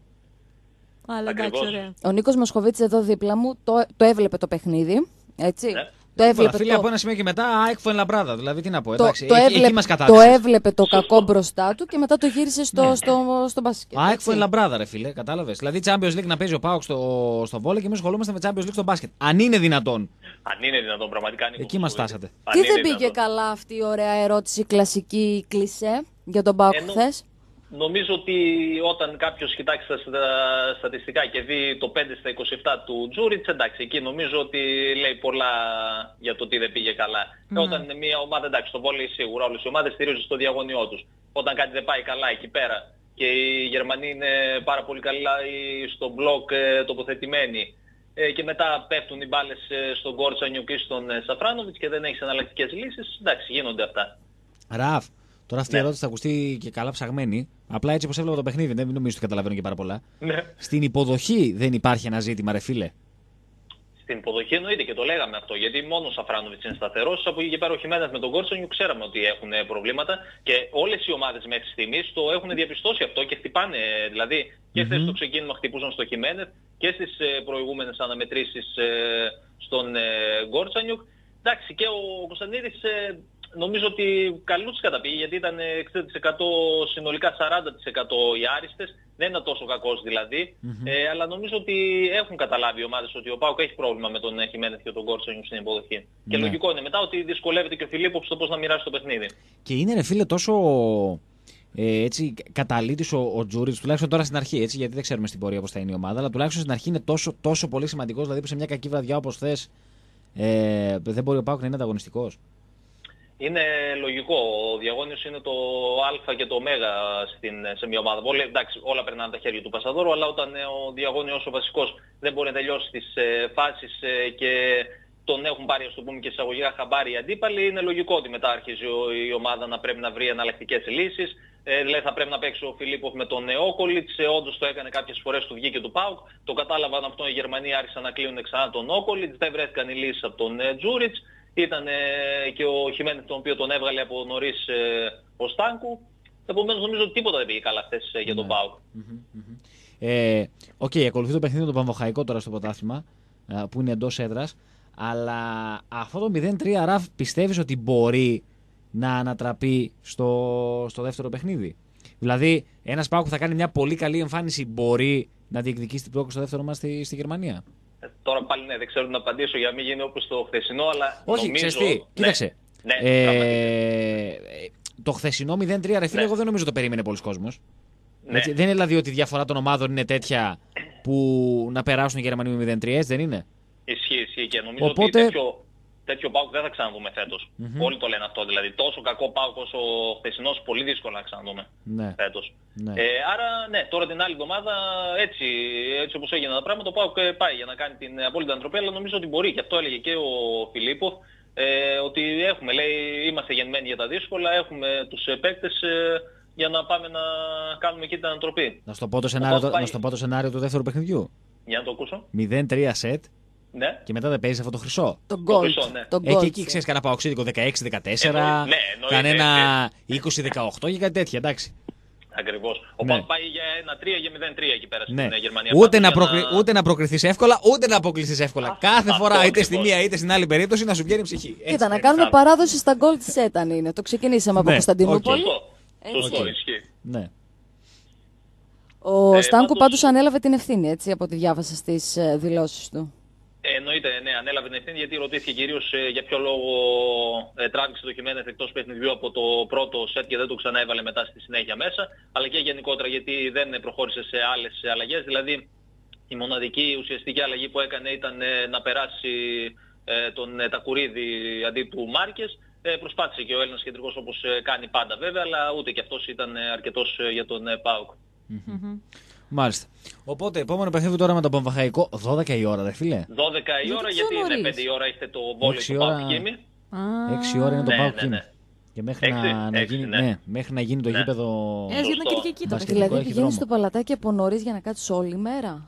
C: Αλλά εντάξει, ωραία.
A: Ο Νίκος Μοσχοβίτης εδώ δίπλα μου το, το έβλεπε το παιχνίδι. Έτσι.
F: Ναι.
A: Το έβλεπε.
B: Φίλε,
A: το...
B: από ένα σημείο και μετά, ΑΕΚ Φουενλαμπράδα. Δηλαδή, τι να πω.
A: Το,
B: Εντάξει,
A: το,
B: εκεί,
A: έβλεπε,
B: εκεί μας
A: το
B: κατάληξε.
A: έβλεπε το κακό μπροστά του και μετά το γύρισε στο,
B: Ναι.
A: στο, στο μπάσκετ.
B: ΑΕΚ Φουενλαμπράδα, ρε φίλε, κατάλαβες. Δηλαδή, Champions League να παίζει ο ΠΑΟΚ στο, στο βόλεϊ και εμείς ασχολούμαστε με Champions League στο μπάσκετ. Αν είναι δυνατόν.
F: Αν είναι δυνατόν, πραγματικά. Νίκο,
B: Εκεί μας φτάσατε.
F: Αν
A: Τι
F: είναι
A: δεν πήγε
F: δυνατόν.
A: καλά αυτή η ωραία ερώτηση, κλασική κλισέ για τον ΠΑΟΚ
F: Ενώ-
A: χθες?
F: Νομίζω ότι όταν κάποιος κοιτάξει τα στα- στατιστικά και δει το πέντε στα είκοσι επτά του Τζούριτς, εντάξει, εκεί νομίζω ότι λέει πολλά για το τι δεν πήγε καλά.
C: Ναι.
F: Όταν είναι μια ομάδα, εντάξει, το βόλεϊ σίγουρα όλες οι ομάδες στηρίζουν στο διαγωνιό τους. Όταν κάτι δεν πάει καλά εκεί πέρα και οι Γερμανοί είναι πάρα πολύ καλά ή στο μπλοκ ε, τοποθετημένοι ε, και μετά πέφτουν οι μπάλες ε, στον Γκόρτσανιουκ ή στον ε, Σαφράνοβιτς και δεν έχεις εναλλακτικές λύσεις, εντάξει, γίνονται αυτά.
B: Ραφ, τώρα αυτή η
F: Ναι.
B: ερώτηση θα ακουστεί και καλά ψαγμένη. Απλά έτσι όπως έβλεπα το παιχνίδι, δεν νομίζω ότι καταλαβαίνω και πάρα πολλά.
F: Ναι.
B: Στην υποδοχή δεν υπάρχει ένα ζήτημα, ρε φίλε.
F: Στην υποδοχή εννοείται και το λέγαμε αυτό, γιατί μόνο ο Σαφράνοβιτς είναι σταθερός. Από εκεί και πέρα ο Χιμένεθ με τον Γκόρτσονιου ξέραμε ότι έχουν προβλήματα και όλες οι ομάδες μέχρι στιγμής το έχουν διαπιστώσει αυτό και χτυπάνε. Δηλαδή και χθες στο ξεκίνημα χτυπούσαν στο Χιμένεθ και στις ε, προηγούμενες αναμετρήσεις ε, στον ε, Γκόρτσονιου. Εντάξει, και ο Κωνσταντίνης ε, νομίζω ότι καλούς τους καταπήγε, γιατί ήταν εξήντα τοις εκατό συνολικά σαράντα τοις εκατό οι άριστες. Δεν είναι τόσο κακός δηλαδή. Mm-hmm. Ε, αλλά νομίζω ότι έχουν καταλάβει οι ομάδες ότι ο ΠΑΟΚ έχει πρόβλημα με τον Χιμένεθ και τον Κόρτσονιου στην υποδοχή. Mm-hmm. Και λογικό είναι μετά ότι δυσκολεύεται και ο Φιλίπποφ στο πώς να μοιράσει το παιχνίδι.
B: Και είναι, ρε φίλε, τόσο ε, έτσι, καταλήτης ο, ο Τζούριτς, τουλάχιστον τώρα στην αρχή, έτσι, γιατί δεν ξέρουμε στην πορεία πώς θα είναι η ομάδα, αλλά τουλάχιστον στην αρχή είναι τόσο, τόσο πολύ σημαντικός, δηλαδή που σε μια κακή βραδιά όπως θες ε, δεν μπορεί ο ΠΑΟΚ να είναι ανταγωνιστικός.
F: Είναι λογικό. Ο Διαγώνιος είναι το Α και το Ω στην, σε μια ομάδα. Όλοι, εντάξει, όλα περνάνε τα χέρια του Πασαδόρου, αλλά όταν ο Διαγώνιος ο βασικός δεν μπορεί να τελειώσει τις ε, φάσεις ε, και τον έχουν πάρει, ας το πούμε, και εισαγωγικά χαμπάρι οι αντίπαλοι, είναι λογικό ότι μετά αρχίζει η ομάδα να πρέπει να βρει εναλλακτικές λύσεις. Ε, δηλαδή θα πρέπει να παίξει ο Φιλίπποφ με τον Όκολιτς, ε, όντως το έκανε κάποιες φορές, του βγήκε του ΠΑΟΚ. Το κατάλαβαν αυτό οι Γερμανοί, άρχισαν να κλείνουν ξανά τον Όκολιτς, δεν βρέθηκαν οι λύσεις από τον ε, Τζούριτς. Ήταν ε, και ο Χιμένεθ τον οποίο τον έβγαλε από νωρίς ε, ο Στάνκου. Επομένως νομίζω ότι τίποτα δεν πήγε καλά χθες ε, για τον ΠΑΟΚ.
B: Οκ, okay, ακολουθεί το παιχνίδι του Πανβοχαϊκό τώρα στο πρωτάθλημα, που είναι εντός έδρας. Αλλά αυτό το μηδέν τρία, Ραφ, πιστεύεις ότι μπορεί να ανατραπεί στο, στο δεύτερο παιχνίδι? Δηλαδή, ένας ΠΑΟΚ που θα κάνει μια πολύ καλή εμφάνιση μπορεί να διεκδικήσει την πρόκληση στο δεύτερο μας στη, στη Γερμανία?
F: Ε, τώρα πάλι ναι, δεν ξέρω να απαντήσω για να μην γίνει όπως το χθεσινό, αλλά
B: όχι,
F: νομίζω...
B: ξέρεις τι,
F: ναι,
B: κοίταξε.
F: Ναι,
B: ε, το χθεσινό μηδέν τρία, ρε φίλε, ναι, εγώ δεν νομίζω το περίμενε πολλοί κόσμος. Ναι. Έτσι, δεν είναι δηλαδή ότι η διαφορά των ομάδων είναι τέτοια που να περάσουν οι Γερμανοί με μηδέν τρία, έτσι δεν είναι?
F: Ισχύει, ισχύει και νομίζω
B: Οπότε...
F: ότι τέτοιο, τέτοιο ΠΑΟΚ δεν θα ξαναδούμε φέτος.
B: Mm-hmm.
F: Όλοι το λένε αυτό. Δηλαδή τόσο κακό ΠΑΟΚ όσο ο χθεσινός, πολύ δύσκολο να ξαναδούμε
B: ναι.
F: φέτος.
B: Ναι.
F: Ε, άρα ναι, τώρα την άλλη εβδομάδα έτσι, έτσι όπως έγιναν τα πράγματα, ο ΠΑΟΚ πάει για να κάνει την απόλυτη ανατροπή, αλλά νομίζω ότι μπορεί. Και αυτό έλεγε και ο Φιλίπποφ, ε, ότι έχουμε, λέει, είμαστε γεννημένοι για τα δύσκολα, έχουμε τους παίκτες ε, για να πάμε να κάνουμε εκεί την ανατροπή.
B: Να στο πω το σενάριο, το, πάει... να στο πω το σενάριο του δεύτερου παιχνιδιού.
F: Για να το ακούσω.
B: μηδέν τρία σετ.
F: Ναι.
B: Και μετά δεν παίζει αυτό το χρυσό.
A: Το gold.
F: Ναι.
B: Έχει εκεί, ξέρεις, κανένα παοξίδικο δεκαέξι δεκατέσσερα,
F: ναι,
B: κανένα είκοσι δεκαοκτώ και κάτι τέτοια, εντάξει.
F: Ακριβώς. Ο
B: ναι.
F: ΠΑΟΚ πάει για ένα τρία για μηδέν τρία εκεί πέρα
B: ναι.
F: στην Γερμανία.
B: Ούτε να, προκρι...
F: να...
B: ούτε να προκριθείς εύκολα, ούτε να αποκλειστείς εύκολα. Α, Κάθε αυτό, φορά, είτε στη μία είτε στην άλλη περίπτωση, να σου βγαίνει ψυχή.
A: Κοίτα, να κάνουμε παράδοση στα gold set αν είναι. Το ξεκινήσαμε από
B: ναι.
A: Κωνσταντινούπολη.
F: Σωστό, ισχύει.
B: Ναι.
A: Ο ε, Στάνκου πάντως ανέλαβε την ευθύνη, έτσι, από ό,τι διάβασα στις δηλώσεις του.
F: Ε, εννοείται, ναι, ανέλαβε την ευθύνη, γιατί ρωτήθηκε κυρίως ε, για ποιο λόγο ε, τράβηξε το Χιμένεθ εκτός παιχνιδιού από το πρώτο σετ και δεν το ξαναέβαλε μετά στη συνέχεια μέσα, αλλά και γενικότερα γιατί δεν προχώρησε σε άλλες αλλαγές. Δηλαδή η μοναδική ουσιαστική αλλαγή που έκανε ήταν ε, να περάσει ε, τον ε, Τακουρίδη αντί του Μάρκες. Ε, προσπάθησε και ο Έλληνας κεντρικός όπως ε, κάνει πάντα βέβαια, αλλά ούτε και αυτός ήταν ε, αρκετός ε, για τον ε, ΠΑΟΚ.
B: Mm-hmm. Μάλιστα. Οπότε, επόμενο παιχνίδι τώρα με τον Πανβαχαϊκό, δώδεκα η ώρα, δε φίλε.
F: δώδεκα η ώρα, γιατί είναι πέντε η ώρα είστε το βόλιο του ΠΑΟΚ Κίμη.
B: έξι ώρα είναι το
F: ναι,
B: ΠΑΟΚ
F: ναι,
B: Κίμη.
F: ναι.
B: Και μέχρι, έξι, να, να
F: έξι,
B: γίνει,
F: ναι.
B: Ναι, μέχρι να γίνει το
F: ναι.
B: γήπεδο.
C: Ένας για την Κυριακή το
A: Δηλαδή πηγαίνει στο παλατάκι από νωρίς για να κάτσεις όλη μέρα.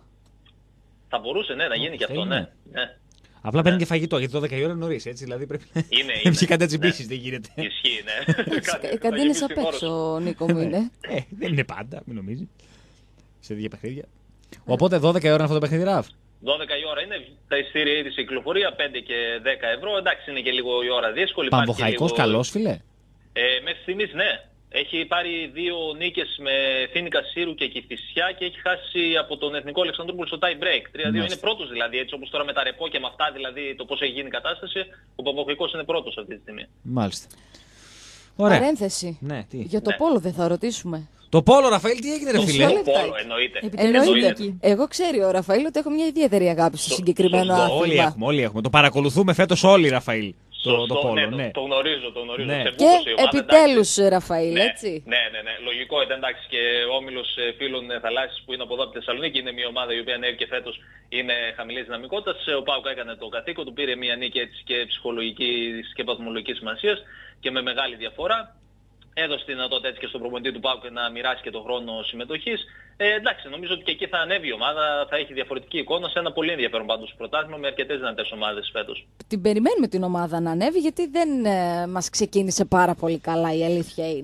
F: Θα μπορούσε, ναι, να γίνει και αυτό, ναι. ναι.
B: Απλά παίρνει και φαγητό, γιατί δώδεκα η ώρα είναι νωρίς, έτσι, δηλαδή πρέπει να βγει κάτι έτσι πίσεις, δεν γίνεται.
F: Ισχύει, ναι.
A: Οι καντίνες απ' έξω, Νίκο μου, είναι.
B: Ε, δεν είναι πάντα, μην νομίζει. Σε δύο παιχνίδια. Οπότε δώδεκα η ώρα είναι αυτό το παιχνίδι, Ραφ.
F: δώδεκα η ώρα είναι, τα εισιτήρια ήδη σε κυκλοφορία, πέντε και δέκα ευρώ. Εντάξει, είναι και λίγο η ώρα δύσκολη.
B: Πανβοχαϊκός λίγο... καλός, φίλε.
F: Ε, μέχρι στιγμής, ναι. Έχει πάρει δύο νίκες με Φίνικα Σύρου και Κηφισιά και έχει χάσει από τον Εθνικό Αλεξανδρούπολη στο tie break. τρία δύο είναι πρώτος δηλαδή, έτσι όπως τώρα με τα ρεπό και με αυτά, δηλαδή το πώς έχει γίνει η κατάσταση, ο Πανβοχαϊκός είναι πρώτος αυτή τη στιγμή.
B: Μάλιστα. Ωραία.
A: Παρένθεση.
B: Ναι, τι?
A: Για το
F: ναι.
A: πόλο δεν θα ρωτήσουμε.
B: Το πόλο, Ραφαήλ, τι έγινε, ρε φίλε?
F: Το πόλο, εννοείται.
A: εννοείται. Εγώ ξέρει ο Ραφαήλ ότι έχω μια ιδιαίτερη αγάπη στο συγκεκριμένο άθλημα.
B: Όλοι έχουμε, όλοι έχουμε. Το παρακολουθούμε φέτος όλοι, Ραφαήλ.
F: Το,
B: το, το, πόλο,
F: ναι,
B: ναι.
F: το, το γνωρίζω, το γνωρίζω.
B: Ναι.
A: Και επιτέλους, Ραφαήλ,
F: ναι,
A: έτσι.
F: Ναι, ναι, ναι. Λογικό ήταν, εντάξει, και ο όμιλος φίλων Θαλάσσης που είναι από εδώ από τη Θεσσαλονίκη είναι μια ομάδα η οποία ανέβηκε φέτος, είναι χαμηλής δυναμικότητας. Ο ΠΑΟΚ έκανε το καθήκον του, πήρε μια νίκη έτσι και ψυχολογικής και βαθμολογικής σημασίας και με μεγάλη διαφορά. Έδωσε τη δυνατότητα έτσι και στον προπονητή του ΠΑΟΚ να μοιράσει και τον χρόνο συμμετοχής. Ε, εντάξει, νομίζω ότι και εκεί θα ανέβει η ομάδα, θα έχει διαφορετική εικόνα σε ένα πολύ ενδιαφέρον πάντως πρωτάθλημα με αρκετές δυνατές ομάδες φέτος.
A: Την περιμένουμε την ομάδα να ανέβει, γιατί δεν ε, μας ξεκίνησε πάρα πολύ καλά, η αλήθεια είναι.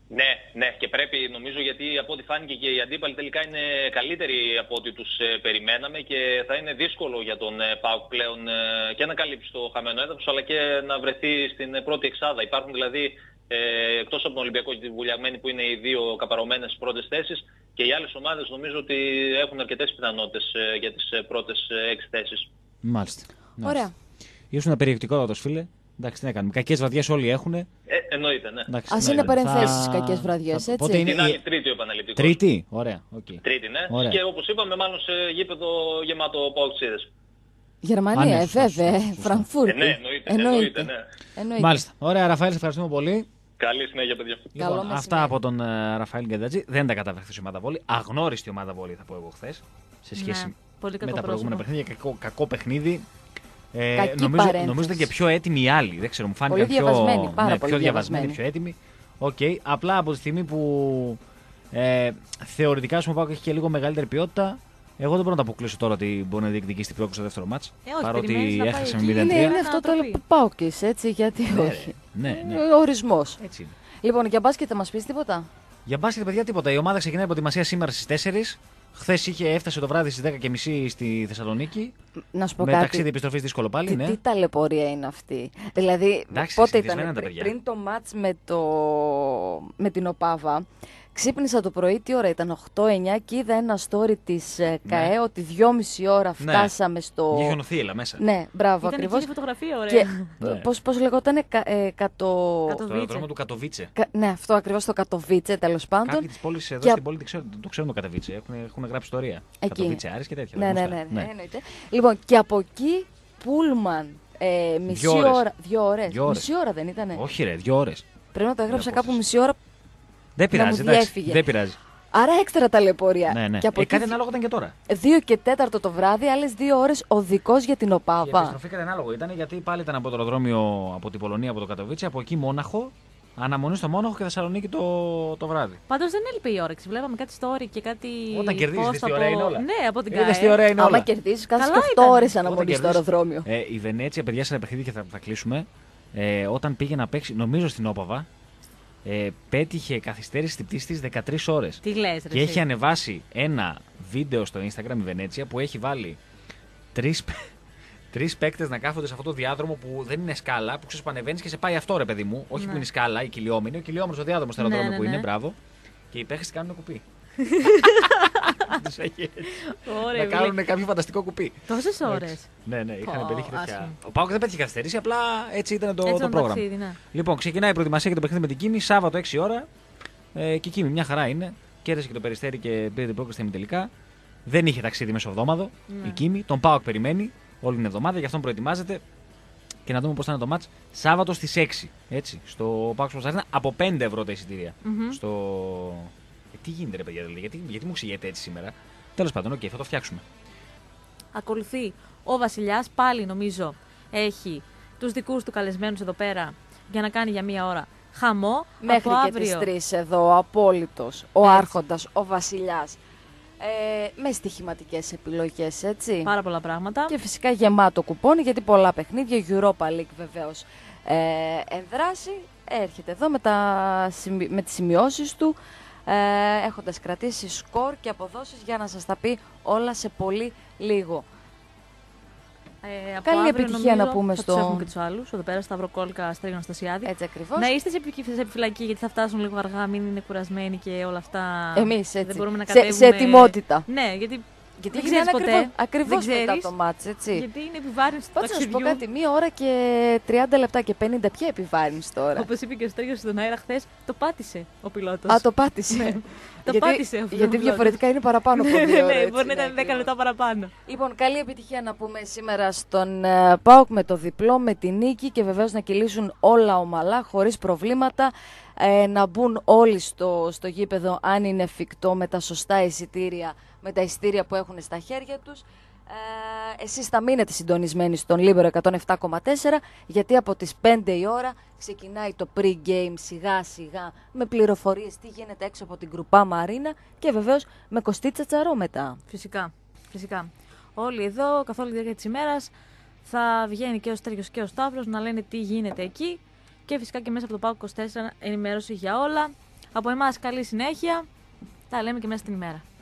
F: Ναι, ναι, και πρέπει νομίζω, γιατί από ό,τι φάνηκε και οι αντίπαλοι τελικά είναι καλύτεροι από ό,τι τους ε, περιμέναμε και θα είναι δύσκολο για τον ε, ΠΑΟΚ πλέον ε, και να καλύψει το χαμένο έδαφος αλλά και να βρεθεί στην ε, πρώτη εξάδα. Υπάρχουν δηλαδή ε, εκτός από τον Ολυμπιακό και τη Βουλιαγμένη που είναι οι δύο καπαρωμένες πρώτες θέσεις και οι άλλες ομάδες νομίζω ότι έχουν αρκετές πιθανότητες ε, για τις ε, πρώτες ε, έξι θέσεις.
B: Μάλιστα.
A: Ωραία.
B: Ήσουν περιεκτικότατος, φίλε. Εντάξει, τι να κάνουμε. Κακές βραδιές όλοι έχουν.
F: Ε, εννοείται, ναι.
B: Εντάξει,
A: Ας
B: ναι,
A: είναι
B: ναι.
A: παρενθέσεις
B: Θα-
A: κακές βραδιές,
B: θα-
A: έτσι.
B: Πότε είναι
F: Την
B: η-
F: άλλη Τρίτη ο επαναληπτικός.
B: Τρίτη, ωραία. Okay.
F: Τρίτη, ναι.
B: Ωραία.
F: Και όπως είπαμε, μάλλον σε γήπεδο γεμάτο παοξίδες.
A: Γερμανία,
B: Α, ναι,
A: ε,
B: σωστά,
A: βέβαια,
B: σωστά, σωστά.
A: Φραγκφούρτη.
F: Ε, ναι, εννοείται, εννοείται, ναι.
A: Εννοείται.
B: Μάλιστα. Ωραία, Ραφαήλ, σε ευχαριστούμε πολύ.
F: Καλή συνέχεια, παιδιά.
A: Καλό
B: Λοιπόν,
A: μεσημέρι.
B: αυτά από τον ε, Ραφαήλ Γκεντζάτζη. Δεν τα κατάφερε η ομάδα βόλη. Αγνώριστη ομάδα βόλη, θα πω εγώ χθε. Σε σχέση
C: Ναι, πολύ
B: με
C: κακό
B: τα προηγούμενα
C: πρόσωπο.
B: παιχνίδια. Κακό, κακό παιχνίδι. Ε,
A: Κακή
B: νομίζω,
A: παρένθεση.
B: νομίζω ήταν και πιο έτοιμοι οι άλλοι. Δεν ξέρω, μου φάνηκαν
A: Πολύ
B: πιο,
A: διαβασμένοι, πάρα
B: ναι,
A: πολύ
B: πιο διαβασμένοι,
A: διαβασμένοι.
B: πιο έτοιμοι. Οκ. Απλά από τη στιγμή που ε, θεωρητικά σου πάω έχει και λίγο μεγαλύτερη ποιότητα, εγώ δεν μπορώ να τα αποκλείσω τώρα ότι μπορεί να διεκδικήσει την πρόκληση στο δεύτερο μάτς.
C: Ε, όχι,
B: παρότι
C: περιμένεις να πάει
B: έχασε με
C: εκεί.
B: μηδέν
A: Είναι,
B: τρία.
A: είναι
C: Ένα
A: αυτό το
C: ανατροπή.
A: που πάω και έτσι, γιατί
B: Ναι,
A: όχι.
B: ναι, ναι.
A: Ε, Ορισμός.
B: Έτσι είναι.
A: Λοιπόν, για μπάσκετ θα μας πεις τίποτα?
B: Για μπάσκετ, παιδιά, τίποτα. Η ομάδα ξεκινάει προετοιμασία σήμερα στις τέσσερις. Χθες είχε έφτασε το βράδυ στις δέκα και μισή στη Θεσσαλονίκη.
A: Να σου πω
B: Με
A: κάτι.
B: ταξίδι επιστροφής δύσκολο πάλι,
A: Τι,
B: ναι.
A: τι ταλαιπωρία είναι αυτή. Δηλαδή,
B: Εντάξει,
A: πότε
B: συνηθισμένα
A: ήταν
B: τα
A: πριν,
B: παιδιά.
A: πριν το μάτς με, το... με την ΟΠΑΒΑ. Ξύπνησα το πρωί, τι ώρα ήταν, οκτώ εννιά, και είδα ένα story της ε, ΚΑΕ ότι δυόμιση ώρα
B: Ναι.
A: φτάσαμε στο...
B: Είχε χιονοθύελα μέσα.
A: Ναι, μπράβο,
C: Ήταν
A: ακριβώς.
C: εκεί η φωτογραφία, ωραία.
A: Και
B: Ναι.
A: πώς, πώς λεγότανε, κα, ε, κατο...
C: Κατο-
B: Στο αεροδρόμιο του Κατοβίτσε.
A: κα- ναι, αυτό ακριβώς, το Κατοβίτσε, τέλος πάντων.
B: Κάποιοι τη πόλη εδώ
A: Και-
B: στην πόλη το ξέρουν, το ξέρουν το Κατοβίτσε. Έχουν, έχουν γράψει ιστορία.
A: Εκεί.
B: Κατοβίτσε, Άρης και τέτοια.
A: Ναι,
B: τα
A: ναι,
B: γνωστά.
A: ναι, ναι, εννοείται. Λοιπόν, και από εκεί, πούλμαν, ε, μισή
B: Δύο ώρες.
A: ώρα, δύο ώρες.
B: Δύο ώρες.
A: Μισή ώρα δεν ήτανε?
B: Όχι, ρε, δύο ώρες.
A: Πρέπει να το έγραψα
B: Δεν
A: κάπου
B: απόφαση.
A: μισή ώρα.
B: Δεν πειράζει,
A: μου
B: εντάξει.
A: διέφυγε.
B: Δεν πειράζει.
A: Άρα έξτρα ταλαιπωρία.
B: Ναι, ναι.
A: Και από
B: Ε,
A: εκεί
B: κάτι ανάλογο ήταν και τώρα.
A: δύο και τέταρτο το βράδυ, άλλες δύο ώρες οδικός για την
B: Η
A: ΟΠΑΒΑ.
B: επιστροφή κάτι ανάλογο ήταν γιατί πάλι ήταν από το αεροδρόμιο από την Πολωνία, από το Κατοβίτσε, από εκεί Μόναχο. Αναμονή στο Μόναχο και Θεσσαλονίκη το, το βράδυ.
C: Πάντως δεν έλειπε η όρεξη. Βλέπαμε κάτι story και κάτι.
B: Όταν κερδίζεις,
C: post
B: δες τι
A: από-
B: ωραία είναι όλα.
C: Ναι, από την
B: Είδες τι
C: ΚΑΕ.
B: ωραία είναι
A: Άμα
B: όλα.
A: κερδίσεις, κάθεσαι
C: Καλά
A: και οκτώ
C: ήταν.
A: ώρες
B: Όταν
A: αναμονή στο
B: κερδίζεις-
A: αεροδρόμιο.
B: Ε, η Βενέτσια, παιδιά, σε ένα παιχνίδι και θα, θα κλείσουμε. Ε, όταν πήγε να παίξει, νομίζω στην Όπαβα, ε, πέτυχε καθυστέρηση στην πτήση της δεκατρείς ώρες.
C: Τι λες, ρε.
B: Και
C: εσύ.
B: έχει ανεβάσει ένα βίντεο στο Instagram η Βενέτσια που έχει βάλει τρεις, τρεις παίκτες να κάθονται σε αυτό το διάδρομο που δεν είναι σκάλα, που ξέρεις που ανεβαίνεις και σε πάει αυτό, ρε παιδί μου. Όχι
C: Ναι.
B: που είναι σκάλα, η κυλιόμενη, ο κυλιόμενος ο διάδρομος στο αεροδρόμιο
C: Ναι,
B: που
C: ναι,
B: είναι,
C: ναι.
B: μπράβο. Και οι παίκτες κάνουν κουπί. Τους έχει έτσι.
C: Ωραία,
B: Να κάνουν κάποιο φανταστικό κουπί.
C: Τόσες ώρες.
B: Ναι, ναι, είχαν
C: Πω,
B: πετύχει τέτοια.
C: άσχημο.
B: Ο Πάοκ δεν πέτυχε καθυστερήσει, απλά έτσι ήταν το,
C: Έτσι
B: το
C: ήταν
B: πρόγραμμα.
C: ταξίδι, ναι.
B: Λοιπόν, ξεκινάει η προετοιμασία για το παιχνίδι με την Κίμη, Σάββατο έξι ώρα. Ε, και η Κίμη μια χαρά είναι. Κέρδισε και το Περιστέρι και πήρε την πρόκληση στα τελικά. Δεν είχε ταξίδι μεσοβδόμαδο
C: Ναι.
B: η Κίμη. Τον Πάοκ περιμένει όλη την εβδομάδα, γι' αυτόν προετοιμάζεται. Και να δούμε πώς θα είναι το μάτς Σάββατο στις έξι. Έτσι, στο Πάοκ Sports Arena από πέντε ευρώ τα εισιτήρια.
C: Μμμ.
B: Στο... Ε, τι γίνεται, ρε παιδιά, δηλαδή, γιατί, γιατί μου ξηγέτε έτσι σήμερα. Τέλος πάντων, οκ, θα το φτιάξουμε.
C: Ακολουθεί ο Βασιλιάς, πάλι νομίζω έχει τους δικούς του καλεσμένους εδώ πέρα για να κάνει για μία ώρα χαμό.
A: Μέχρι
C: από
A: και
C: αύριο.
A: τις τρεις εδώ, ο Απόλυτος, ο
C: Έτσι.
A: Άρχοντας, ο Βασιλιάς. Ε, με στοιχηματικές επιλογές, έτσι.
C: Πάρα πολλά πράγματα.
A: Και φυσικά γεμάτο κουπόνι, γιατί πολλά παιχνίδια, Europa League βεβαίως ε, ενδράσει. Έρχεται εδώ με, τα, σημει- με τις σημειώσεις του, ε, έχοντας κρατήσει σκορ και αποδόσεις για να σας τα πει όλα σε πολύ λίγο.
C: Ε, από
A: Καλή
C: αύριο,
A: επιτυχία
C: νομίζω,
A: να πούμε
C: θα
A: στο-
C: τους έχουμε και τους άλλους. Εδώ πέρα, Σταύρο Κόλκα, Στρίγιο Αναστασιάδη.
A: Έτσι ακριβώς.
C: Να είστε σε επι- σε επιφυλακή, γιατί θα φτάσουν λίγο αργά, μην είναι κουρασμένοι και όλα αυτά.
A: Εμείς έτσι,
C: Δεν μπορούμε να
A: σε,
C: κατέβουμε.
A: σε ετοιμότητα.
C: Ναι, γιατί
A: Γιατί
C: δεν
A: είναι
C: ξέρεις ποτέ.
A: ακριβώς, ακριβώς
C: Δεν
A: μετά
C: ξέρεις.
A: το μάτς, έτσι.
C: γιατί είναι επιβάρυνση του
A: Πάντως να σου πω
C: ταξιδιού.
A: κάτι, μία ώρα και τριάντα λεπτά και πενήντα, ποια επιβάρυνση τώρα.
C: Όπως είπε και ο Στρίγιος στον αέρα χθες, το πάτησε ο πιλότος.
A: Α, το πάτησε.
C: Ναι. Το
A: γιατί,
C: πάτησε ο
A: γιατί
C: πιλότος.
A: διαφορετικά είναι παραπάνω από
C: Ναι,
A: δύο
C: ναι,
A: ώρες,
C: μπορεί να
A: έτσι,
C: ήταν δέκα
A: ακριβώς.
C: λεπτά παραπάνω.
A: Λοιπόν, καλή επιτυχία να πούμε σήμερα στον ε, ΠΑΟΚ με το διπλό, με τη νίκη και βεβαίως να κυλήσουν όλα ομαλά, χωρίς προβλήματα, ε, να μπουν όλοι στο, στο γήπεδο αν είναι εφικτό με τα σωστά εισιτήρια, με τα εισιτήρια που έχουν στα χέρια τους. Ε, εσείς θα μείνετε συντονισμένοι στον Λίμπερο εκατόν επτά κόμμα τέσσερα, γιατί από τις πέντε η ώρα ξεκινάει το pre-game σιγά σιγά με πληροφορίες τι γίνεται έξω από την Κρουπά Μαρίνα και βεβαίως με Κωστή Τσατσαρό μετά.
C: Φυσικά, φυσικά. Όλοι εδώ, καθ' όλη τη διάρκεια της ημέρας, θα βγαίνει και ο Στρίγιος και ο Σταύρος να λένε τι γίνεται εκεί και φυσικά και μέσα από το ΠΑΟΚ είκοσι τέσσερα ενημέρωση για όλα. Από εμάς καλή συνέχεια. Τα λέμε και μέσα στην ημέρα.